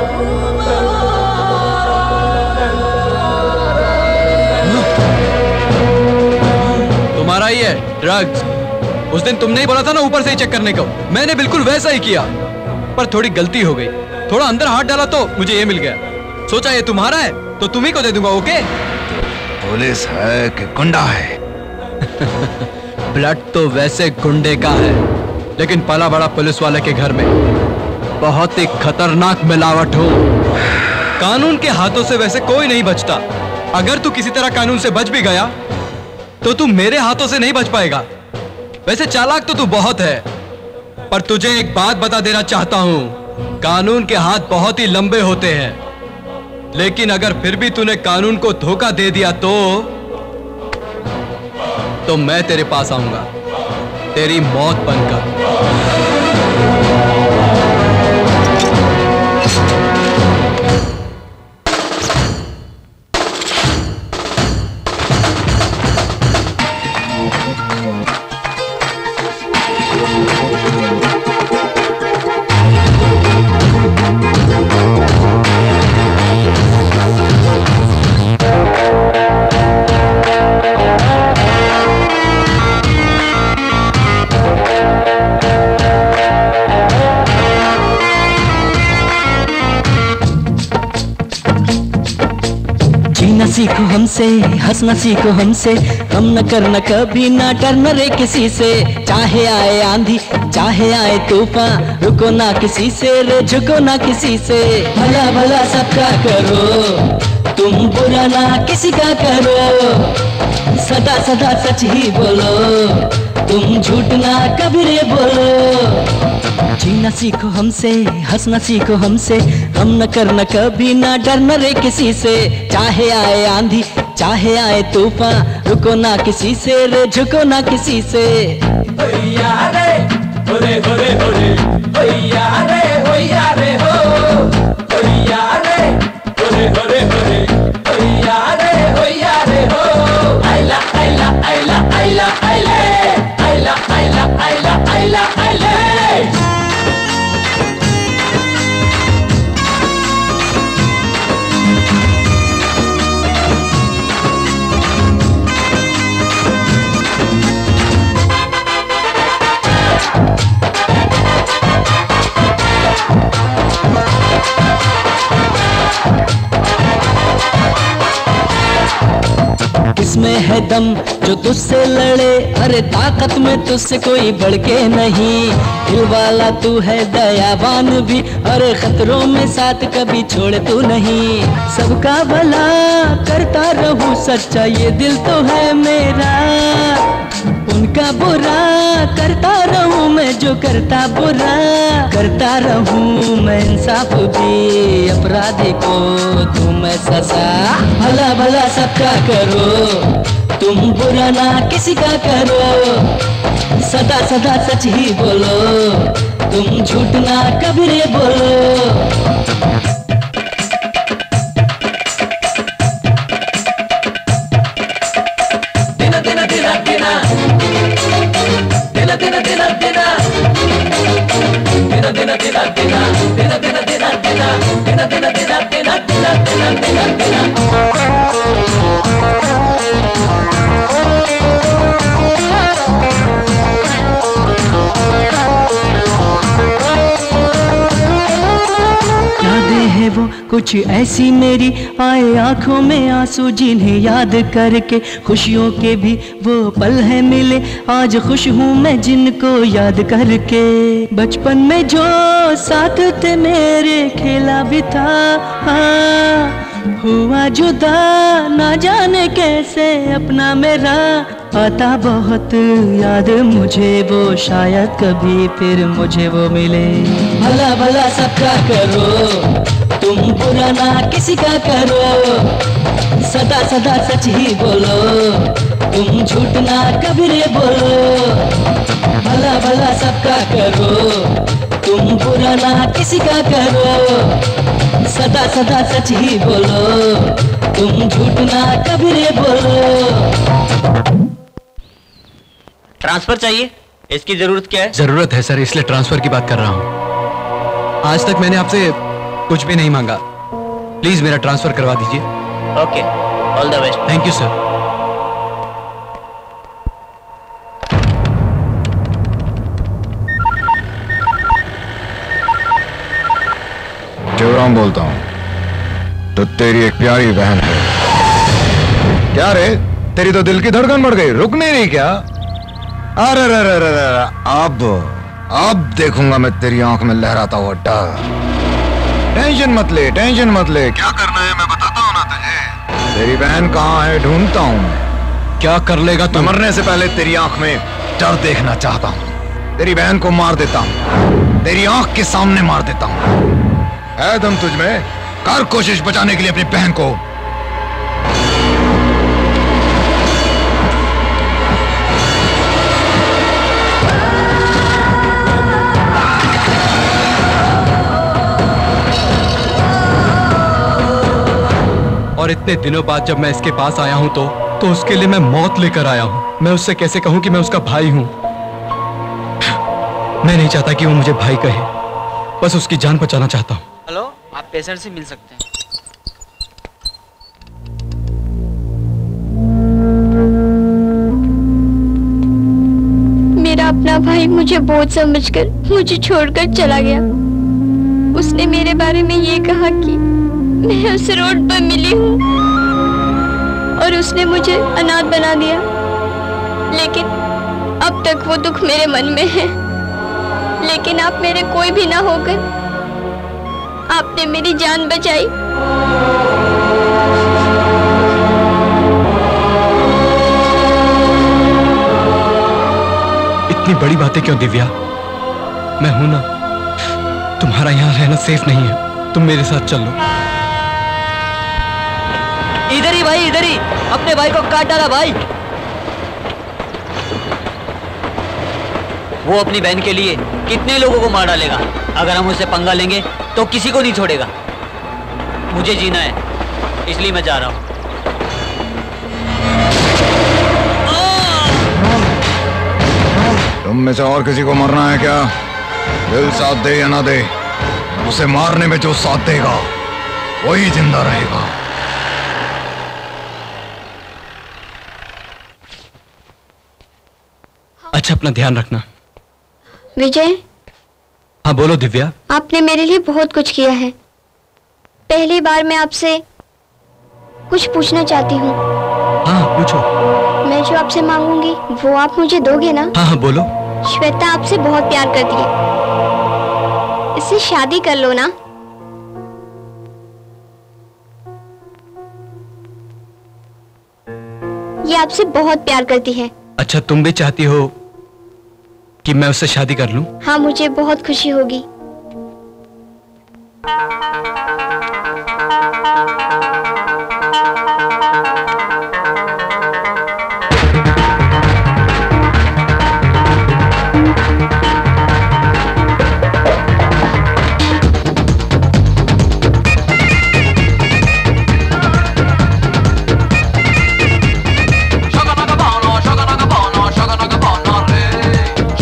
तुम्हारा ही है ड्रग्स। उस दिन तुमने ही बोला था ना ऊपर से ही चेक करने को। मैंने बिल्कुल वैसा ही किया, पर थोड़ी गलती हो गई। थोड़ा अंदर हाथ डाला तो मुझे ये मिल गया। सोचा ये तुम्हारा है तो तुम्ही को दे दूंगा। ओके? पुलिस है कि गुंडा है? ब्लड तो वैसे गुंडे का है, लेकिन पला बड़ा पुलिस वाले के घर में बहुत ही खतरनाक मिलावट हो। कानून के हाथों से वैसे कोई नहीं बचता। अगर तू किसी तरह कानून से बच भी गया तो तू मेरे हाथों से नहीं बच पाएगा। वैसे चालाक तो तू बहुत है, पर तुझे एक बात बता देना चाहता हूं। कानून के हाथ बहुत ही लंबे होते हैं, लेकिन अगर फिर भी तूने कानून को धोखा दे दिया तो मैं तेरे पास आऊंगा, तेरी मौत बनकर। जीना सीखो हमसे, हंसना सीखो हमसे, हम न करना कभी ना डरना रे किसी से। चाहे आए आंधी चाहे आए तूफान, रुको ना किसी से रे, झुको ना किसी से। भला भला सबका करो, तुम बुरा ना किसी का करो। सदा सदा सच ही बोलो, तुम झूठ ना कभी रे बोलो। जीना सीखो हमसे, हंसना सीखो हमसे, हम न करना कभी ना डरना रे किसी से। चाहे आए आंधी चाहे आए तूफान, रुको ना किसी से रे, झुको ना किसी से। होइया रे होरे होरे होरे, होइया रे हो, होइया रे होरे होरे होरे, होइया रे हो। आइला आइला आइला आइला आइले, आइला आइला आइला आइला आइले। किसमें है दम जो तुझसे लड़े, अरे ताकत में तुझसे कोई बढ़ के नहीं। दिल वाला तू है दयावान भी, अरे खतरों में साथ कभी छोड़े तू नहीं। सबका भला करता रहूं सच्चा ये दिल तो है मेरा, उनका बुरा करता रहूं मैं जो करता बुरा। करता रहूं मैं इंसाफ भी, अपराधी को तू मैं सजा। भला भला सबका करो, तुम बुरा ना किसी का करो। सदा सदा सच ही बोलो, तुम झूठ ना कभी रे बोलो। वो कुछ ऐसी मेरी आए आंखों में आंसू जिन्हें याद करके खुशियों के भी वो पल है मिले। आज खुश हूँ मैं जिनको याद करके। बचपन में जो साथ थे मेरे खेला भी था, हाँ हुआ जुदा ना जाने कैसे अपना मेरा। आता बहुत याद मुझे वो, शायद कभी फिर मुझे वो मिले। भला भला सबका करो, तुम बुरा ना किसी का करो। सदा सदा सच ही बोलो, तुम झूठ ना कभी रे बोलो। भला भला सबका करो, तुम बुरा ना किसी का करो। सदा सदा सच ही बोलो, तुम झूठ ना कभी रे बोलो। ट्रांसफर चाहिए? इसकी जरूरत क्या है? जरूरत है सर, इसलिए ट्रांसफर की बात कर रहा हूँ। आज तक मैंने आपसे कुछ भी नहीं मांगा, प्लीज मेरा ट्रांसफर करवा दीजिए। Okay, all the best. Thank you sir. Shivram बोलता हूँ। तो तेरी एक प्यारी बहन है। क्या रे, तेरी तो दिल की धड़कन बढ़ गई, रुक नहीं रही क्या? अरे अब देखूंगा मैं तेरी आंख में लहराता हुआ डर। टेंशन मत ले, टेंशन मत ले। क्या करना है मैं बताता हूँ ना तुझे। तेरी बहन कहाँ है ढूंढता हूँ मैं। क्या कर लेगा तू? मरने से पहले तेरी आंख में डर देखना चाहता हूँ। तेरी बहन को मार देता हूँ, तेरी आंख के सामने मार देता हूँ। है दम तुझ में, कर कोशिश बचाने के लिए अपनी बहन को। और इतने दिनों बाद जब मैं इसके पास आया हूं तो उसके लिए मैं मौत लेकर आया हूं। मैं उससे कैसे कहूं कि मैं उसका भाई हूं? मैं नहीं चाहता कि वो मुझे भाई कहे, बस उसकी जान बचाना चाहता हूं। हेलो, आप पेशेंट से मिल सकते हैं। मेरा अपना भाई मुझे बोझ समझकर मुझे छोड़कर चला गया। उसने मेरे बारे में ये कहा कि मैं उस रोड पर मिली हूँ और उसने मुझे अनाथ बना दिया। लेकिन अब तक वो दुख मेरे मन में है। लेकिन आप मेरे कोई भी ना होकर आपने मेरी जान बचाई। इतनी बड़ी बातें क्यों दिव्या? मैं हूं ना, तुम्हारा यहाँ रहना सेफ नहीं है, तुम मेरे साथ चल लो। इधर ही भाई, इधर ही। अपने भाई को काट डाला भाई। वो अपनी बहन के लिए कितने लोगों को मार डालेगा। अगर हम उससे पंगा लेंगे तो किसी को नहीं छोड़ेगा। मुझे जीना है, इसलिए मैं जा रहा हूं। तुम में से और किसी को मरना है क्या? दिल साथ दे या ना दे, उसे मारने में जो साथ देगा वही जिंदा रहेगा। अच्छा, अपना ध्यान रखना। विजय। हाँ बोलो दिव्या। आपने मेरे लिए बहुत कुछ किया है। पहली बार मैं आपसे कुछ पूछना चाहती हूँ। हाँ पूछो। मैं जो आपसे मांगूंगी वो आप मुझे दोगे ना? हाँ हाँ बोलो। श्वेता आपसे बहुत प्यार करती है, इससे शादी कर लो ना। ये आपसे बहुत प्यार करती है। अच्छा, तुम भी चाहती हो कि मैं उससे शादी कर लूं? हाँ, मुझे बहुत खुशी होगी।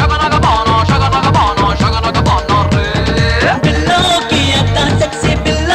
बिल्लो की अदा सेक्सी बिल्लो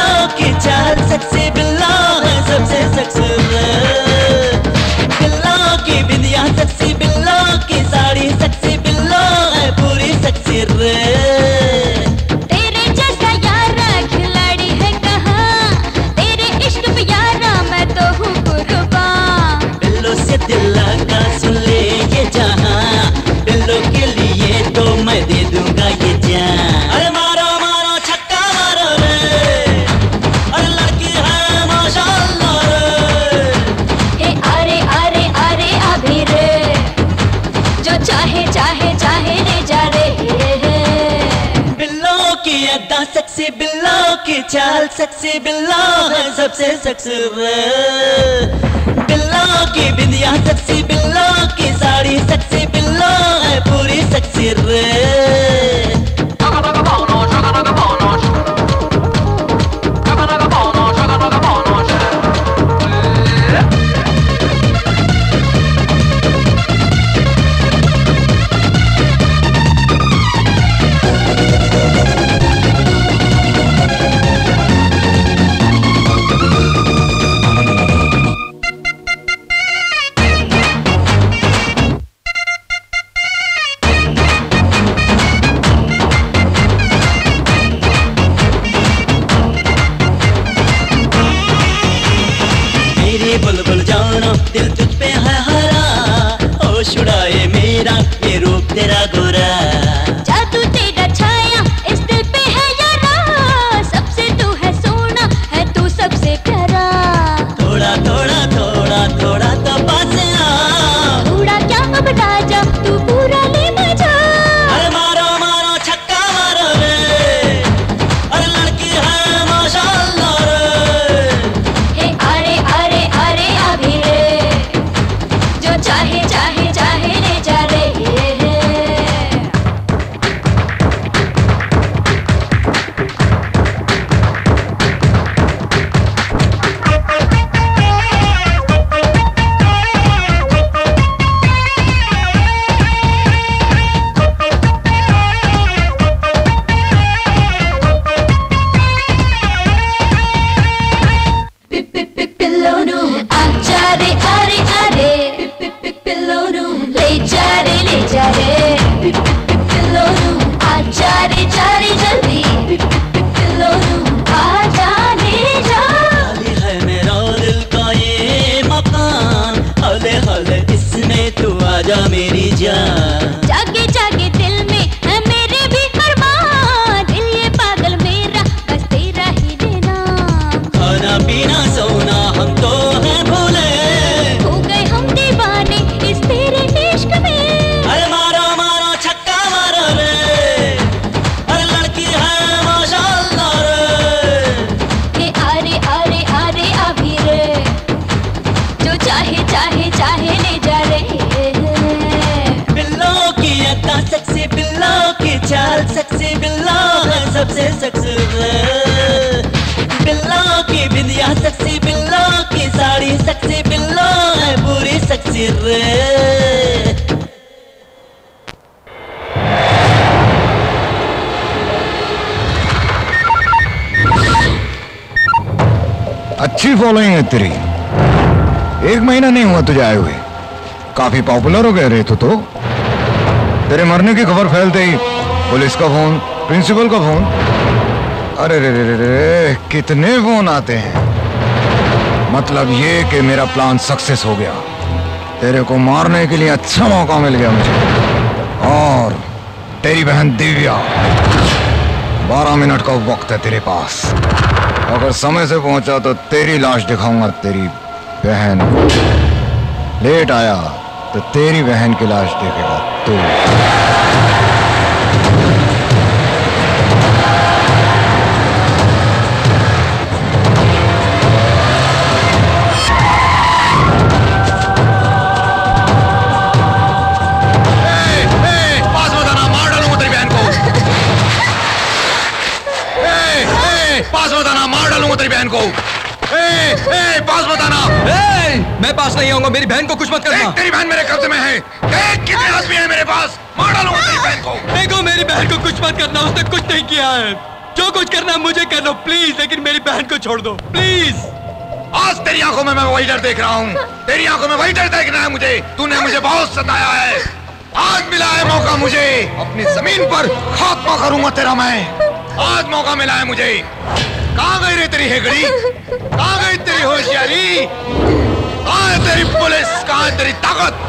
सेक्सी बिल्ला की चाल, सेक्सी बिल्ला है सबसे सेक्सी रे। बिल्ला की बिंदिया सेक्सी, बिल्ला की साड़ी सेक्सी, बिल्ला है पूरी सेक्सी रे। बुलबुल जाना दिल तुझ पे है हरा, होश उड़ाए मेरा ये रूप तेरा गोरा। जादू तेरा छाया इस दिल पे है यारा, सबसे तू है सोना है तू सबसे प्यारा। थोड़ा थोड़ा थोड़ा थोड़ा तो पास आ, थोड़ा क्या अब राजा तू पूरा ले मजा। अरे मारो मारो छक्का मारो रे, अरे लड़की है माशाअल्लाह रे। हे अरे अरे अरे अभी रे, जो चाहे चाहे चाहे ले जा रे। पिल्लोनू आजा रे अरे अरे, पिल्लोनू ले जा रे पिल्लोनू आजा रे जा रे जल्दी, पिल्लोनू आजा ले जा। खाली है मेरा दिल का ये मकान, हले हले इसमें तू आजा मेरी जान। जागे जागे दिल में है मेरे भी अरमान, दिल ये पागल मेरा बस तेरा ही देना। खाना पीना सोना हम तो हैं भूले, हो गए हम दीवाने इस तेरे इश्क में। अरे मारो मारो छक्का मारो रे, अरे लड़की है माशाअल्लाह रे। हे अरे अरे अरे अभी रे, जो चाहे चाहे चाहे ले जा रे। बिल्लो की अदा सेक्सी, बिल्लो की चाल सेक्सी, बिल्लो है सबसे सेक्सी रे। बिल्लो की बिंदिया सेक्सी, बिल्लो की साड़ी सेक्सी, बिल्लो है पूरी सेक्सी रे। अच्छी फॉलोइंग है तेरी, एक महीना नहीं हुआ तुझे आए हुए, काफी पॉपुलर हो गए रे तू तो। तेरे मरने की खबर फैलते ही पुलिस का फोन, प्रिंसिपल का फोन, अरे रे रे रे रे कितने फोन आते हैं। मतलब ये कि मेरा प्लान सक्सेस हो गया, तेरे को मारने के लिए अच्छा मौका मिल गया मुझे। और तेरी बहन दिव्या, 12 मिनट का वक्त है तेरे पास, अगर समय से पहुंचा तो तेरी लाश दिखाऊंगा तेरी बहन को। लेट आया तो तेरी बहन की लाश देखेगा तू। पास मत आना, मार डालूंगा तेरी बहन को। पास मत आना, मार डालूंगा तेरी बहन को। पास मत आना। मैं पास नहीं आऊंगा, मेरी बहन को कुछ मत करना। तेरी बहन मेरे कब्जे में है, कितने आदमी है मेरे पास, मार डालूंगा तेरी बहन को। देखो मेरी बहन को कुछ मत करना, उसने कुछ नहीं किया है। जो कुछ करना है मुझे कर लो प्लीज, लेकिन मेरी बहन को छोड़ दो प्लीज। आज तेरी आंखों में मैं वही डर देख रहा हूँ, तेरी आंखों में वही डर देखना है मुझे। तूने मुझे बहुत सताया है, आज मिला है मौका मुझे, अपनी जमीन पर खात्मा करूंगा तेरा मैं। आज मौका मिला है मुझे। कहाँ गई रे तेरी हेगड़ी, कहाँ गई तेरी होशियारी, कहाँ है तेरी पुलिस, कहाँ है तेरी ताकत।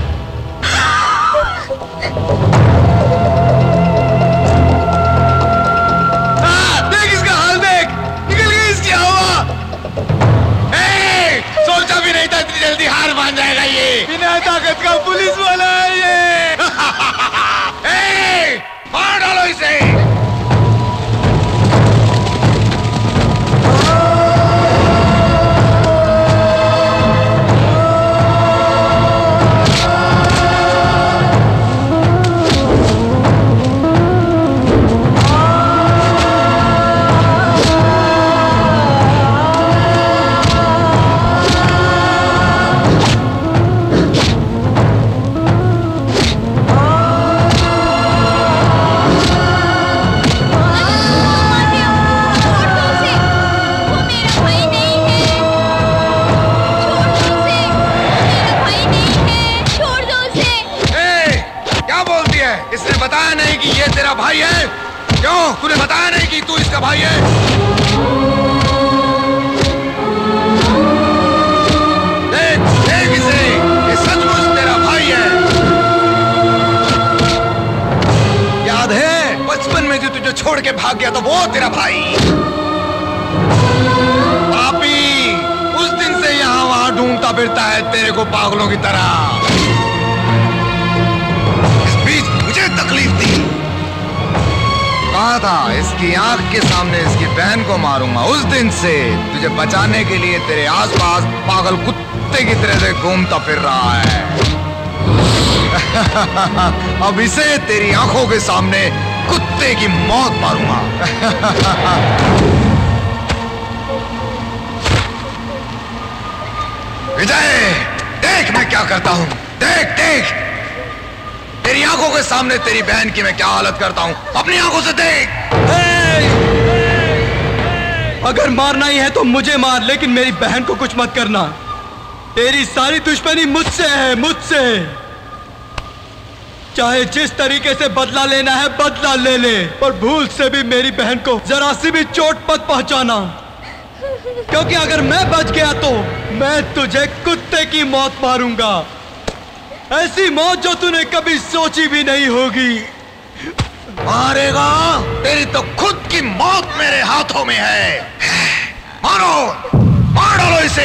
देख इसका हाल देख, निकल गई इसकी हवा। सोचा भी नहीं था इतनी जल्दी हार मान जाएगा ये, बिना ताकत का पुलिस वाला है ये। मार डालो इसे। क्यों? तूने बताया नहीं कि तू इसका भाई है? देख देख इसे, ये सचमुच तेरा भाई है। याद है बचपन में जो तुझे छोड़ के भाग गया था वो तेरा भाई। पापी उस दिन से यहाँ वहां ढूंढता फिरता है तेरे को पागलों की तरह। इस बीच मुझे तकलीफ दी। कहा था इसकी आंख के सामने इसकी बहन को मारूंगा। उस दिन से तुझे बचाने के लिए तेरे आसपास पागल कुत्ते की तरह से घूमता फिर रहा है। अब इसे तेरी आंखों के सामने कुत्ते की मौत मारूंगा। विजय देख मैं क्या करता हूं। देख देख तेरी आंखों के सामने तेरी बहन की मैं क्या हालत करता हूं। अपनी आंखों से देख। अगर मारना ही है तो मुझे मार, लेकिन मेरी बहन को कुछ मत करना। तेरी सारी दुश्मनी मुझसे है, मुझसे। चाहे जिस तरीके से बदला लेना है बदला ले ले, पर भूल से भी मेरी बहन को जरा सी भी चोट मत पहुंचाना, क्योंकि अगर मैं बच गया तो मैं तुझे कुत्ते की मौत मारूंगा। ऐसी मौत जो तूने कभी सोची भी नहीं होगी। मारेगा? तेरी तो खुद की मौत मेरे हाथों में है। मारो, मार डालो इसे।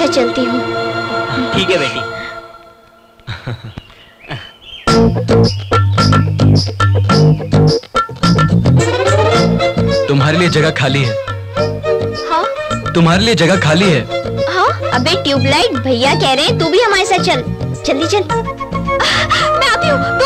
अच्छा चलती हूँ। ठीक है बेटी। तुम्हारे लिए जगह खाली है। हाँ? तुम्हारे लिए जगह खाली है। हाँ? अबे ट्यूबलाइट, भैया कह रहे हैं तू भी हमारे साथ चल। जल्दी चल। मैं आती हूँ।